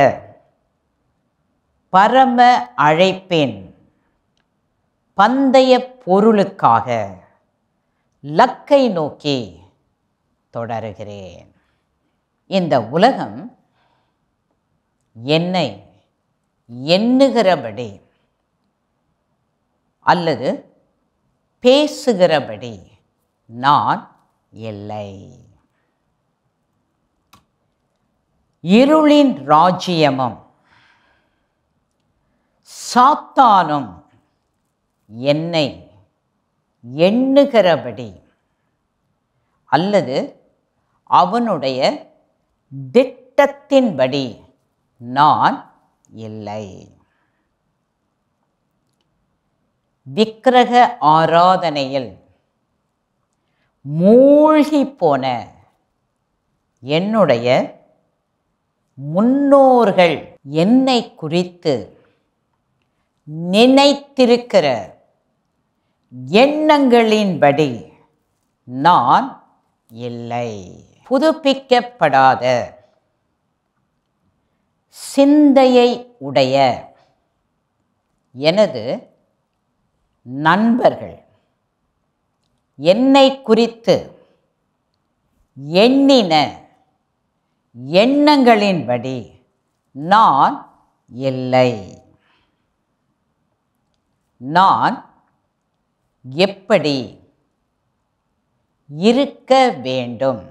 பரம அழைப்பின் பந்தய பொருளுக்காக லக்கை நோக்கி தொடருகிறேன். இந்த உலகம் என்னை எண்ணுகிறபடி அல்லது பேசுகிறபடி நான் இல்லை. இருளின் ராஜ்யமும் சாத்தானும் என்னை எண்ணுகிறபடி அல்லது அவனுடைய திட்டத்தின்படி நான் இல்லை. விக்கிரக ஆராதனையில் மூழ்கி போன என்னுடைய முன்னோர்கள் என்னை குறித்து நினைத்திருக்கிற எண்ணங்களின்படி நான் இல்லை. புதுப்பிக்கப்படாத சிந்தையை உடைய எனது நண்பர்கள் என்னை குறித்து எண்ணின எண்ணங்களின்படி நான் இல்லை. நான் எப்படி இருக்க வேண்டும்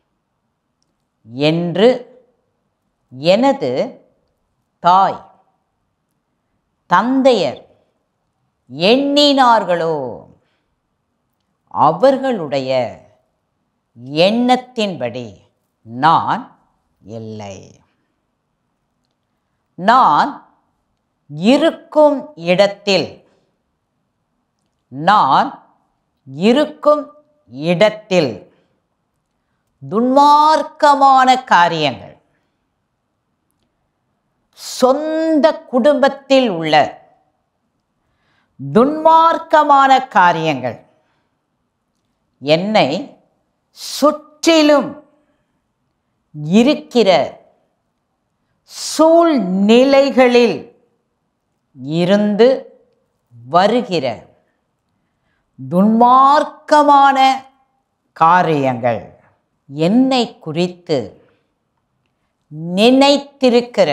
என்று எனது தாய் தந்தையர் எண்ணினார்களோ அவர்களுடைய எண்ணத்தின்படி நான் இல்லை. நான் இருக்கும் இடத்தில் துன்மார்க்கமான காரியங்கள், சொந்த குடும்பத்தில் உள்ள துன்மார்க்கமான காரியங்கள் என்னை சுற்றிலும் இருக்கிற சூழ்நிலைகளில் இருந்து வருகிற துன்மார்க்கமான காரியங்கள் என்னை குறித்து நினைத்திருக்கிற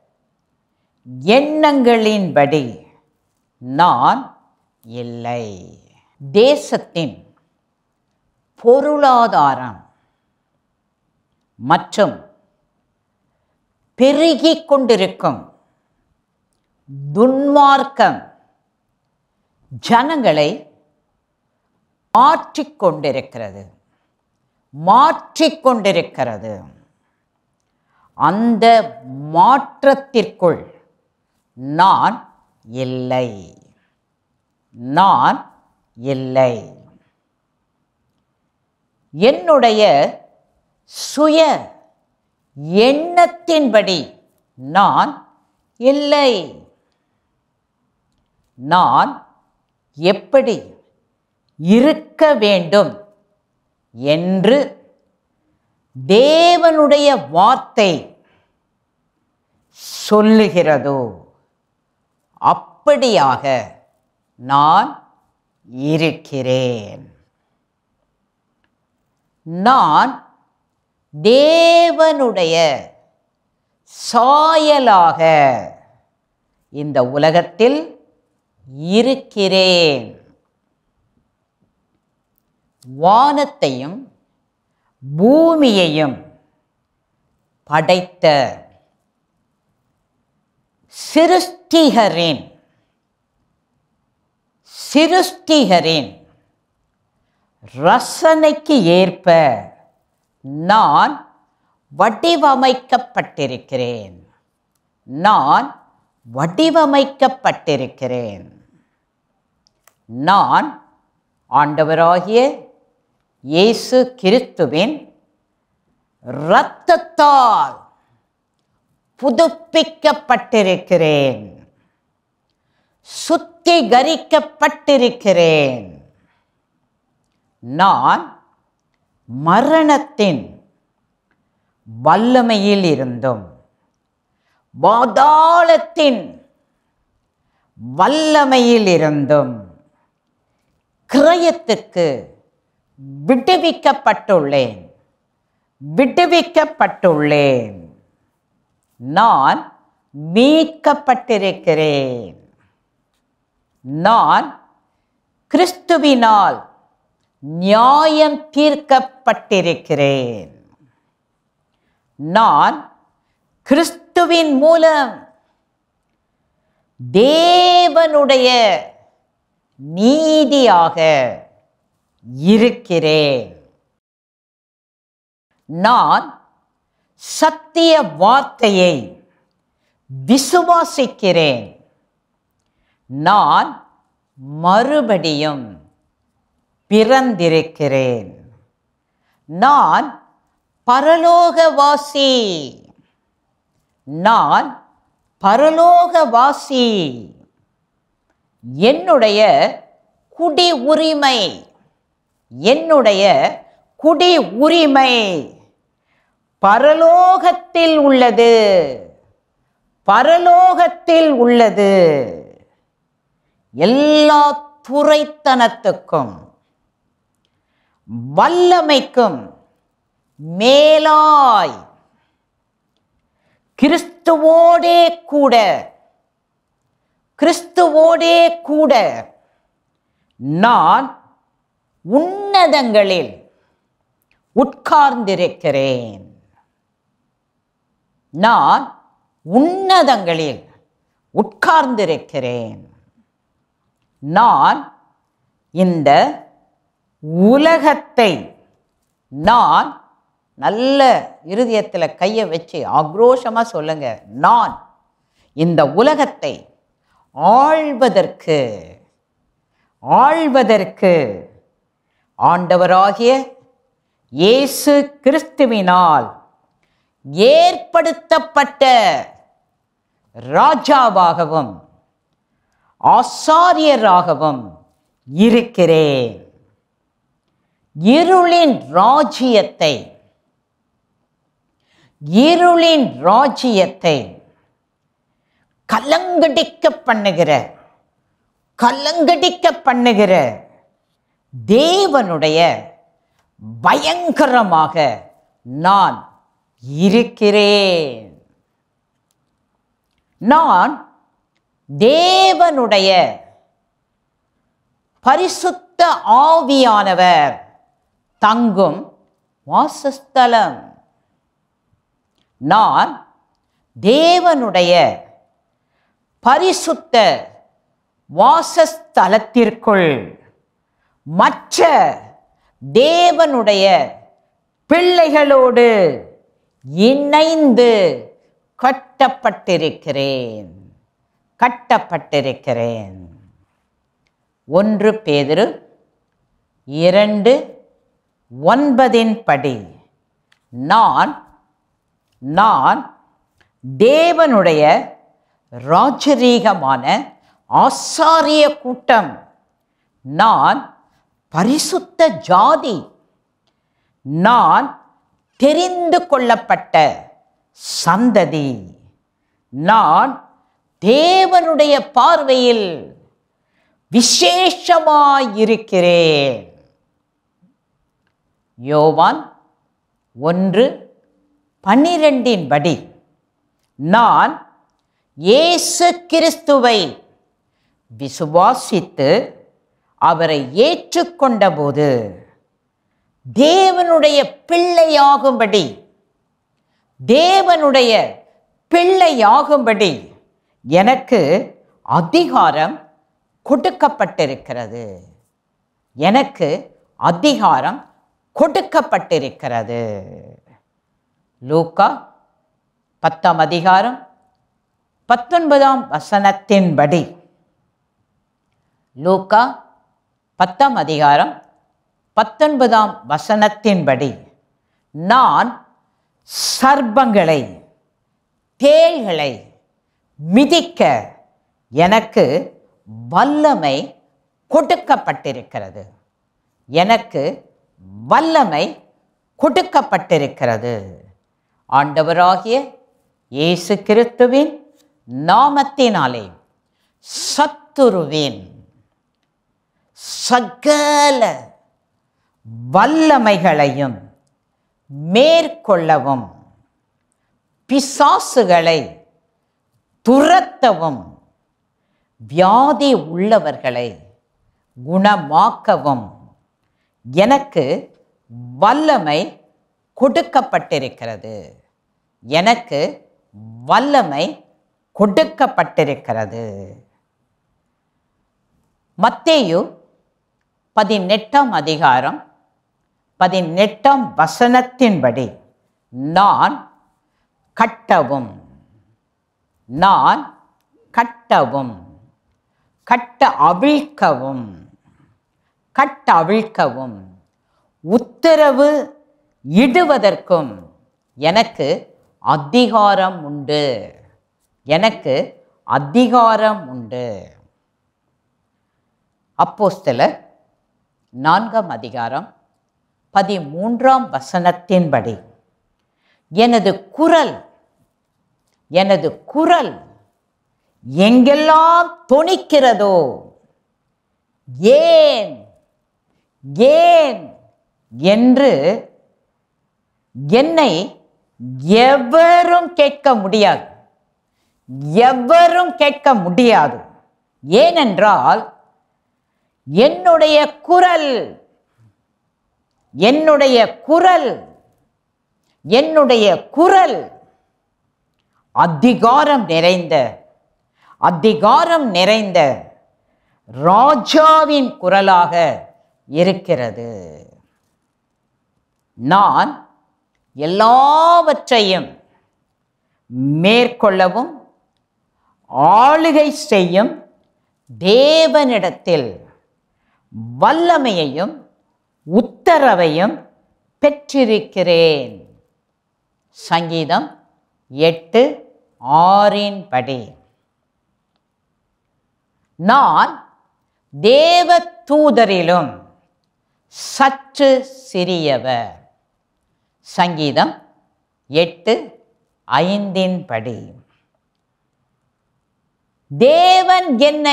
எண்ணங்களின்படி நான் இல்லை. தேசத்தின் பொருளாதாரம் மற்றும் பெருகிக் கொண்டிருக்கும் துன்மார்க்கம் ஜனங்களை மாற்றிக்கொண்டிருக்கிறது. அந்த மாற்றத்திற்குள் நான் இல்லை. என்னுடைய சுய எண்ணத்தின்படி நான் இல்லை. நான் எப்படி இருக்க வேண்டும் என்று தேவனுடைய வார்த்தை சொல்லுகிறதோ அப்படியாக நான் இருக்கிறேன். நான் தேவனுடைய சாயலாக இந்த உலகத்தில் இருக்கிறேன். வானத்தையும் பூமியையும் படைத்த சிருஷ்டிகரின் ரசனைக்கு ஏற்ப நான் வடிவமைக்கப்பட்டிருக்கிறேன். நான் ஆண்டவராகிய இயேசு கிறிஸ்துவின் இரத்தத்தால் புதுப்பிக்கப்பட்டிருக்கிறேன், சுத்திகரிக்கப்பட்டிருக்கிறேன். நான் மரணத்தின் வல்லமையில் இருந்தும் பாதாளத்தின் வல்லமையில் இருந்தும் கிரயத்துக்கு விடுவிக்கப்பட்டுள்ளேன். நான் மீட்கப்பட்டிருக்கிறேன். நான் கிறிஸ்துவினால் நியாயம் தீர்க்கப்பட்டிருக்கிறேன். நான் கிறிஸ்துவின் மூலம் தேவனுடைய நீதியாக இருக்கிறேன். நான் சத்திய வார்த்தையை விசுவாசிக்கிறேன். நான் மறுபடியும் பிறந்திருக்கிறேன். நான் பரலோகவாசி. என்னுடைய குடி உரிமை பரலோகத்தில் உள்ளது. எல்லா துரைத்தனத்துக்கும் வல்லமைக்கும் மேலாய் கிறிஸ்துவோடே கூட நான் உன்னதங்களில் உட்கார்ந்திருக்கிறேன். நான் இந்த உலகத்தை நல்ல இருதயத்தில் கையை வச்சு ஆக்ரோஷமாக சொல்லுங்க. நான் இந்த உலகத்தை ஆள்வதற்கு ஆண்டவராகிய இயேசு கிறிஸ்துவினால் ஏற்படுத்தப்பட்ட ராஜாவாகவும் ஆசாரியராகவும் இருக்கிறேன். இருளின் ராஜ்யத்தை இருளின் ராஜ்யத்தை கலங்கடிக்க பண்ணுகிற தேவனுடைய பயங்கரமாக நான் இருக்கிறேன். நான் தேவனுடைய பரிசுத்த ஆவியானவர் தங்கும் வாசஸ்தலம். நான் தேவனுடைய பரிசுத்த வாசஸ்தலத்திற்குள் மற்ற தேவனுடைய பிள்ளைகளோடு இணைந்து கட்டப்பட்டிருக்கிறேன். 1 பேதுரு 2:9 படி நான் தேவனுடைய ராஜரீகமான ஆசாரிய கூட்டம், நான் பரிசுத்த ஜாதி, நான் தெரிந்து கொள்ளப்பட்ட சந்ததி, நான் தேவனுடைய பார்வையில் விசேஷமாயிருக்கிறேன். யோவான் 1:12 படி நான் இயேசு கிறிஸ்துவை விசுவாசித்து அவரை ஏற்றுக்கொண்டபோது தேவனுடைய பிள்ளையாகும்படி எனக்கு அதிகாரம் கொடுக்கப்பட்டிருக்கிறது. லூக்கா 10:19 லூக்கா 10:19 நான் சர்ப்பங்களை தேள்களை மிதிக்க எனக்கு வல்லமை கொடுக்கப்பட்டிருக்கிறது. ஆண்டவராகிய இயேசு கிறிஸ்துவின் நாமத்தினாலே சத்துருவின் சகல வல்லமைகளையும் மேற்கொள்ளவும் பிசாசுகளை துரத்தவும் வியாதி உள்ளவர்களை குணமாக்கவும் எனக்கு வல்லமை கொடுக்கப்பட்டிருக்கிறது. மத்தேயு 18:18 நான் கட்ட அவிழ்க்கவும் உத்தரவு இடுவதற்கும் எனக்கு அதிகாரம் உண்டு. அப்போஸ்தலர் 4:13 எனது குரல் எங்கெல்லாம் தொனிக்கிறதோ, ஏன் என்று என்னை எவரும் கேட்க முடியாது. ஏனென்றால் என்னுடைய குரல் அதிகாரம் நிறைந்த ராஜாவின் குரலாக இருக்கிறது. நான் எல்லாவற்றையும் மேற்கொள்ளவும் ஆளுகை செய்யும் தேவனிடத்தில் வல்லமையையும் உத்தரவையும் பெற்றிருக்கிறேன். சங்கீதம் 8:6 படி நான் தேவ தூதரிலும் சற்று சிறியவர். சங்கீதம் 8:5 படி, தேவன்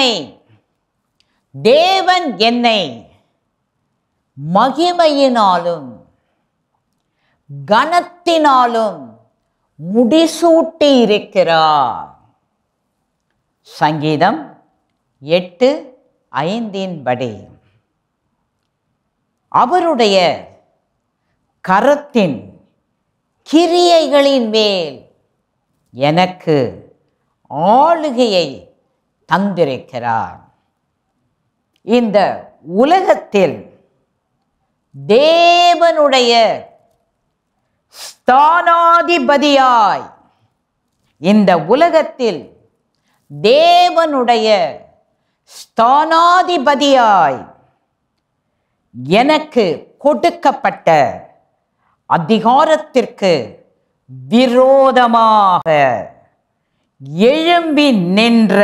என்னை மகிமையினாலும் கனத்தினாலும் முடிசூட்டி இருக்கிறார். சங்கீதம் 8:5 படி, அவருடைய கரத்தின் கிரியைகளின் மேல் எனக்கு ஆளுகையை தந்திருக்கிறார். இந்த உலகத்தில் தேவனுடைய ஸ்தானாதிபதியாய், இந்த உலகத்தில் தேவனுடைய ஸ்தானாதிபதியாய் எனக்கு கொடுக்கப்பட்ட அதிகாரத்திற்கு விரோதமாக எழும்பி நின்ற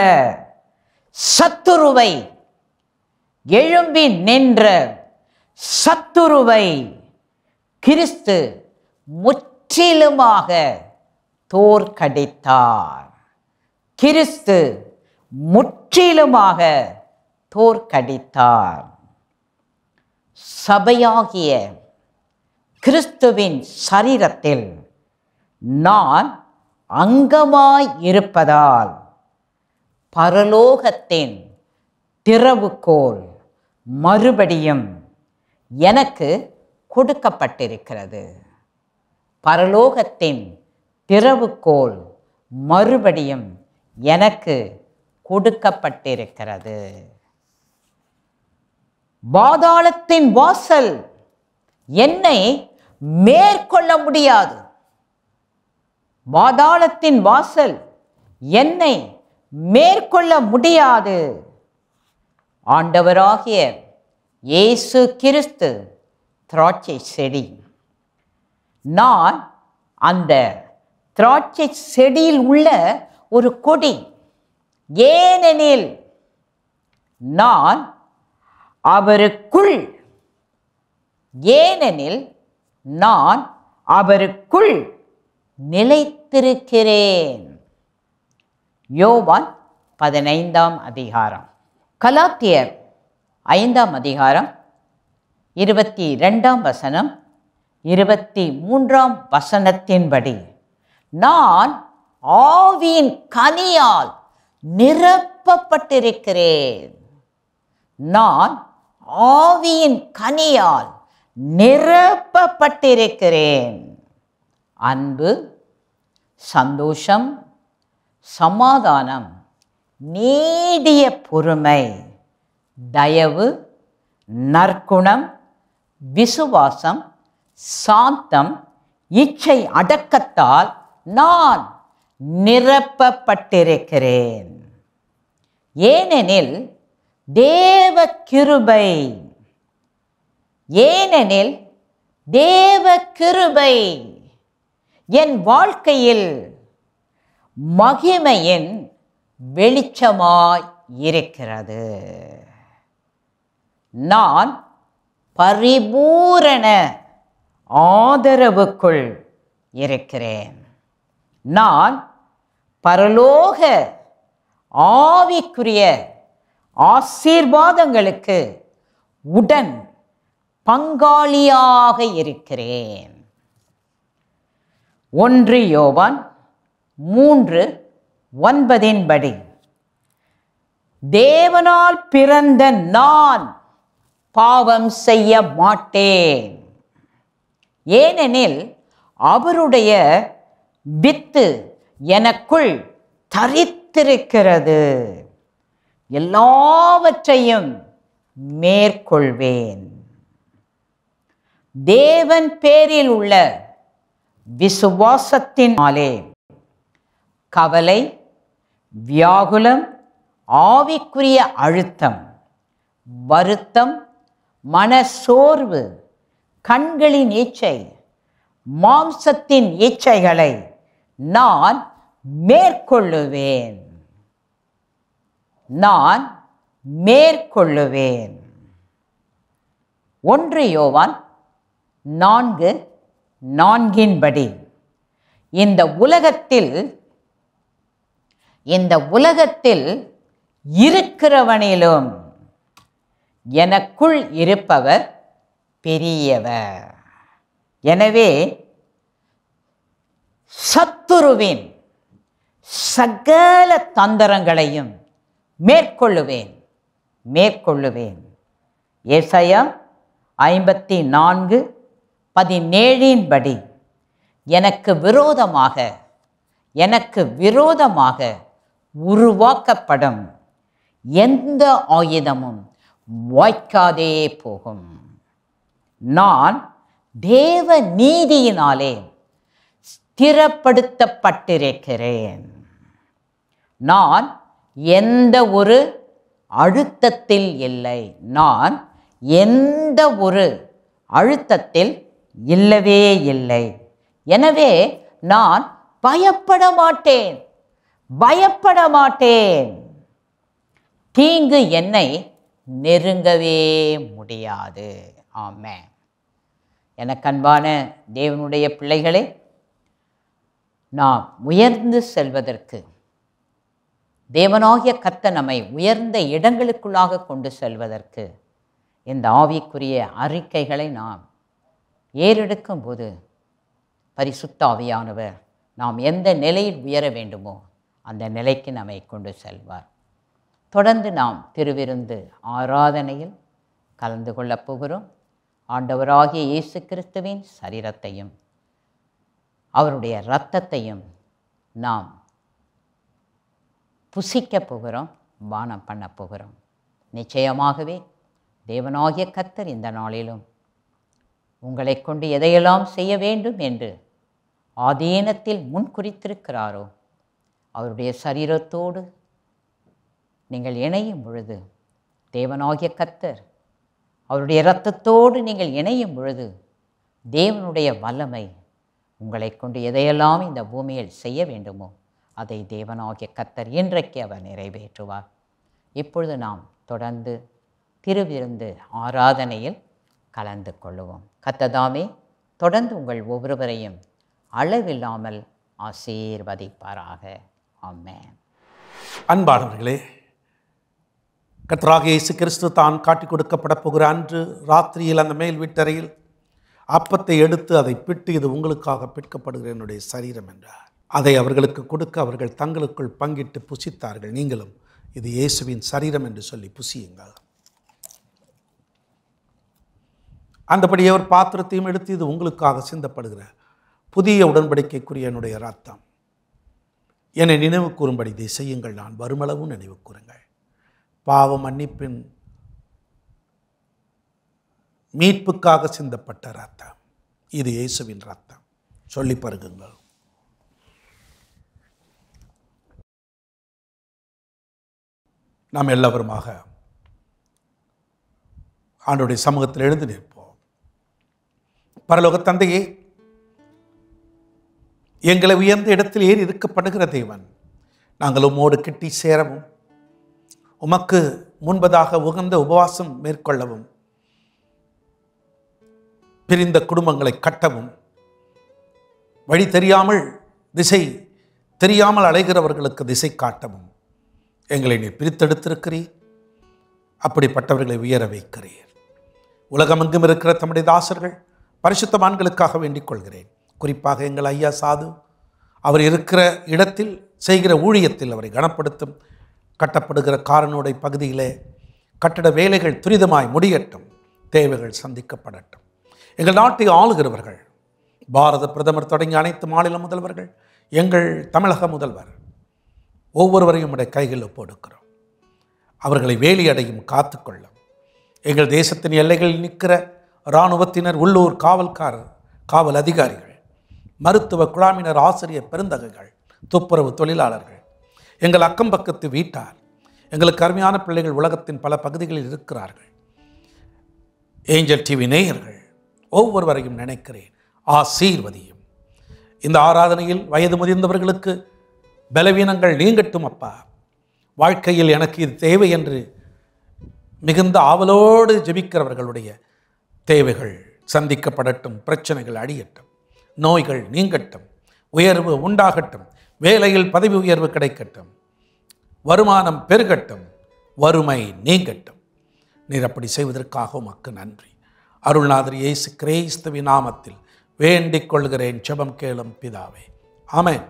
சத்துருவை கிறிஸ்து முற்றிலுமாக தோற்கடித்தார். கிறிஸ்து முற்றிலுமாக தோற்கடித்தார். சபையாகிய கிறிஸ்துவின் சரீரத்தில் நான் அங்கமாய் இருப்பதால் பரலோகத்தின் திறவுகோல் மறுபடியும் எனக்கு கொடுக்கப்பட்டிருக்கிறது. பரலோகத்தின் திறவுகோல் மறுபடியும் எனக்கு கொடுக்கப்பட்டிருக்கிறது. பாதாளத்தின் வாசல் என்னை மேற்கொள்ள முடியாது. பாதாளத்தின் வாசல் என்னை மேற்கொள்ள முடியாது. ஆண்டவராகிய இயேசு கிறிஸ்து திராட்சை செடி. நான் அந்த திராட்சை செடியில் உள்ள ஒரு கொடி. ஏனெனில் நான் அவருக்குள் நிலைத்திருக்கிறேன். யோவான் 15ஆம் அதிகாரம். கலாத்தியர் 5ஆம் அதிகாரம் 22ஆம் வசனம் 23ஆம் வசனத்தின்படி, நான் ஆவியின் கனியால் நிரப்பப்பட்டிருக்கிறேன். நான் ஆவியின் கனியால் நிரப்பப்பட்டிருக்கிறேன். அன்பு, சந்தோஷம், சமாதானம், நீடிய பொறுமை, தயவு, நற்குணம், விசுவாசம், சாந்தம், இச்சை அடக்கத்தால் நான் நிரப்பப்பட்டிருக்கிறேன். ஏனெனில் தேவ கிருபை என் வாழ்க்கையில் மகிமையின் வெளிச்சமாய் இருக்கிறது. நான் பரிபூரண ஆதரவுக்குள் இருக்கிறேன். நான் பரலோக ஆவிக்குரிய ஆசீர்வாதங்களுக்கு உடன் பங்காளியாக இருக்கிறேன். 1 யோவான் 3:9 படி, தேவனால் பிறந்த நான் பாவம் செய்ய மாட்டேன். ஏனெனில் அவருடைய வித்து எனக்குள் தரித்திருக்கிறது. எல்லாவற்றையும் மேற்கொள்வேன். தேவன் பேரில் உள்ள விசுவாசத்தினாலே கவலை, வியாகுலம், ஆவிக்குரிய அழுத்தம், வருத்தம், மனசோர்வு, கண்களின் இச்சை, மாம்சத்தின் இச்சைகளை நான் மேற்கொள்ளுவேன். நான் மேற்கொள்ளுவேன். 1 யோவான் 4:4 படி, இந்த உலகத்தில் இருக்கிறவனிலும் எனக்குள் இருப்பவர் பெரியவர். எனவே சத்துருவின் சகல தந்திரங்களையும் மேற்கொள்ளுவேன். ஏசாயா 54:17 படி எனக்கு விரோதமாக உருவாக்கப்படும் எந்த ஆயுதமும் வாய்க்காதே போகும். நான் தேவ நீதியினாலே ஸ்திரப்படுத்தப்பட்டிருக்கிறேன். நான் எந்த ஒரு அழுத்தத்தில் இல்லை. நான் எந்த ஒரு அழுத்தத்தில் இல்லவே இல்லை. எனவே நான் பயப்பட மாட்டேன். தீங்கு என்னை நெருங்கவே முடியாது. ஆமென். எனக்கு அன்பான தேவனுடைய பிள்ளைகளே, நாம் உயர்ந்து செல்வதற்கு தேவனாகிய கர்த்தர் நம்மை உயர்ந்த இடங்களுக்குள்ளாக கொண்டு செல்வதற்கு இந்த ஆவிக்குரிய அறிக்கைகளை நாம் ஏறெடுக்கும் போது பரிசுத்த ஆவியானவர் நாம் எந்த நிலையில் உயர வேண்டுமோ அந்த நிலைக்கு நம்மை கொண்டு செல்வார். தொடர்ந்து நாம் திருவிருந்து ஆராதனையில் கலந்து கொள்ளப் போகிறோம். ஆண்டவராகிய இயேசு கிறிஸ்துவின் சரீரத்தையும் அவருடைய இரத்தத்தையும் நாம் புசிக்கப் போகிறோம், பானம் பண்ண போகிறோம். நிச்சயமாகவே தேவனாகிய கர்த்தர் இந்த நாளிலும் உங்களை கொண்டு எதையெல்லாம் செய்ய வேண்டும் என்று ஆதீனத்தில் முன்குறித்திருக்கிறாரோ அவருடைய சரீரத்தோடு நீங்கள் இணையும் பொழுது தேவனாகிய கர்த்தர் அவருடைய இரத்தத்தோடு நீங்கள் இணையும் பொழுது தேவனுடைய வல்லமை உங்களை கொண்டு எதையெல்லாம் இந்த பூமியில் செய்ய வேண்டுமோ அதை தேவனாகிய கர்த்தர் இன்றைக்கு அவர் நிறைவேற்றுவார். இப்பொழுது நாம் தொடர்ந்து திருவிருந்து ஆராதனையில் கலந்து கொள்ளுவோம். கர்த்தர் தொடர்ந்து உங்கள் ஒவ்வொருவரையும் அளவில்லாமல் ஆசீர்வதிப்பாராக. ஆமென். அன்பானவர்களே, கர்த்தராகிய இயேசு கிறிஸ்து தான் காட்டி கொடுக்கப்பட போகிற அன்று ராத்திரியில் அந்த மேல் வீட்டறையில் அப்பத்தை எடுத்து அதை பிட்டு, இது உங்களுக்காக பிற்கப்படுகிற என்னுடைய சரீரம் என்றார். அதை அவர்களுக்கு கொடுக்க அவர்கள் தங்களுக்குள் பங்கிட்டு புசித்தார்கள். நீங்களும் இது இயேசுவின் சரீரம் என்று சொல்லி புசியுங்கள். அந்தபடியே ஒரு பாத்திரத்தையும் எடுத்து, இது உங்களுக்காக சிந்தப்படுகிற புதிய உடன்படிக்கைக்குரிய என்னுடைய இரத்தம். என்னை நினைவு கூறும்படி இதை செய்யுங்கள். நான் வருமளவும் நினைவு கூறுங்கள். பாவ மன்னிப்பின் மீட்புக்காக சிந்தப்பட்ட இரத்தம். இது இயேசுவின் இரத்தம். சொல்லி பருகுங்கள். நாம் எல்லாருமாக ஆண்டவருடைய சமூகத்தில் எழுந்து நிற்போம். பரலோக தந்தையே, எங்களை உயர்ந்த இடத்தில் ஏறி இருக்கப்படுகிற தேவன், நாங்கள் உம்மோடு கிட்டி சேரவும் உமக்கு முன்பதாக உகந்த உபவாசம் மேற்கொள்ளவும் பிரிந்த குடும்பங்களை கட்டவும் வழி தெரியாமல் திசை தெரியாமல் அலைகிறவர்களுக்கு திசை காட்டவும் எங்களை நீர் பிரித்தெடுத்திருக்கிறீர். அப்படிப்பட்டவர்களை உயர வைக்கிறீர். உலகமெங்கும் இருக்கிற தம்முடைய தாசர்கள் பரிசுத்தவான்களுக்காக வேண்டிக் கொள்கிறேன். குறிப்பாக எங்கள் ஐயா சாது அவர் இருக்கிற இடத்தில் செய்கிற ஊழியத்தில் அவரை கனப்படுத்தும். கட்டப்படுகிற காரனோடை பகுதியிலே கட்டட வேலைகள் துரிதமாய் முடியட்டும், தேவைகள் சந்திக்கப்படட்டும். எங்கள் நாட்டை ஆளுகிறவர்கள், பாரத பிரதமர் தொடங்கி அனைத்து மாநில முதல்வர்கள், எங்கள் தமிழக முதல்வர் ஒவ்வொருவரையும் உடைய கைகளில் ஒப்பொடுக்கிறோம். அவர்களை வேலியடையும் காத்துக்கொள்ளும். எங்கள் தேசத்தின் எல்லைகளில் நிற்கிற இராணுவத்தினர், உள்ளூர் காவல்காரர், காவல் அதிகாரிகள், மருத்துவ குழாமினர், ஆசிரியர் பெருந்தகைகள், துப்புரவு தொழிலாளர்கள், எங்கள் அக்கம் பக்கத்து வீட்டார், எங்களுக்கு அருமையான பிள்ளைகள் உலகத்தின் பல பகுதிகளில் இருக்கிறார்கள். ஏஞ்சல் டிவி நேயர்கள் ஒவ்வொருவரையும் நினைக்கிறேன். ஆசீர்வதியும். இந்த ஆராதனையில் வயது முதிர்ந்தவர்களுக்கு பலவீனங்கள் நீங்கட்டும் அப்பா. வாழ்க்கையில் எனக்கு இது தேவை என்று மிகுந்த ஆவலோடு ஜெபிக்கிறவர்களுடைய தேவைகள் சந்திக்கப்படட்டும், பிரச்சனைகள் அழியட்டும், நோய்கள் நீங்கட்டும், உயர்வு உண்டாகட்டும், வேலையில் பதவி உயர்வு கிடைக்கட்டும், வருமானம் பெருகட்டும், வறுமை நீங்கட்டும். நீர் அப்படி செய்வதற்காக உமக்கு நன்றி. அருள்நாதர் இயேசு கிறிஸ்துவின் நாமத்தில் வேண்டிக் கொள்கிறேன், ஜெபம் கேளும் பிதாவே, ஆமென்.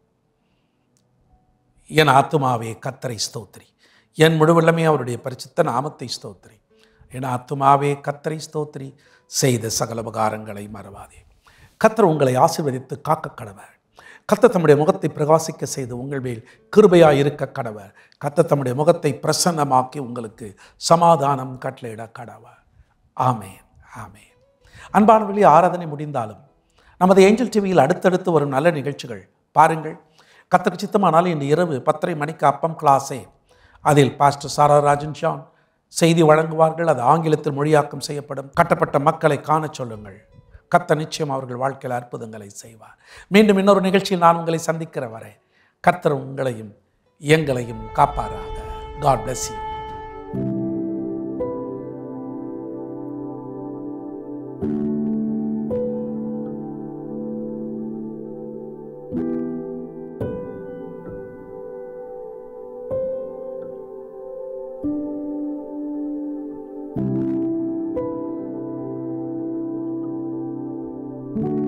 என் ஆத்துமாவே கர்த்தரை ஸ்தோத்திரி, என் முழுவல்லமே அவருடைய பரிசுத்த நாமத்தை ஸ்தோத்திரி. என் ஆத்துமாவே கர்த்தரை ஸ்தோத்திரி, செய்த சகல உபகாரங்களை மறவாதே. கர்த்தர் உங்களை ஆசீர்வதித்து காக்க கடவர். கர்த்தர் தம்முடைய முகத்தை பிரகாசிக்க செய்து உங்கள் மேல் கிருபையாய் இருக்க கடவர். கர்த்தர் தம்முடைய முகத்தை பிரசன்னமாக்கி உங்களுக்கு சமாதானம் கட்டளையிட கடவர். ஆமென், ஆமென். அன்பானவர்களே, ஆராதனை முடிந்தாலும் நமது ஏஞ்சல் டிவியில் அடுத்தடுத்து வரும் நல்ல நிகழ்ச்சிகள் பாருங்கள். கர்த்தருக்கு சித்தமானால் இன்று இரவு 10:30 மணிக்கு அப்பம் கிளாஸே, அதில் பாஸ்டர் சாரா ராஜன் ஜான் செய்தி வழங்குவார்கள். அது ஆங்கிலத்தில் மொழியாக்கம் செய்யப்படும். கட்டப்பட்ட மக்களை காணச் சொல்லுங்கள். கர்த்தர் நிச்சயம் அவர்கள் வாழ்க்கையில் அற்புதங்களை செய்வார். மீண்டும் இன்னொரு நிகழ்ச்சியில் நான் உங்களை சந்திக்கிற வரை கர்த்தர் உங்களையும் எங்களையும் காப்பாராக. God bless you. thank you